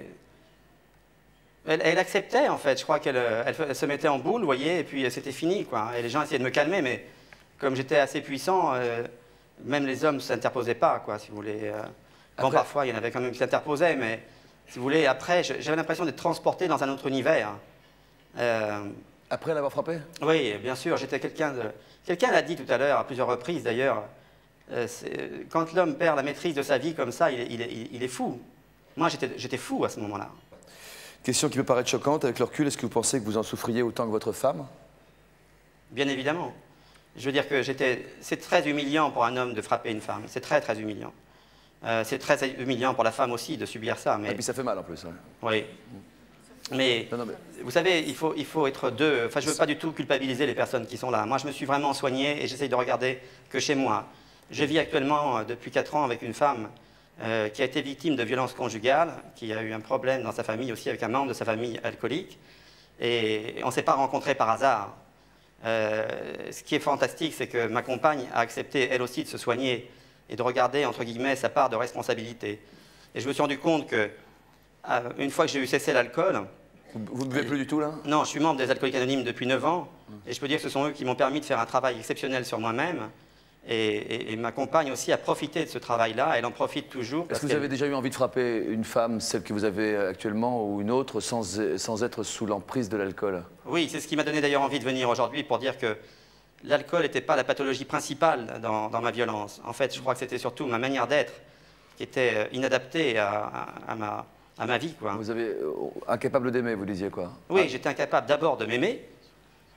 elle, elle acceptait, en fait. Je crois qu'elle elle, elle se mettait en boule, vous voyez, et puis c'était fini, quoi. Et les gens essayaient de me calmer, mais comme j'étais assez puissant, euh, même les hommes ne s'interposaient pas, quoi, si vous voulez. Euh, bon, après... parfois, il y en avait quand même qui s'interposaient, mais si vous voulez, après, j'avais l'impression d'être transporté dans un autre univers. Euh, après l'avoir frappé? Oui, bien sûr. J'étais quelqu'un de... Quelqu'un l'a dit tout à l'heure, à plusieurs reprises, d'ailleurs. Euh, quand l'homme perd la maîtrise de sa vie comme ça, il est, il est, il est fou. Moi, j'étais fou à ce moment-là. Question qui peut paraître choquante, avec le recul, est-ce que vous pensez que vous en souffriez autant que votre femme? Bien évidemment. Je veux dire que j'étais... C'est très humiliant pour un homme de frapper une femme. C'est très, très humiliant. Euh, c'est très humiliant pour la femme aussi de subir ça. Mais... Et puis ça fait mal en plus. Hein. Oui. Mais, non, non, mais vous savez, il faut, il faut être deux. Enfin, je ne veux pas du tout culpabiliser les personnes qui sont là. Moi, je me suis vraiment soigné et j'essaye de regarder que chez moi. Je vis actuellement euh, depuis quatre ans avec une femme euh, qui a été victime de violences conjugales, qui a eu un problème dans sa famille aussi avec un membre de sa famille alcoolique. Et on ne s'est pas rencontrés par hasard. Euh, ce qui est fantastique, c'est que ma compagne a accepté, elle aussi, de se soigner et de regarder, entre guillemets, sa part de responsabilité. Et je me suis rendu compte que, euh, une fois que j'ai eu cessé l'alcool... Vous ne buvez plus du tout, là? Non, je suis membre des Alcooliques Anonymes depuis neuf ans. Et je peux dire que ce sont eux qui m'ont permis de faire un travail exceptionnel sur moi-même. Et, et, et ma compagne aussi a profité de ce travail-là, elle en profite toujours. Est-ce que vous avez déjà eu envie de frapper une femme, celle que vous avez actuellement, ou une autre, sans, sans être sous l'emprise de l'alcool? Oui, c'est ce qui m'a donné d'ailleurs envie de venir aujourd'hui pour dire que l'alcool n'était pas la pathologie principale dans, dans ma violence. En fait, je crois que c'était surtout ma manière d'être qui était inadaptée à, à, à, ma, à ma vie, quoi. Vous avez incapable d'aimer, vous disiez quoi? Oui, ah. J'étais incapable d'abord de m'aimer.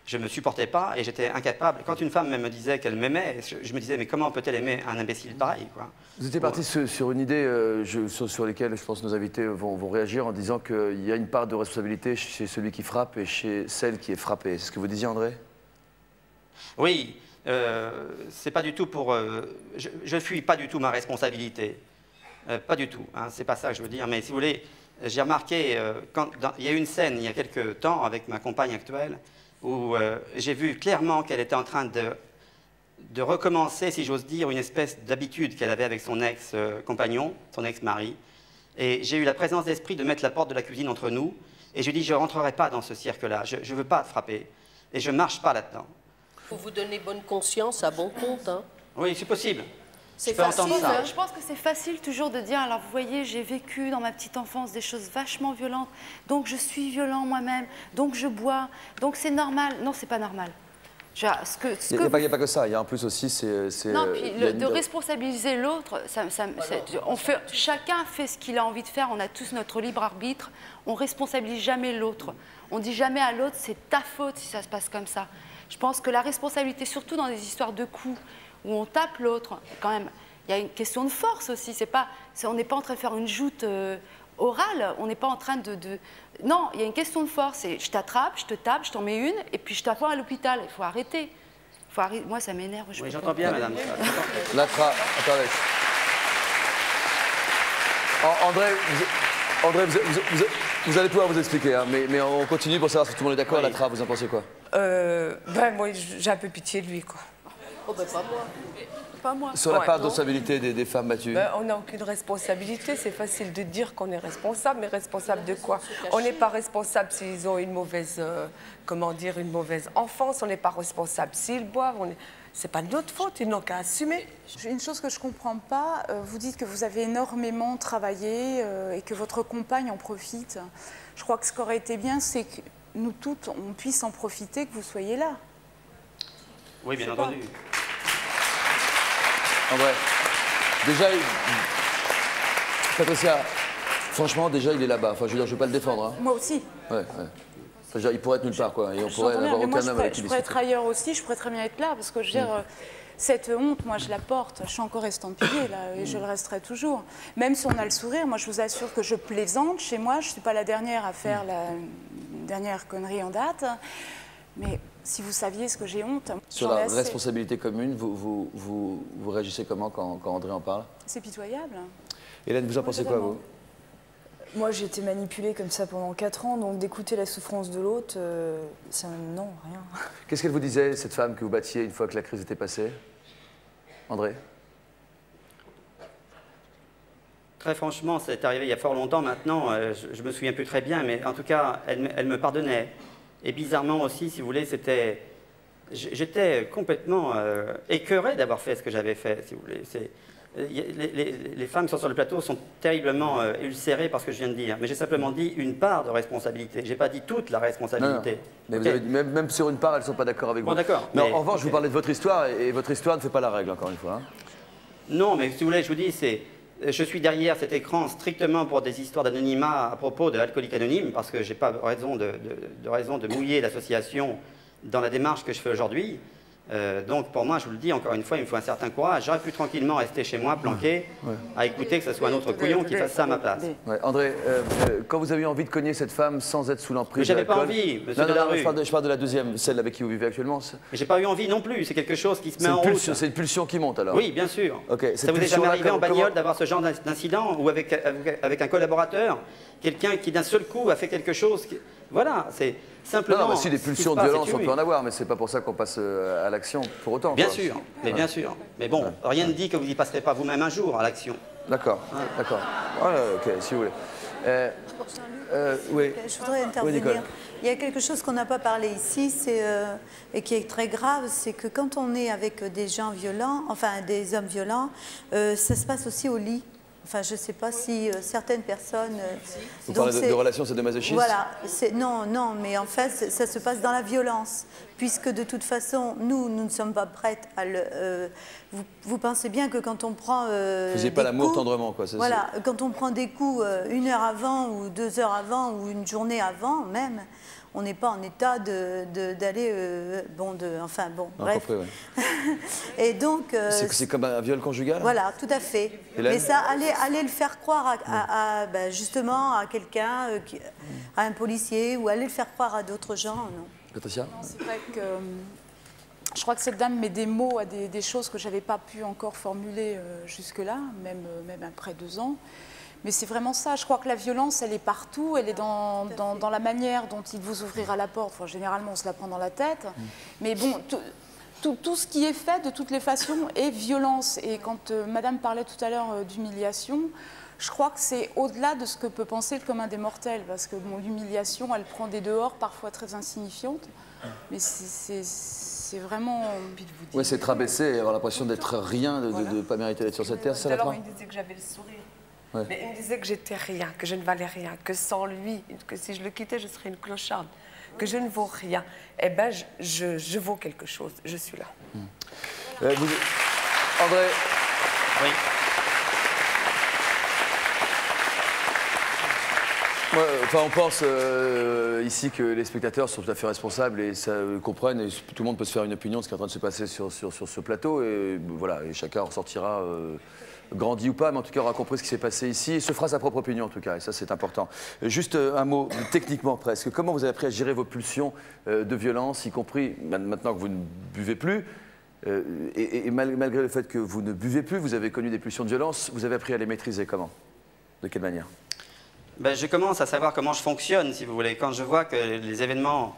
je ne me supportais pas et j'étais incapable. Quand une femme me disait qu'elle m'aimait, je, je me disais, mais comment peut-elle aimer un imbécile pareil, quoi? Vous étiez parti sur, sur une idée euh, je, sur, sur laquelle je pense que nos invités vont, vont réagir en disant qu'il y a une part de responsabilité chez celui qui frappe et chez celle qui est frappée. C'est ce que vous disiez, André? Oui, euh, c'est pas du tout pour... Euh, je, je fuis pas du tout ma responsabilité. Euh, pas du tout, hein, c'est pas ça que je veux dire. Mais si vous voulez, j'ai remarqué, euh, quand, dans, il y a eu une scène il y a quelques temps avec ma compagne actuelle, où euh, j'ai vu clairement qu'elle était en train de, de recommencer, si j'ose dire, une espèce d'habitude qu'elle avait avec son ex-compagnon, son ex-mari. Et j'ai eu la présence d'esprit de mettre la porte de la cuisine entre nous. Et je lui ai dit, je ne rentrerai pas dans ce cirque-là, je ne veux pas te frapper. Et je ne marche pas là-dedans. Il faut vous donner bonne conscience à bon compte. Hein. Oui, c'est possible. C'est facile. Ça. Je pense que c'est facile toujours de dire, alors vous voyez, j'ai vécu dans ma petite enfance des choses vachement violentes, donc je suis violent moi-même, donc je bois, donc c'est normal. Non, c'est pas normal. Ce que, ce il n'y a, que... a, a pas que ça, il y a en plus aussi... c'est non, puis le, de responsabiliser l'autre, ça, ça, on fait, chacun fait ce qu'il a envie de faire, on a tous notre libre arbitre, on responsabilise jamais l'autre. On dit jamais à l'autre, c'est ta faute si ça se passe comme ça. Je pense que la responsabilité, surtout dans des histoires de coups, où on tape l'autre, quand même, il y a une question de force aussi. C'est pas, on n'est pas en train de faire une joute euh, orale, on n'est pas en train de, de... Non, il y a une question de force. Je t'attrape, je te tape, je t'en mets une, et puis je t'apprends à l'hôpital. Il faut arrêter. Faut arrêter. Moi, ça m'énerve. Oui, j'entends bien, madame. La tra... Attendez. André, vous, André vous, vous, vous, vous allez pouvoir vous expliquer, hein, mais, mais on continue pour savoir si tout le monde est d'accord. Oui. La tra, vous en pensez quoi? euh, ben, Moi, j'ai un peu pitié de lui, quoi. Oh, ben pas moi. Pas moi. Sur la ouais, part de responsabilité des, des femmes battues. Ben, on n'a aucune responsabilité. C'est facile de dire qu'on est responsable, mais responsable de quoi? On n'est pas responsable s'ils ont une mauvaise, euh, comment dire, une mauvaise enfance. On n'est pas responsable s'ils boivent. On est... C'est pas de notre faute. Ils n'ont qu'à assumer. Une chose que je comprends pas, euh, vous dites que vous avez énormément travaillé euh, et que votre compagne en profite. Je crois que ce qui aurait été bien, c'est que nous toutes, on puisse en profiter, que vous soyez là. Oui, bien entendu. En vrai, déjà, il... Patricia, franchement, déjà, il est là-bas. Enfin, je veux dire, je ne vais pas le défendre. Hein. Moi aussi. Ouais, ouais. Enfin, dire, il pourrait être nulle part, quoi. Et on pourrait n'avoir aucun homme avec qui discuter. Je pourrais être ailleurs aussi, je pourrais très bien être là, parce que je veux dire, mmh. cette honte, moi, je la porte. Je suis encore estampillée, là, et mmh. je le resterai toujours. Même si on a le sourire, moi, je vous assure que je plaisante chez moi. Je ne suis pas la dernière à faire mmh. la dernière connerie en date. Mais si vous saviez ce que j'ai honte... Sur la assez... responsabilité commune, vous, vous, vous, vous réagissez comment quand, quand André en parle? C'est pitoyable. Hélène, vous en pensez quoi, vous? Moi, j'ai été manipulée comme ça pendant quatre ans, donc d'écouter la souffrance de l'autre, euh, ça... non, rien. Qu'est-ce qu'elle vous disait, cette femme que vous battiez une fois que la crise était passée? André? Très franchement, c'est arrivé il y a fort longtemps maintenant, euh, je, je me souviens plus très bien, mais en tout cas, elle, elle me pardonnait. Et bizarrement aussi, si vous voulez, c'était... J'étais complètement euh, écœuré d'avoir fait ce que j'avais fait, si vous voulez. Les, les, les femmes qui sont sur le plateau sont terriblement euh, ulcérées par ce que je viens de dire. Mais j'ai simplement dit une part de responsabilité. Je n'ai pas dit toute la responsabilité. Non, non. Mais okay. vous avez dit, même, même sur une part, elles ne sont pas d'accord avec bon, vous. d'accord. Mais, mais en revanche, okay. okay. je vous parlais de votre histoire, et votre histoire ne fait pas la règle, encore une fois. Hein. Non, mais si vous voulez, je vous dis, c'est... Je suis derrière cet écran strictement pour des histoires d'anonymat à propos de Alcooliques Anonymes, parce que je n'ai pas raison de, de, de, raison de mouiller l'association dans la démarche que je fais aujourd'hui. Euh, donc pour moi, je vous le dis encore une fois, il me faut un certain courage. J'aurais pu tranquillement rester chez moi, planqué, ouais. Ouais. à écouter que ce soit un autre couillon qui fasse ça à ma place. Ouais. André, euh, euh, quand vous avez eu envie de cogner cette femme sans être sous l'emprise de l'alcool... Mais j'avais pas envie, monsieur non, non, de la non, rue. Je parle de, je parle de la deuxième, celle avec qui vous vivez actuellement. Mais j'ai pas eu envie non plus, c'est quelque chose qui se met en route. C'est une pulsion qui monte alors? Oui, bien sûr. Okay. Ça vous est jamais arrivé en bagnole d'avoir ce genre d'incident ou avec, avec, avec un collaborateur, quelqu'un qui d'un seul coup a fait quelque chose qui... Voilà, c'est simplement... Non, non, mais si des pulsions de violence, on peut en avoir, mais c'est pas pour ça qu'on passe à l'action pour autant. Bien quoi. sûr, mais bien sûr. Mais bon, ouais. rien ne dit que vous n'y passerez pas vous-même un jour à l'action. D'accord, ouais. d'accord. Voilà, ok, si vous voulez. Euh, euh, oui. Je voudrais intervenir. Oui, il y a quelque chose qu'on n'a pas parlé ici, c'est euh, et qui est très grave, c'est que quand on est avec des gens violents, enfin des hommes violents, euh, ça se passe aussi au lit. Enfin, je ne sais pas si euh, certaines personnes... Euh, Vous parlez de, de relations sadomasochistes? Voilà. Non, non, mais en fait, ça se passe dans la violence. Puisque de toute façon, nous, nous ne sommes pas prêtes à le... Euh, vous, vous pensez bien que quand on prend... Euh, vous faisiez pas l'amour tendrement, quoi. Voilà. Quand on prend des coups euh, une heure avant, ou deux heures avant, ou une journée avant même, on n'est pas en état d'aller, de, de, euh, bon, de, enfin bon, non, bref. Compris, ouais. Et donc... Euh, c'est comme un viol conjugal? Voilà, tout à fait. Hélène? Mais ça, aller, aller le faire croire à, à, à, ben justement à quelqu'un, euh, à un policier, ou aller le faire croire à d'autres gens, non. Patricia? C'est vrai que euh, je crois que cette dame met des mots à des, des choses que je n'avais pas pu encore formuler euh, jusque-là, même, euh, même après deux ans. Mais c'est vraiment ça. Je crois que la violence, elle est partout. Elle est dans, dans, dans la manière dont il vous ouvrira la porte. Enfin, généralement, on se la prend dans la tête. Mmh. Mais bon, tout, tout, tout ce qui est fait, de toutes les façons, est violence. Et quand euh, Madame parlait tout à l'heure euh, d'humiliation, je crois que c'est au-delà de ce que peut penser le commun des mortels. Parce que bon, l'humiliation, elle prend des dehors parfois très insignifiantes. Mais c'est vraiment... Oui, c'est être abaissé et avoir l'impression d'être rien, de ne voilà. pas mériter d'être sur cette terre. Tout à l'heure, il me disait que j'avais le sourire. Ouais. Mais il me disait que j'étais rien, que je ne valais rien, que sans lui, que si je le quittais, je serais une clocharde, que je ne vaux rien. Eh bien, je, je, je vaux quelque chose. Je suis là. Mmh. Euh, vous... André. Oui. Ouais, enfin, on pense euh, ici que les spectateurs sont tout à fait responsables et ça euh, comprennent et tout le monde peut se faire une opinion de ce qui est en train de se passer sur, sur, sur ce plateau et voilà, et chacun en sortira euh, grandi ou pas, mais en tout cas aura compris ce qui s'est passé ici et se fera sa propre opinion en tout cas, et ça c'est important. Juste euh, un mot, techniquement presque, comment vous avez appris à gérer vos pulsions euh, de violence, y compris maintenant que vous ne buvez plus euh, et, et mal, malgré le fait que vous ne buvez plus, vous avez connu des pulsions de violence, vous avez appris à les maîtriser comment? De quelle manière? Ben, je commence à savoir comment je fonctionne, si vous voulez. Quand je vois que les événements,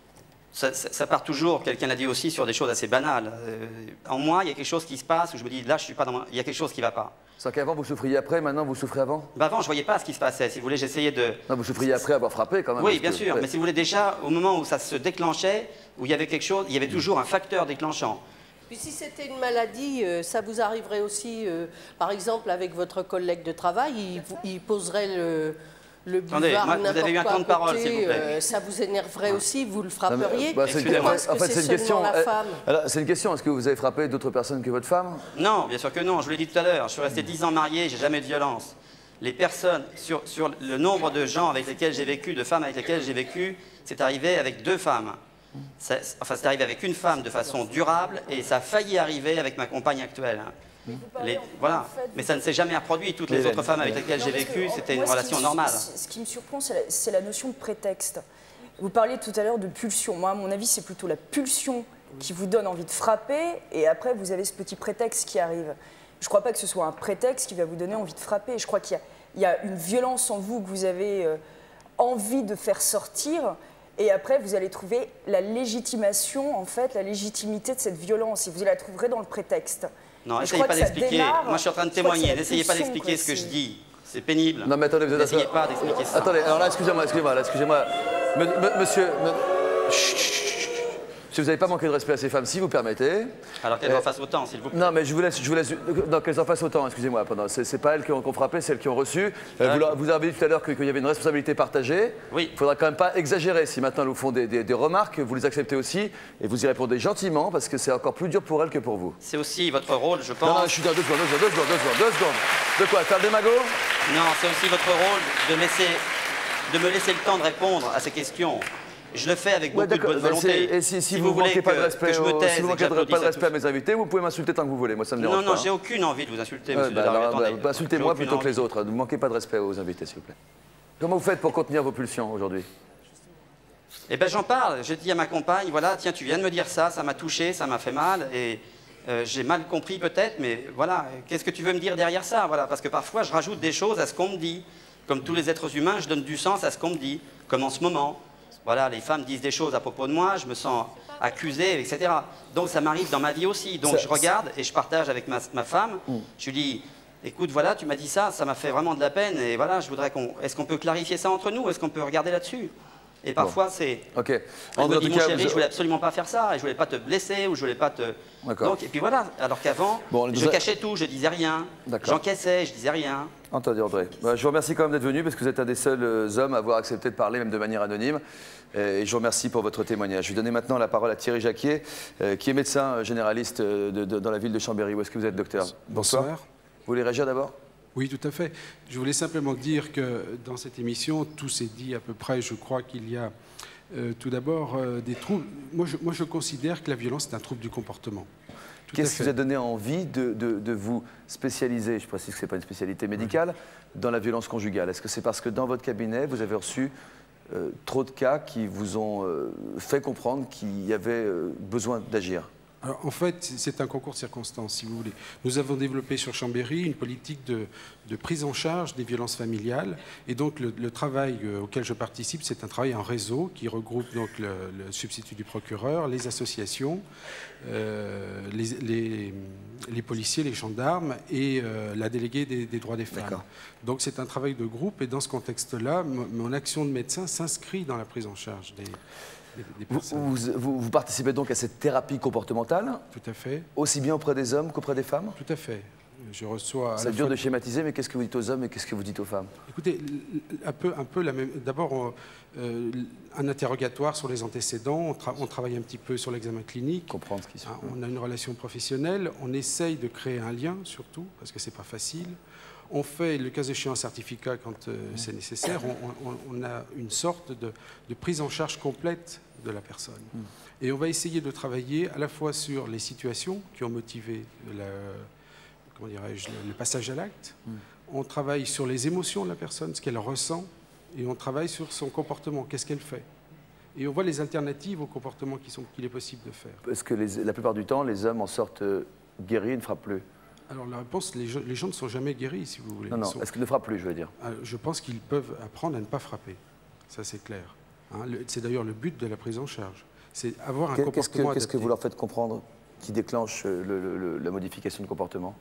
ça, ça, ça part toujours, quelqu'un l'a dit aussi, sur des choses assez banales. Euh, en moi, il y a quelque chose qui se passe où je me dis, là, je suis pas dans mon... il y a quelque chose qui ne va pas. C'est qu'avant, vous souffriez après, maintenant, vous souffrez avant? Ben, avant, je ne voyais pas ce qui se passait. Si vous voulez, j'essayais de... Non, vous souffriez après avoir frappé, quand même. Oui, bien que... sûr. Ouais. Mais si vous voulez, déjà, au moment où ça se déclenchait, où il y avait quelque chose, il y avait toujours un facteur déclenchant. Puis si c'était une maladie, euh, ça vous arriverait aussi, euh, par exemple, avec votre collègue de travail, il, il poserait le... Le buvard, Attendez, moi, vous avez eu un temps de parole, s'il vous plaît. Euh, ça vous énerverait aussi, vous le frapperiez. Bah, c'est une, en fait, que c'est une question. Elle, c'est une question. Est-ce que vous avez frappé d'autres personnes que votre femme? Non, bien sûr que non. Je vous l'ai dit tout à l'heure. Je suis resté dix ans marié, j'ai jamais eu de violence. Les personnes, sur, sur le nombre de gens avec lesquels j'ai vécu, de femmes avec lesquelles j'ai vécu, c'est arrivé avec deux femmes. Ça, enfin, c'est arrivé avec une femme de façon durable et ça a failli arriver avec ma compagne actuelle. Les, voilà, mais ça ne s'est jamais reproduit. Toutes les autres femmes avec lesquelles j'ai vécu, c'était une relation normale. Ce qui me surprend, c'est la, la notion de prétexte. Vous parliez tout à l'heure de pulsion. Moi, à mon avis, c'est plutôt la pulsion qui vous donne envie de frapper, et après, vous avez ce petit prétexte qui arrive. Je ne crois pas que ce soit un prétexte qui va vous donner envie de frapper. Je crois qu'il y, y a une violence en vous que vous avez euh, envie de faire sortir, et après, vous allez trouver la légitimation, en fait, la légitimité de cette violence, et vous la trouverez dans le prétexte. Non, n'essayez pas d'expliquer. Moi, je suis en train de témoigner. N'essayez pas d'expliquer ce que je dis. C'est pénible. Non, mais attendez, vous êtes... N'essayez pas d'expliquer ça. Attendez, alors là, excusez-moi, excusez-moi, excusez-moi. Monsieur... Chut, chut. Si vous n'avez pas manqué de respect à ces femmes, si vous permettez... Alors qu'elles euh, en fassent autant, s'il vous plaît. Non, mais je vous laisse... Je vous laisse non, qu'elles en fassent autant, excusez-moi. C'est pas elles qui ont, qui ont frappé, c'est elles qui ont reçu. Euh, vous, vous avez dit tout à l'heure qu'il y avait une responsabilité partagée. Oui. Il ne faudra quand même pas exagérer. Si maintenant elles vous font des, des, des remarques, vous les acceptez aussi. Et vous y répondez gentiment, parce que c'est encore plus dur pour elles que pour vous. C'est aussi votre rôle, je pense... Non, non, je suis dans deux secondes, deux secondes, deux secondes, deux secondes, deux secondes. De quoi, faire le démago? Non, c'est aussi votre rôle de, laisser, de me laisser le temps de répondre à ces questions. Je le fais avec beaucoup ouais, de bonne volonté. Et si, si, si vous, vous ne manquez voulez pas que, de respect, que je me taise si vous ne manquez pas de respect à mes invités, vous pouvez m'insulter tant que vous voulez. Moi, ça me dérange non, pas. Non, non, hein. j'ai aucune envie de vous insulter, ouais, monsieur bah, Delarue. bah, Attendez. Bah, insultez-moi plutôt envie. que les autres. Ne manquez pas de respect aux invités, s'il vous plaît. Comment vous faites pour contenir vos pulsions aujourd'hui? Eh bien, j'en parle. J'ai dit à ma compagne, voilà, tiens, tu viens de me dire ça, ça m'a touché, ça m'a fait mal, et euh, j'ai mal compris peut-être, mais voilà, qu'est-ce que tu veux me dire derrière ça? Voilà, parce que parfois, je rajoute des choses à ce qu'on me dit. Comme tous les êtres humains, je donne du sens à ce qu'on me dit, comme en ce moment. Voilà, les femmes disent des choses à propos de moi, je me sens accusé, et cetera. Donc ça m'arrive dans ma vie aussi. Donc ça, je regarde et je partage avec ma, ma femme. Mm. Je lui dis, écoute, voilà, tu m'as dit ça, ça m'a fait vraiment de la peine. Et voilà, je voudrais qu'on... Est-ce qu'on peut clarifier ça entre nous? Est-ce qu'on peut regarder là-dessus? Et parfois, bon. c'est... Ok. Elle me dit, mon chéri, je voulais absolument pas faire ça, et je voulais pas te blesser, ou je voulais pas te... Donc, et puis voilà, alors qu'avant, bon, je cachais tout, je disais rien, j'encaissais, je disais rien. Entendu, André. Bah, je vous remercie quand même d'être venu, parce que vous êtes un des seuls hommes à avoir accepté de parler, même de manière anonyme. Et je vous remercie pour votre témoignage. Je vais donner maintenant la parole à Thierry Jacquier, euh, qui est médecin généraliste de, de, dans la ville de Chambéry. Où est-ce que vous êtes, docteur? Bonsoir. Bonsoir. Vous voulez réagir d'abord? Oui, tout à fait. Je voulais simplement dire que dans cette émission, tout s'est dit à peu près. Je crois qu'il y a Euh, tout d'abord, euh, des troubles. Moi je, moi, je considère que la violence, c'est un trouble du comportement. Qu'est-ce qui vous a donné envie de, de, de vous spécialiser, je précise que ce n'est pas une spécialité médicale, oui. dans la violence conjugale? Est-ce que c'est parce que dans votre cabinet, vous avez reçu euh, trop de cas qui vous ont euh, fait comprendre qu'il y avait euh, besoin d'agir? Alors, en fait, c'est un concours de circonstances, si vous voulez. Nous avons développé sur Chambéry une politique de, de prise en charge des violences familiales. Et donc, le, le travail auquel je participe, c'est un travail en réseau qui regroupe donc le, le substitut du procureur, les associations, euh, les, les, les policiers, les gendarmes et euh, la déléguée des, des droits des femmes. Donc, c'est un travail de groupe. Et dans ce contexte-là, mon action de médecin s'inscrit dans la prise en charge des... Vous, vous, vous, vous participez donc à cette thérapie comportementale? Tout à fait. Aussi bien auprès des hommes qu'auprès des femmes? Tout à fait. Je reçois... C'est dur de schématiser, mais qu'est-ce que vous dites aux hommes et qu'est-ce que vous dites aux femmes? Écoutez, un peu, un peu la même... D'abord, euh, un interrogatoire sur les antécédents, on, tra on travaille un petit peu sur l'examen clinique. Comprendre ce qui se fait. On a une relation professionnelle, on essaye de créer un lien, surtout, parce que c'est pas facile. On fait, le cas échéant, un certificat quand euh, c'est nécessaire. On, on, on a une sorte de, de prise en charge complète de la personne. Mm. Et on va essayer de travailler à la fois sur les situations qui ont motivé la, comment dirais-je, le passage à l'acte. Mm. On travaille sur les émotions de la personne, ce qu'elle ressent, et on travaille sur son comportement, qu'est-ce qu'elle fait. Et on voit les alternatives au comportement qu'il qu'il est possible de faire. Est-ce que les, la plupart du temps, les hommes en sortent euh, guéris et ne frappent plus? Alors la réponse, les, les gens ne sont jamais guéris, si vous voulez. Non, non, sont... est-ce qu'ils ne frappent plus, je veux dire? Je pense qu'ils peuvent apprendre à ne pas frapper, ça c'est clair. Hein, c'est d'ailleurs le but de la prise en charge, c'est avoir un Qu'est-ce comportement que, Qu'est-ce que vous leur faites comprendre qui déclenche le, le, le, la modification de comportement?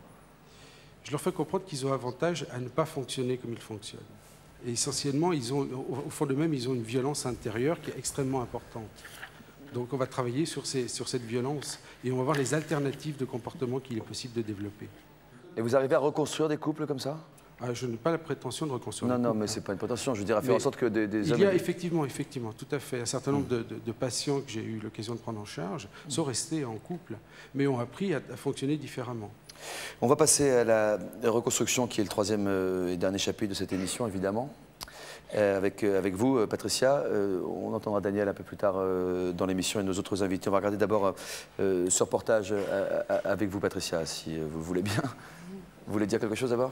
Je leur fais comprendre qu'ils ont avantage à ne pas fonctionner comme ils fonctionnent. Et essentiellement, ils ont, au fond d'eux-mêmes, ils ont une violence intérieure qui est extrêmement importante. Donc on va travailler sur, ces, sur cette violence et on va voir les alternatives de comportement qu'il est possible de développer. Et vous arrivez à reconstruire des couples comme ça? Ah, je n'ai pas la prétention de reconstruire. Non, non, couple, mais hein. c'est pas une prétention. Je veux dire, à faire mais en sorte que des, des il hommes. Il y a effectivement, effectivement, tout à fait. Un certain nombre mmh. de, de, de patients que j'ai eu l'occasion de prendre en charge mmh. sont restés en couple, mais ont appris à, à fonctionner différemment. On va passer à la reconstruction, qui est le troisième euh, et dernier chapitre de cette émission, évidemment. Euh, avec, euh, avec vous, euh, Patricia. Euh, on entendra Daniel un peu plus tard euh, dans l'émission et nos autres invités. On va regarder d'abord euh, ce reportage euh, avec vous, Patricia, si euh, vous le voulez bien. Vous voulez dire quelque chose d'abord?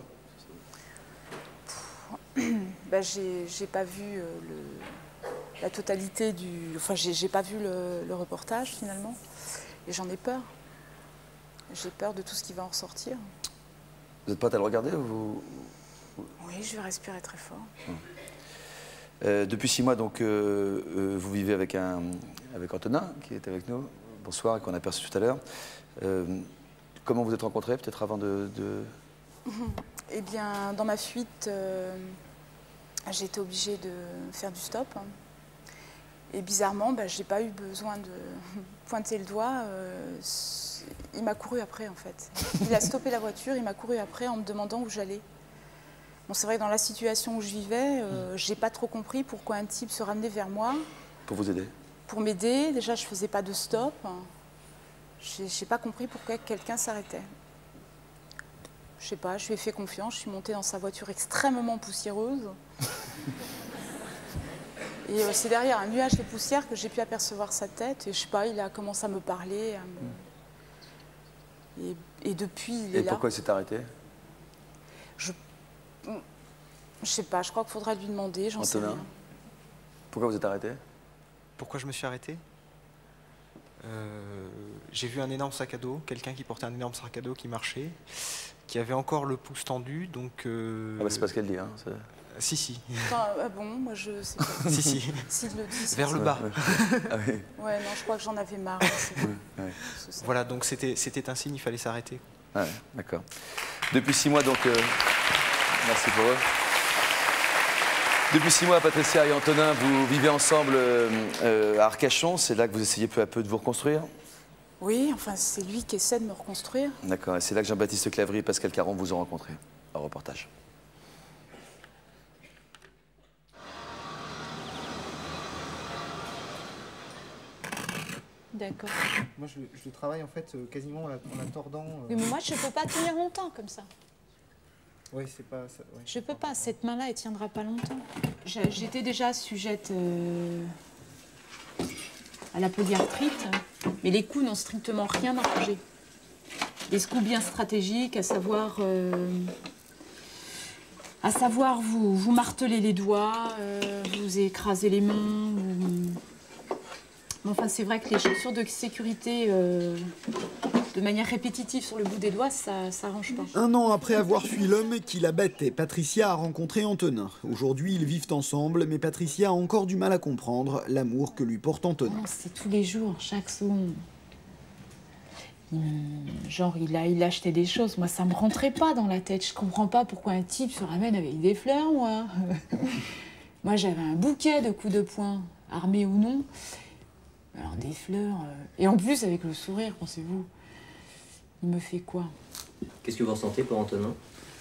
Ben, j'ai pas vu euh, le, la totalité du... Enfin, j'ai pas vu le, le reportage, finalement. Et j'en ai peur. J'ai peur de tout ce qui va en ressortir. Vous êtes prête à le regarder ou vous... Oui, je vais respirer très fort. Hum. Euh, depuis six mois, donc, euh, euh, vous vivez avec, un, avec Antonin, qui est avec nous. Bonsoir, et qu'on a aperçu tout à l'heure. Euh, comment vous êtes rencontrés, peut-être avant de... de... Eh bien, dans ma fuite, euh, j'ai été obligée de faire du stop. Et bizarrement, ben, je n'ai pas eu besoin de pointer le doigt. Euh, il m'a couru après, en fait. Il a stoppé la voiture, il m'a couru après en me demandant où j'allais. Bon, c'est vrai que dans la situation où je vivais, euh, je n'ai pas trop compris pourquoi un type se ramenait vers moi. Pour vous aider? Pour m'aider. Déjà, je ne faisais pas de stop. Je n'ai pas compris pourquoi quelqu'un s'arrêtait. Je ne sais pas, je lui ai fait confiance. Je suis montée dans sa voiture extrêmement poussiéreuse. Et euh, c'est derrière un nuage de poussière que j'ai pu apercevoir sa tête. Et je ne sais pas, il a commencé à me parler. À me... et, et depuis, il est et là. Et pourquoi il s'est arrêté? Je Je sais pas, je crois qu'il faudra lui demander, j'en sais rien. Pourquoi vous êtes arrêté? Pourquoi je me suis arrêté euh, J'ai vu un énorme sac à dos, quelqu'un qui portait un énorme sac à dos qui marchait, qui avait encore le pouce tendu, donc... Euh... Ah bah c'est pas ce qu'elle dit, hein. Si, si. Enfin, ah bon, moi je sais pas. Si, si. S'il le dit, vers le bas. Ouais, ah oui. Ouais, non, je crois que j'en avais marre. Oui, ouais. Voilà, donc c'était un signe, il fallait s'arrêter. Ouais, d'accord. Depuis six mois, donc... Euh... Merci pour eux. Depuis six mois, Patricia et Antonin, vous vivez ensemble euh, à Arcachon. C'est là que vous essayez peu à peu de vous reconstruire? Oui, enfin, c'est lui qui essaie de me reconstruire. D'accord, et c'est là que Jean-Baptiste Clavry et Pascal Caron vous ont rencontré, au reportage. D'accord. Moi, je, je travaille en fait quasiment en la, en la tordant. Euh... Oui, mais moi, je ne peux pas tenir longtemps comme ça. Oui, c'est pas ça. Ouais. Je peux pas. Cette main-là, elle tiendra pas longtemps. J'étais déjà sujette euh, à la polyarthrite, mais les coups n'ont strictement rien arrangé. Des coups bien stratégiques, à savoir, euh, à savoir vous, vous marteler les doigts, euh, vous écraser les mains. Vous... Enfin, c'est vrai que les chaussures de sécurité euh, de manière répétitive sur le bout des doigts, ça n'arrange pas. Un an après avoir fui l'homme qui la battait, Patricia a rencontré Antonin. Aujourd'hui, ils vivent ensemble, mais Patricia a encore du mal à comprendre l'amour que lui porte Antonin. C'est tous les jours, chaque seconde. Hum, genre, il a, il achetait des choses. Moi, ça me rentrait pas dans la tête. Je comprends pas pourquoi un type se ramène avec des fleurs, moi. Moi, j'avais un bouquet de coups de poing, armés ou non. Alors, des fleurs... Euh... Et en plus, avec le sourire, pensez-vous. Il me fait quoi? Qu'est-ce que vous ressentez pour Antonin?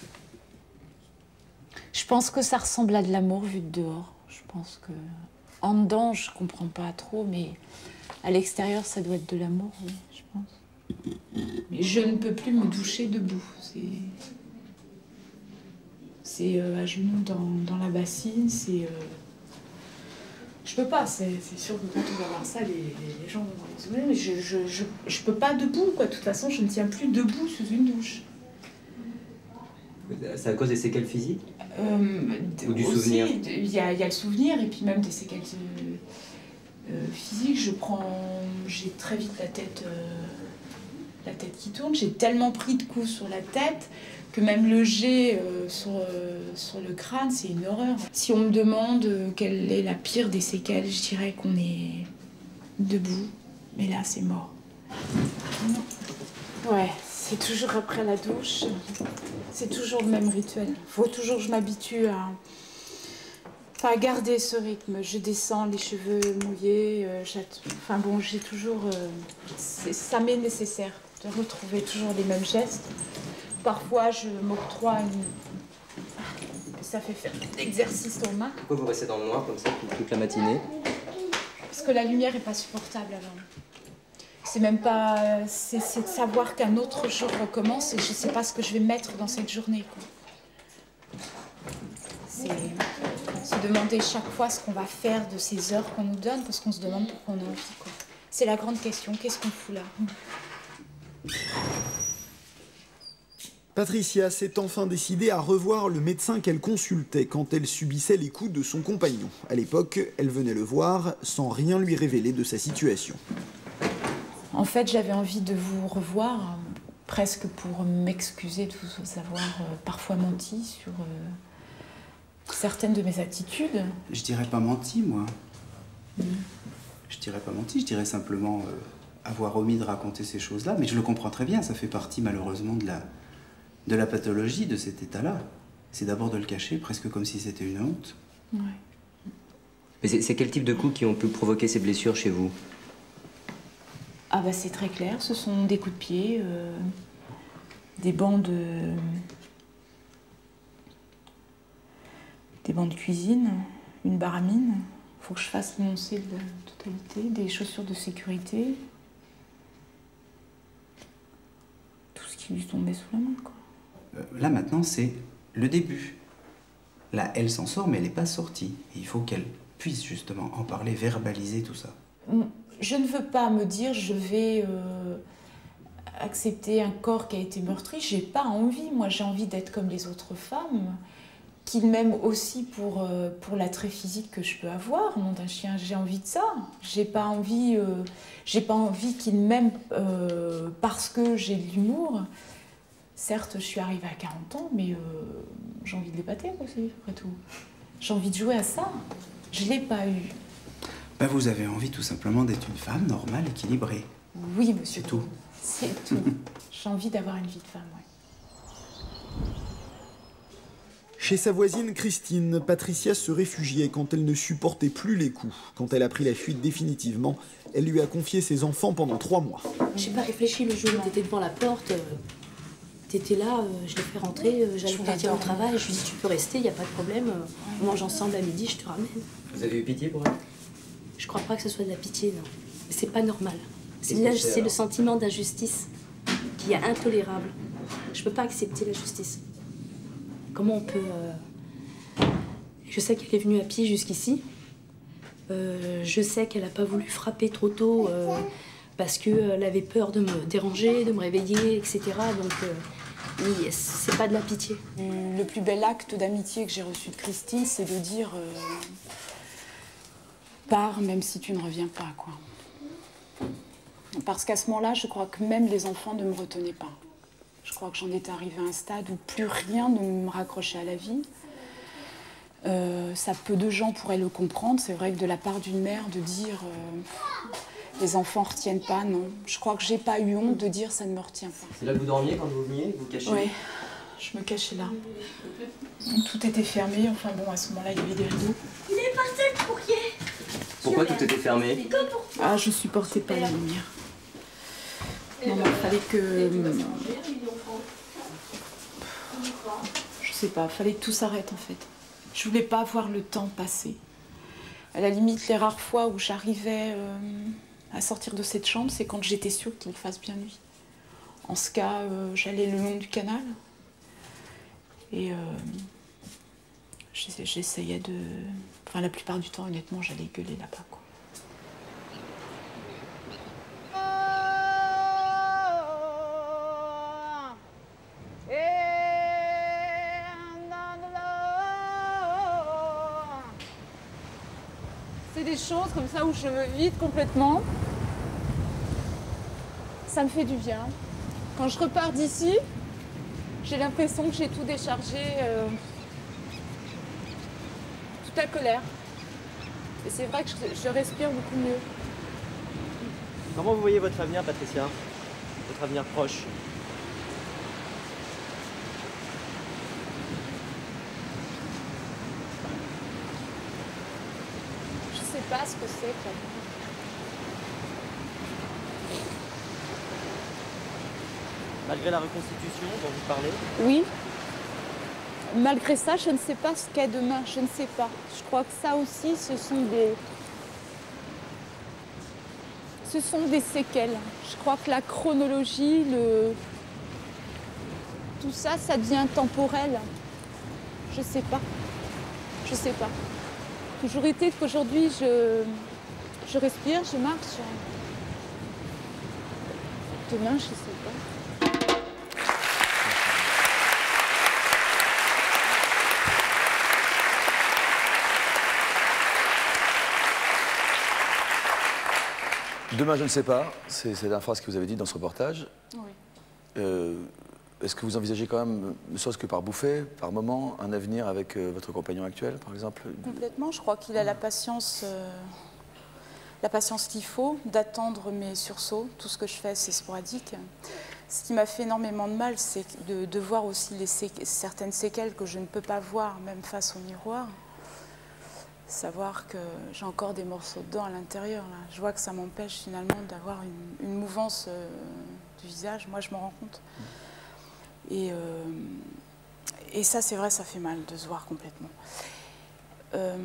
Je pense que ça ressemble à de l'amour vu de dehors. Je pense que... En dedans, je comprends pas trop, mais à l'extérieur, ça doit être de l'amour, oui, je pense. Mais je ne peux plus me doucher debout. C'est... C'est euh, à genoux dans, dans la bassine, c'est... Euh... Je peux pas, c'est sûr que quand on va voir ça, les, les, les gens vont se dire, mais je, je, je, je peux pas debout, quoi. De toute façon, je ne tiens plus debout sous une douche. C'est à cause des séquelles physiques euh, ou du aussi, souvenir? Il y, y a le souvenir, et puis même des séquelles euh, euh, physiques. Je prends... J'ai très vite la tête, euh, la tête qui tourne. J'ai tellement pris de coups sur la tête que même le jet euh, sur, euh, sur le crâne, c'est une horreur. Si on me demande euh, quelle est la pire des séquelles, je dirais qu'on est debout. Mais là, c'est mort. Ouais, c'est toujours après la douche. C'est toujours le même rituel. Il faut toujours que je m'habitue à, enfin, à garder ce rythme. Je descends, les cheveux mouillés. Euh, enfin bon, j'ai toujours... Euh, ça m'est nécessaire de retrouver toujours les mêmes gestes. Parfois, je m'octroie une... Ça fait faire l'exercice aux mains. Pourquoi vous restez dans le noir comme ça toute la matinée? Parce que la lumière n'est pas supportable alors. C'est même pas... C'est de savoir qu'un autre jour recommence et je ne sais pas ce que je vais mettre dans cette journée. C'est se demander chaque fois ce qu'on va faire de ces heures qu'on nous donne parce qu'on se demande pourquoi on a envie. C'est la grande question. Qu'est-ce qu'on fout là? Patricia s'est enfin décidée à revoir le médecin qu'elle consultait quand elle subissait les coups de son compagnon. À l'époque, elle venait le voir sans rien lui révéler de sa situation. En fait, j'avais envie de vous revoir, presque pour m'excuser de vous avoir euh, parfois menti sur euh, certaines de mes attitudes. Je dirais pas menti, moi. Mmh. Je dirais pas menti, je dirais simplement euh, avoir omis de raconter ces choses-là. Mais je le comprends très bien, ça fait partie malheureusement de la... de la pathologie de cet état-là. C'est d'abord de le cacher, presque comme si c'était une honte. Ouais. Mais c'est quel type de coups qui ont pu provoquer ces blessures chez vous? Ah bah c'est très clair, ce sont des coups de pied, euh, des bancs de... des bancs de cuisine, une baramine. Il faut que je fasse l'énoncé de la totalité, des chaussures de sécurité. Tout ce qui lui tombait sous la main, quoi. Là, maintenant, c'est le début. Là, elle s'en sort, mais elle n'est pas sortie. Et il faut qu'elle puisse, justement, en parler, verbaliser tout ça. Je ne veux pas me dire, je vais euh, accepter un corps qui a été meurtri. J'ai pas envie. Moi, j'ai envie d'être comme les autres femmes, qu'ils m'aiment aussi pour, euh, pour l'attrait physique que je peux avoir. Nom d'un chien, j'ai envie de ça. J'ai pas envie, euh, j'ai pas envie qu'ils m'aiment euh, parce que j'ai de l'humour. Certes, je suis arrivée à quarante ans, mais euh, j'ai envie de l'épater aussi, après tout. J'ai envie de jouer à ça. Je ne l'ai pas eu. Ben, vous avez envie tout simplement d'être une femme normale, équilibrée. Oui, monsieur. C'est tout. C'est tout. J'ai envie d'avoir une vie de femme, oui. Chez sa voisine Christine, Patricia se réfugiait quand elle ne supportait plus les coups. Quand elle a pris la fuite définitivement, elle lui a confié ses enfants pendant trois mois. J'ai pas réfléchi le jour où t'étais devant la porte. Euh... T'étais là, euh, je l'ai fait rentrer, euh, j'allais partir au travail, je lui ai dit tu peux rester, il n'y a pas de problème, euh, on mange ensemble à midi, je te ramène. Vous avez eu pitié pour elle? Je crois pas que ce soit de la pitié, non. Mais c'est pas normal. C'est le sentiment d'injustice qui est intolérable. Je peux pas accepter la justice. Comment on peut... Euh... Je sais qu'elle est venue à pied jusqu'ici, Euh, je sais qu'elle n'a pas voulu frapper trop tôt euh, parce qu'elle avait peur de me déranger, de me réveiller, et cetera. Donc, euh, oui, c'est pas de la pitié. Le plus bel acte d'amitié que j'ai reçu de Christine, c'est de dire euh, « pars même si tu ne reviens pas », quoi. Parce qu'à ce moment-là, je crois que même les enfants ne me retenaient pas. Je crois que j'en étais arrivée à un stade où plus rien ne me raccrochait à la vie. Euh, ça, peu de gens pourraient le comprendre. C'est vrai que de la part d'une mère, de dire euh, les enfants ne retiennent pas, non. Je crois que j'ai pas eu honte de dire ça ne me retient pas. C'est là que vous dormiez quand vous veniez, vous cachez? Oui, je me cachais là. Tout était fermé. Enfin bon, à ce moment-là, il y avait des rideaux. Il est passé le courrier. Pourquoi tout était fermé? Ah, je supportais pas la lumière. Non, non, il fallait que... Je sais pas, il fallait que tout s'arrête en fait. Je voulais pas voir le temps passer. À la limite, les rares fois où j'arrivais euh, à sortir de cette chambre, c'est quand j'étais sûre qu'il fasse bien nuit. En ce cas, euh, j'allais le long du canal. Et euh, j'essayais de... Enfin, la plupart du temps, honnêtement, j'allais gueuler là-bas, quoi. C'est des choses comme ça où je me vide complètement. Ça me fait du bien. Quand je repars d'ici, j'ai l'impression que j'ai tout déchargé, euh, toute la colère. Et c'est vrai que je, je respire beaucoup mieux. Comment vous voyez votre avenir, Patricia? Votre avenir proche? Je sais pas ce que c'est, quoi. Malgré la reconstitution dont vous parlez? Oui. Malgré ça, je ne sais pas ce qu'est demain, je ne sais pas. Je crois que ça aussi, ce sont des... Ce sont des séquelles. Je crois que la chronologie, le... tout ça, ça devient temporel. Je sais pas. Je sais pas. Toujours été qu'aujourd'hui, je... je respire, je marche. Demain, je sais pas. Demain, je ne sais pas. C'est la phrase que vous avez dit dans ce reportage. Oui. Euh, Est-ce que vous envisagez quand même, ne serait-ce que par bouffée, par moment, un avenir avec euh, votre compagnon actuel, par exemple? Complètement. Je crois qu'il a la patience, euh, la patience qu'il faut d'attendre mes sursauts. Tout ce que je fais, c'est sporadique. Ce qui m'a fait énormément de mal, c'est de, de voir aussi les sé certaines séquelles que je ne peux pas voir, même face au miroir. Savoir que j'ai encore des morceaux de dents à l'intérieur. Je vois que ça m'empêche finalement d'avoir une, une mouvance euh, du visage. Moi, je m'en rends compte. Et, euh, et ça, c'est vrai, ça fait mal de se voir complètement. Euh,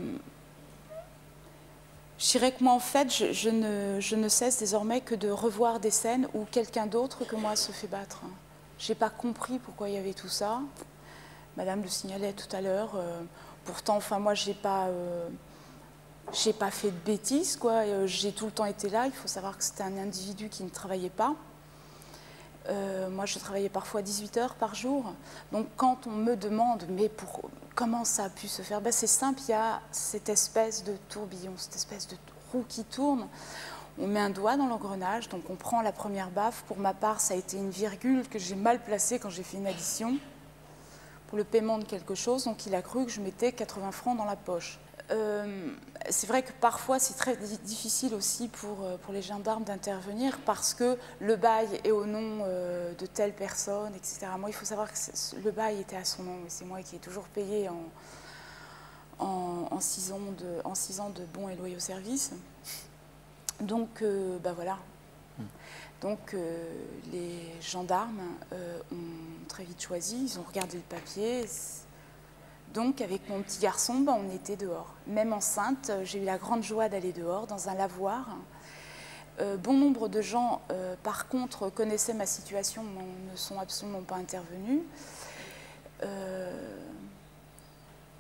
je dirais que moi, en fait, je, je, ne, je ne cesse désormais que de revoir des scènes où quelqu'un d'autre que moi se fait battre. Je n'ai pas compris pourquoi il y avait tout ça. Madame le signalait tout à l'heure. Euh, pourtant, enfin, moi, je n'ai pas, euh, j'ai pas fait de bêtises, quoi. J'ai tout le temps été là. Il faut savoir que c'était un individu qui ne travaillait pas. Euh, moi, je travaillais parfois dix-huit heures par jour. Donc, quand on me demande, mais pour, comment ça a pu se faire, ben, c'est simple, il y a cette espèce de tourbillon, cette espèce de roue qui tourne. On met un doigt dans l'engrenage, donc on prend la première baffe. Pour ma part, ça a été une virgule que j'ai mal placée quand j'ai fait une addition pour le paiement de quelque chose. Donc, il a cru que je mettais quatre-vingts francs dans la poche. Euh, c'est vrai que parfois c'est très difficile aussi pour, pour les gendarmes d'intervenir parce que le bail est au nom euh, de telle personne, et cetera. Moi, il faut savoir que le bail était à son nom et c'est moi qui ai toujours payé en, en, en, six ans de, en six ans de bons et loyaux services. Donc, euh, ben voilà. Donc, euh, les gendarmes euh, ont très vite choisi, ils ont regardé le papier. Donc, avec mon petit garçon, ben, on était dehors. Même enceinte, j'ai eu la grande joie d'aller dehors, dans un lavoir. Euh, bon nombre de gens, euh, par contre, connaissaient ma situation, mais ne sont absolument pas intervenus. Euh,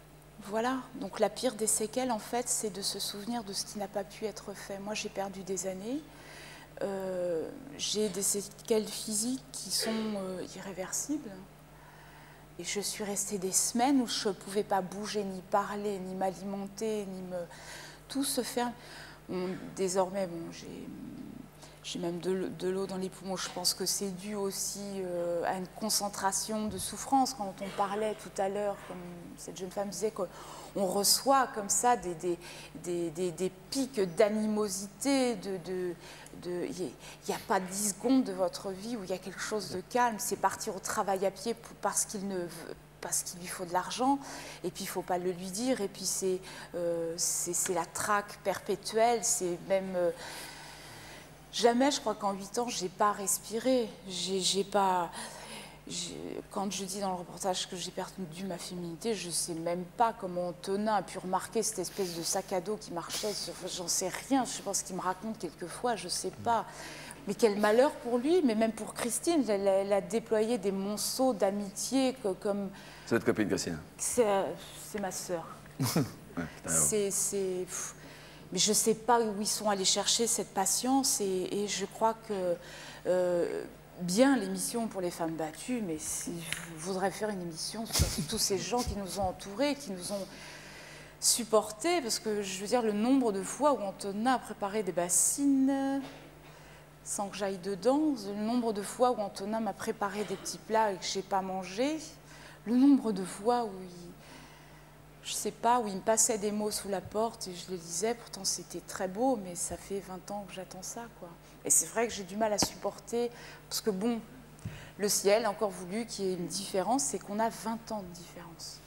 voilà. Donc la pire des séquelles, en fait, c'est de se souvenir de ce qui n'a pas pu être fait. Moi, j'ai perdu des années. Euh, j'ai des séquelles physiques qui sont euh, irréversibles. Et je suis restée des semaines où je ne pouvais pas bouger, ni parler, ni m'alimenter, ni me... Tout se ferme. Bon, désormais, bon, j'ai... J'ai même de l'eau dans les poumons. Je pense que c'est dû aussi euh, à une concentration de souffrance. Quand on parlait tout à l'heure, comme cette jeune femme disait, qu'on reçoit comme ça des, des, des, des, des pics d'animosité. De, de, de, il n'y a pas dix secondes de votre vie où il y a quelque chose de calme. C'est partir au travail à pied pour, parce qu'il ne veut, parce qu'il lui faut de l'argent, et puis il ne faut pas le lui dire. Et puis c'est euh, la traque perpétuelle, c'est même... Euh, Jamais, je crois qu'en huit ans, je n'ai pas respiré. J'ai pas... Quand je dis dans le reportage que j'ai perdu ma féminité, je ne sais même pas comment Antonin a pu remarquer cette espèce de sac à dos qui marchait. J'en sais rien, je pense qu'il me raconte quelquefois, je ne sais pas. Mais quel malheur pour lui, mais même pour Christine. Elle, elle a déployé des monceaux d'amitié comme... C'est votre copine, Christine? C'est ma sœur. Ouais, c'est... Mais je ne sais pas où ils sont allés chercher cette patience, et, et je crois que euh, bien l'émission pour les femmes battues, mais si je voudrais faire une émission sur tous ces gens qui nous ont entourés, qui nous ont supportés, parce que je veux dire, le nombre de fois où Antonin a préparé des bassines sans que j'aille dedans, le nombre de fois où Antonin m'a préparé des petits plats et que je n'ai pas mangé, le nombre de fois où il... Je ne sais pas, où il me passait des mots sous la porte et je les lisais, pourtant c'était très beau, mais ça fait vingt ans que j'attends ça, quoi. Et c'est vrai que j'ai du mal à supporter, parce que bon, le ciel a encore voulu qu'il y ait une différence, c'est qu'on a vingt ans de différence.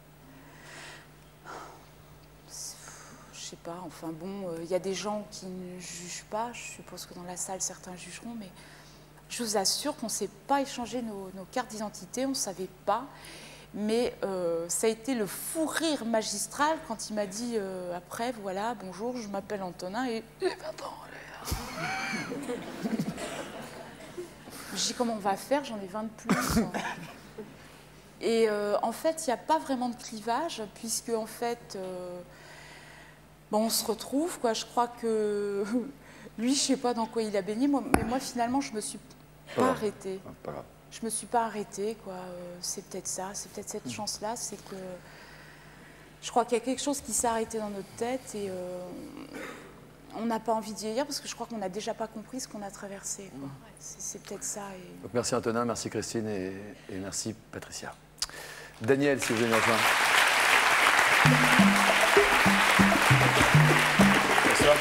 Je sais pas, enfin bon, il euh, y a des gens qui ne jugent pas, je suppose que dans la salle certains jugeront, mais je vous assure qu'on ne sait pas échanger nos, nos cartes d'identité, on ne savait pas. Mais euh, ça a été le fou rire magistral quand il m'a dit euh, après, voilà, bonjour, je m'appelle Antonin et j'ai vingt ans. J'ai dit, comment on va faire, j'en ai vingt de plus. Et euh, en fait, il n'y a pas vraiment de clivage, puisque en fait, euh, bon, on se retrouve, quoi. Je crois que lui, je ne sais pas dans quoi il a baigné, moi, mais moi, finalement, je ne me suis pas, pas arrêtée. Pas grave. Je ne me suis pas arrêtée, quoi. Euh, c'est peut-être ça, c'est peut-être cette chance-là, c'est que je crois qu'il y a quelque chose qui s'est arrêté dans notre tête et euh, on n'a pas envie d'y vieillir parce que je crois qu'on n'a déjà pas compris ce qu'on a traversé. C'est peut-être ça. Et... Donc, merci Antonin, merci Christine et, et merci Patricia. Daniel, si vous voulez nous rejoindre. Bonsoir.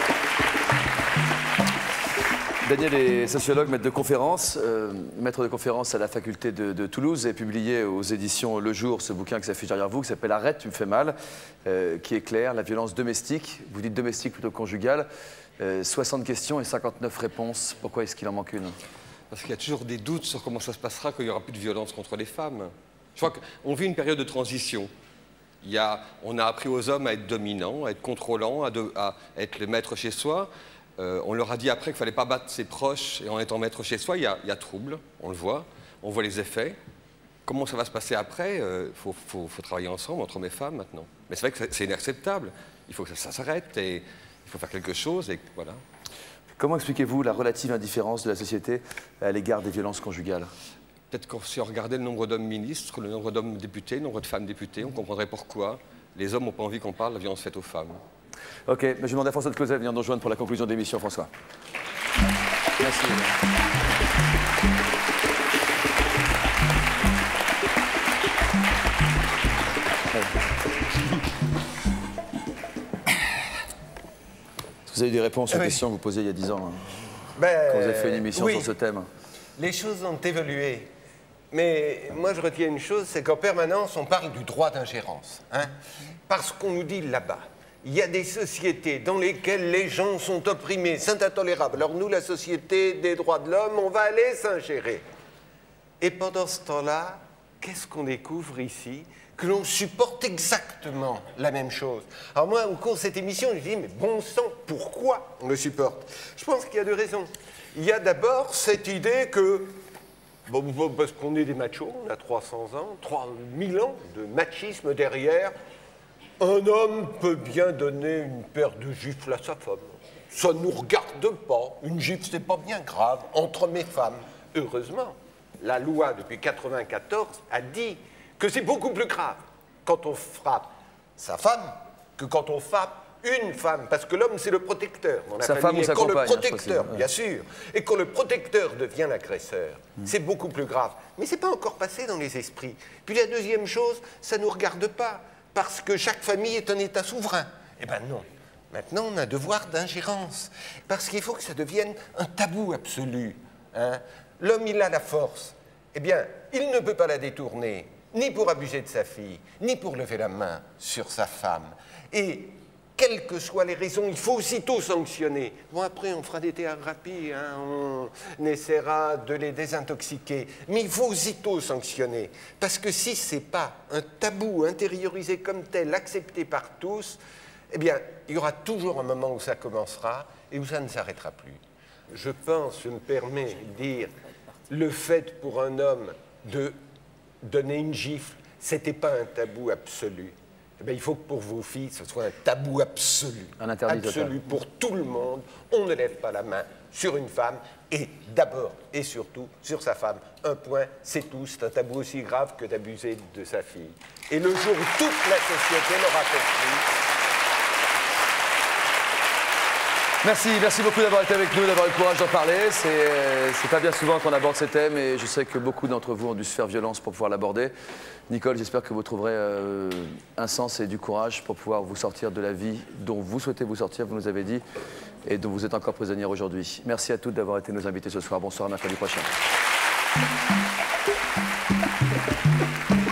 Daniel est sociologue, maître de conférence, euh, maître de conférence à la faculté de, de Toulouse et publié aux éditions Le Jour ce bouquin qui s'affiche derrière vous, qui s'appelle « Arrête, tu me fais mal euh, », qui éclaire la violence domestique. Vous dites domestique plutôt conjugale. Euh, soixante questions et cinquante-neuf réponses. Pourquoi est-ce qu'il en manque une? Parce qu'il y a toujours des doutes sur comment ça se passera quand il n'y aura plus de violence contre les femmes. Je crois qu'on vit une période de transition. Il y a, on a appris aux hommes à être dominants, à être contrôlants, à, de, à être le maître chez soi. Euh, on leur a dit après qu'il ne fallait pas battre ses proches et en étant maître chez soi, il y a, il y a trouble, on le voit, on voit les effets. Comment ça va se passer après? Il euh, faut, faut, faut travailler ensemble, entre hommes et femmes maintenant. Mais c'est vrai que c'est inacceptable, il faut que ça, ça s'arrête et il faut faire quelque chose et voilà. Comment expliquez-vous la relative indifférence de la société à l'égard des violences conjugales? Peut-être que si on regardait le nombre d'hommes ministres, le nombre d'hommes députés, le nombre de femmes députées, on comprendrait pourquoi les hommes n'ont pas envie qu'on parle de la violence faite aux femmes. Ok, mais je demande à François de Closet de venir nous rejoindre pour la conclusion de l'émission, François. Merci. Vous avez eu des réponses aux oui. questions que vous posiez il y a dix ans, hein, ben, quand vous avez fait une émission oui. sur ce thème. Les choses ont évolué. Mais moi, je retiens une chose, c'est qu'en permanence, on parle du droit d'ingérence. Hein, parce qu'on nous dit là-bas, il y a des sociétés dans lesquelles les gens sont opprimés, c'est intolérable. Alors nous, la société des droits de l'homme, on va aller s'ingérer. Et pendant ce temps-là, qu'est-ce qu'on découvre ici? Que l'on supporte exactement la même chose. Alors moi, au cours de cette émission, je dis, mais bon sang, pourquoi on le supporte? Je pense qu'il y a deux raisons. Il y a d'abord cette idée que, bon, parce qu'on est des machos, on a trois cents ans, trois mille ans de machisme derrière, Un homme peut bien donner une paire de gifles à sa femme. Ça ne nous regarde pas. Une gifle, c'est pas bien grave entre mes femmes. Heureusement, la loi depuis quatre-vingt-quatorze a dit que c'est beaucoup plus grave quand on frappe sa femme que quand on frappe une femme, parce que l'homme, c'est le protecteur dans la sa famille. femme ou sa et quand compagne, le protecteur, hein, bien sûr, et quand le protecteur devient l'agresseur, mmh. c'est beaucoup plus grave. Mais c'est pas encore passé dans les esprits. Puis la deuxième chose, ça nous regarde pas, parce que chaque famille est un État souverain. Eh ben non. Maintenant, on a un devoir d'ingérence, parce qu'il faut que ça devienne un tabou absolu. Hein. L'homme, il a la force. Eh bien, il ne peut pas la détourner, ni pour abuser de sa fille, ni pour lever la main sur sa femme. Et quelles que soient les raisons, il faut aussitôt sanctionner. Bon, après, on fera des thérapies, hein, on essaiera de les désintoxiquer. Mais il faut aussitôt sanctionner. Parce que si ce n'est pas un tabou intériorisé comme tel, accepté par tous, eh bien, il y aura toujours un moment où ça commencera et où ça ne s'arrêtera plus. Je pense, je me permets de dire, le fait pour un homme de donner une gifle, ce n'était pas un tabou absolu. Eh bien, il faut que pour vos filles, ce soit un tabou absolu. Un interdit absolu total. pour tout le monde. On ne lève pas la main sur une femme et d'abord et surtout sur sa femme. Un point, c'est tout. C'est un tabou aussi grave que d'abuser de sa fille. Et le jour où toute la société l'aura compris. Merci, merci beaucoup d'avoir été avec nous, d'avoir eu le courage d'en parler. C'est euh, pas bien souvent qu'on aborde ces thèmes et je sais que beaucoup d'entre vous ont dû se faire violence pour pouvoir l'aborder. Nicole, j'espère que vous trouverez euh, un sens et du courage pour pouvoir vous sortir de la vie dont vous souhaitez vous sortir, vous nous avez dit, et dont vous êtes encore prisonnière aujourd'hui. Merci à toutes d'avoir été nos invités ce soir. Bonsoir, à mercredi prochain.